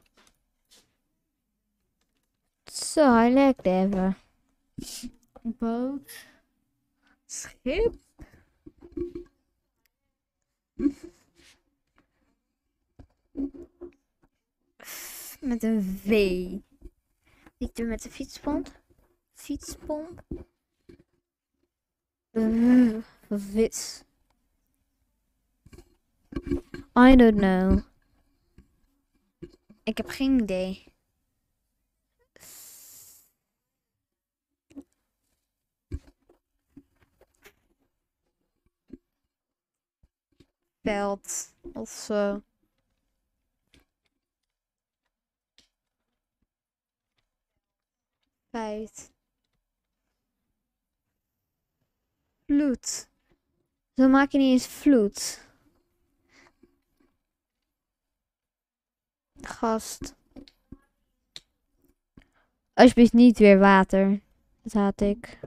Zo, hij lijkt even. Boot. Schip. Met een V. Ik doe met de fietspomp. Fietspomp. Uh, vis. I don't know. Ik heb geen idee. Veld of zo. Feit. Vloed. Zo maak je niet eens vloed. Gast. Alsjeblieft niet weer water. Dat haat ik.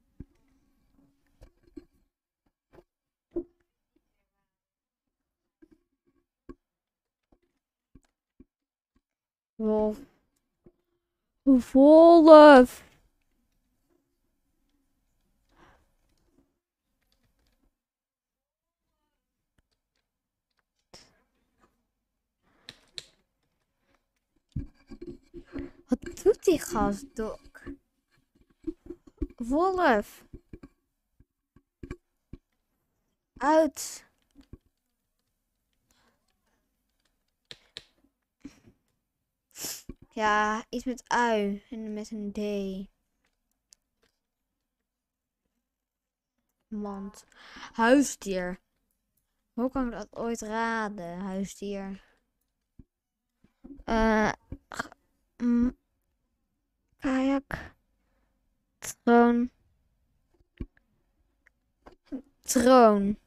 Wolf. Wolf. Wat doet die gast, Dok? Wolf. Uit. Ja, iets met ui en met een D. Mand. Huisdier. Hoe kan ik dat ooit raden? Huisdier. Eh. Uh, kajak. Troon. Troon.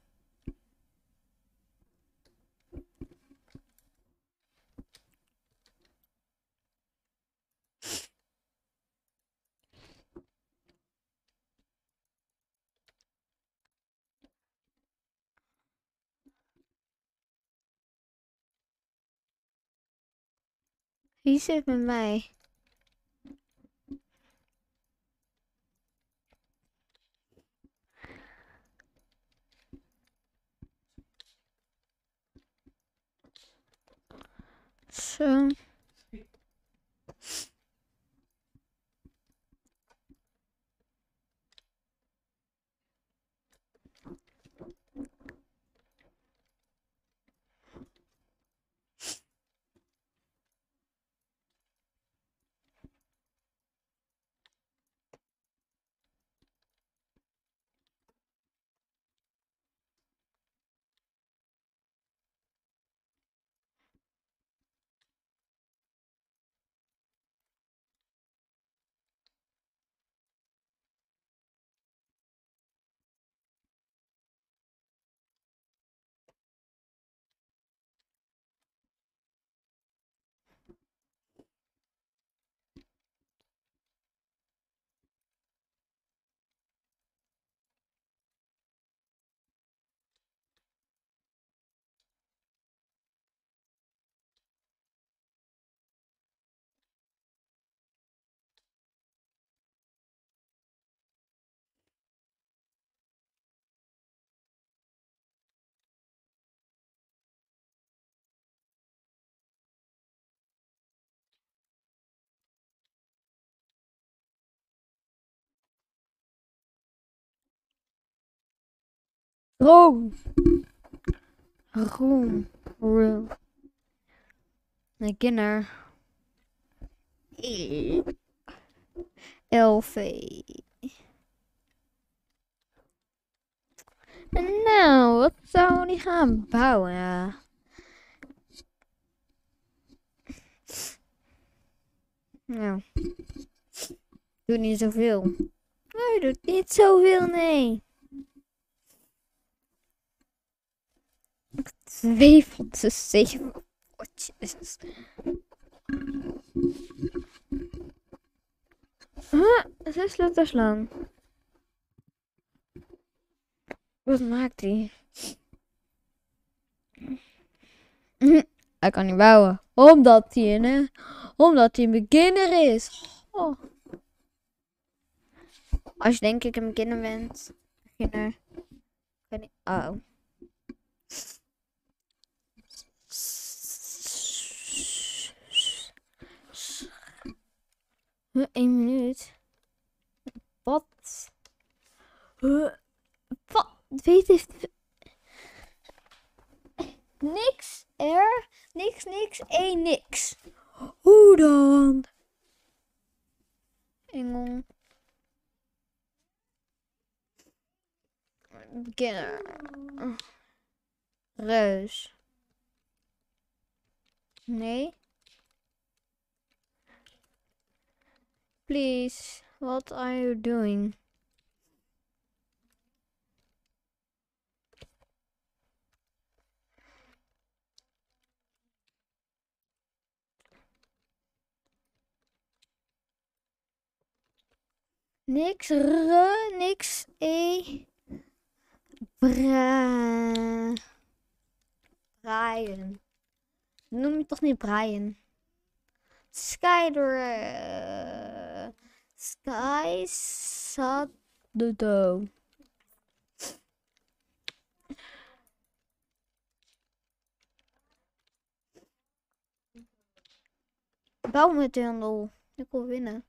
Wie zit met mij? Zo. Room. Room. Room. Nee, kinder. L V. Nou, wat zou die gaan bouwen? Ja. Nou. Doe niet zoveel. Nee, doet niet zoveel, nee. Twee van de zeven potjes. Huh, zes letters lang. Wat maakt hij? Hij kan niet bouwen. Omdat hij een, omdat hij een beginner is. Oh. Als je denk ik een beginner bent. Beginner. Ben ik, oh. Huh, één minuut. Wat? Huh, wat? Weet het? Niks er. Niks, niks, één, niks. Hoe dan? Engel. Beginner. Reus. Nee. Please, what are you doing? Niks R, niks E. Bra... Brian. Noem je toch niet Brian? Skyder. Uh, Sky Sadodo. Bouw met Tundel. Ik wil winnen.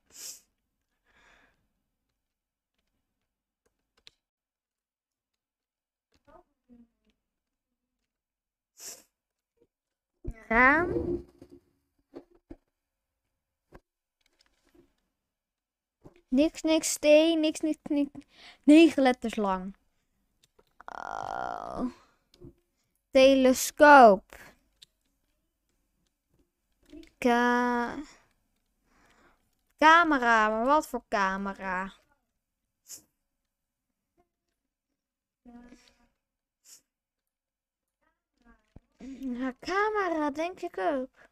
Raam. Niks, niks, steen, niks, niks, niks. Negen letters lang. Oh. Telescoop. Ka camera, maar wat voor camera? Ja, camera, denk ik ook.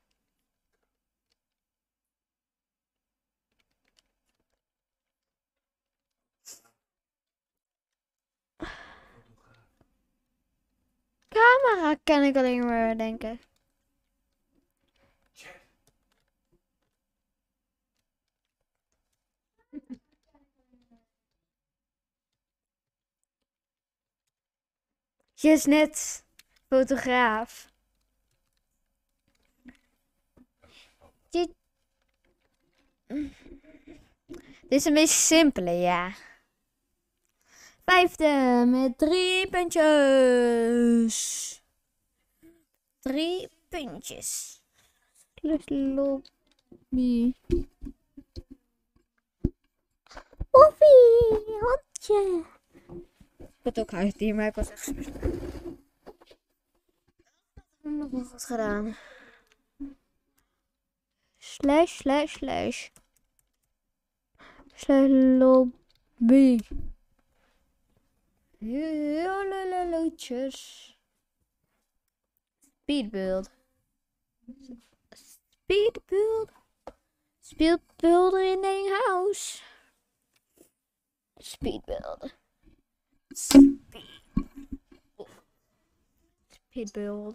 Camera kan ik alleen maar denken. Je is net fotograaf. Dit... Dit is een beetje simpele, ja. Vijfde met drie puntjes. Drie puntjes. Lobby. Oefie, hondje. Ik had ook huisdier, maar ik was echt super. Nog wel goed gedaan. Slash, slash, slash. Slash lobby. Lootjes. Speedbuild. Speedbuild. Speedbuilder in een house. Speedbuild. Speed. Speedbuild.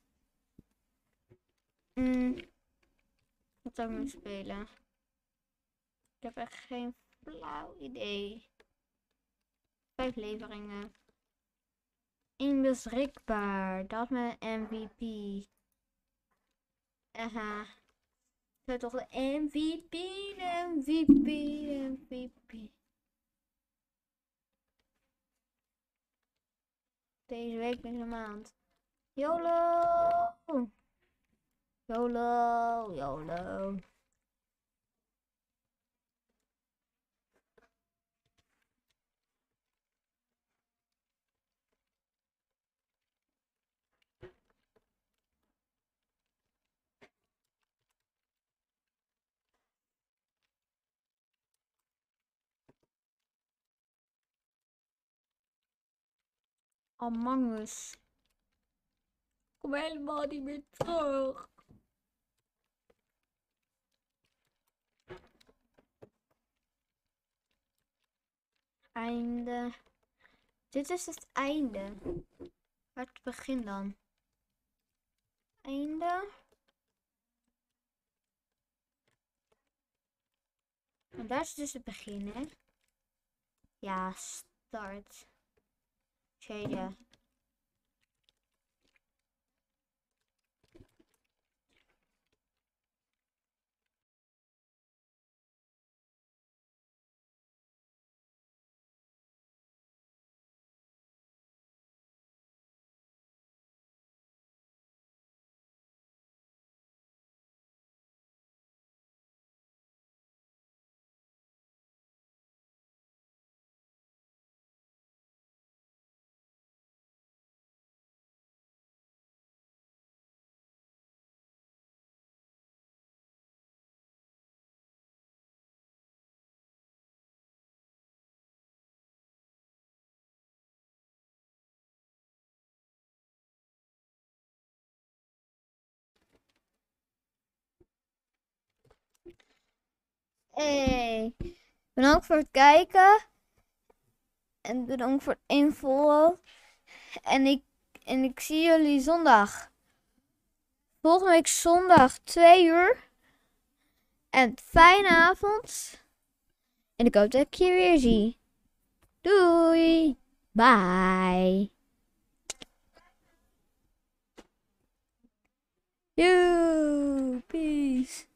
Mm. Wat zou ik nu spelen? Ik heb echt geen flauw idee. Vijf leveringen. Onbeschikbaar. Dat met een M V P. Aha. Ik heb toch de M V P, de M V P, de M V P. Deze week, deze maand. YOLO! YOLO, YOLO. Among Us. Kom helemaal niet meer terug. Einde. Dit is het einde. Waar het begin dan? Einde. En daar is dus het begin, hè? Ja, start. Tweede. Hey. Bedankt voor het kijken. En bedankt voor het invallen. En ik, en ik zie jullie zondag. Volgende week zondag twee uur. En fijne avond. En ik hoop dat ik je weer zie. Doei. Bye. You. Peace.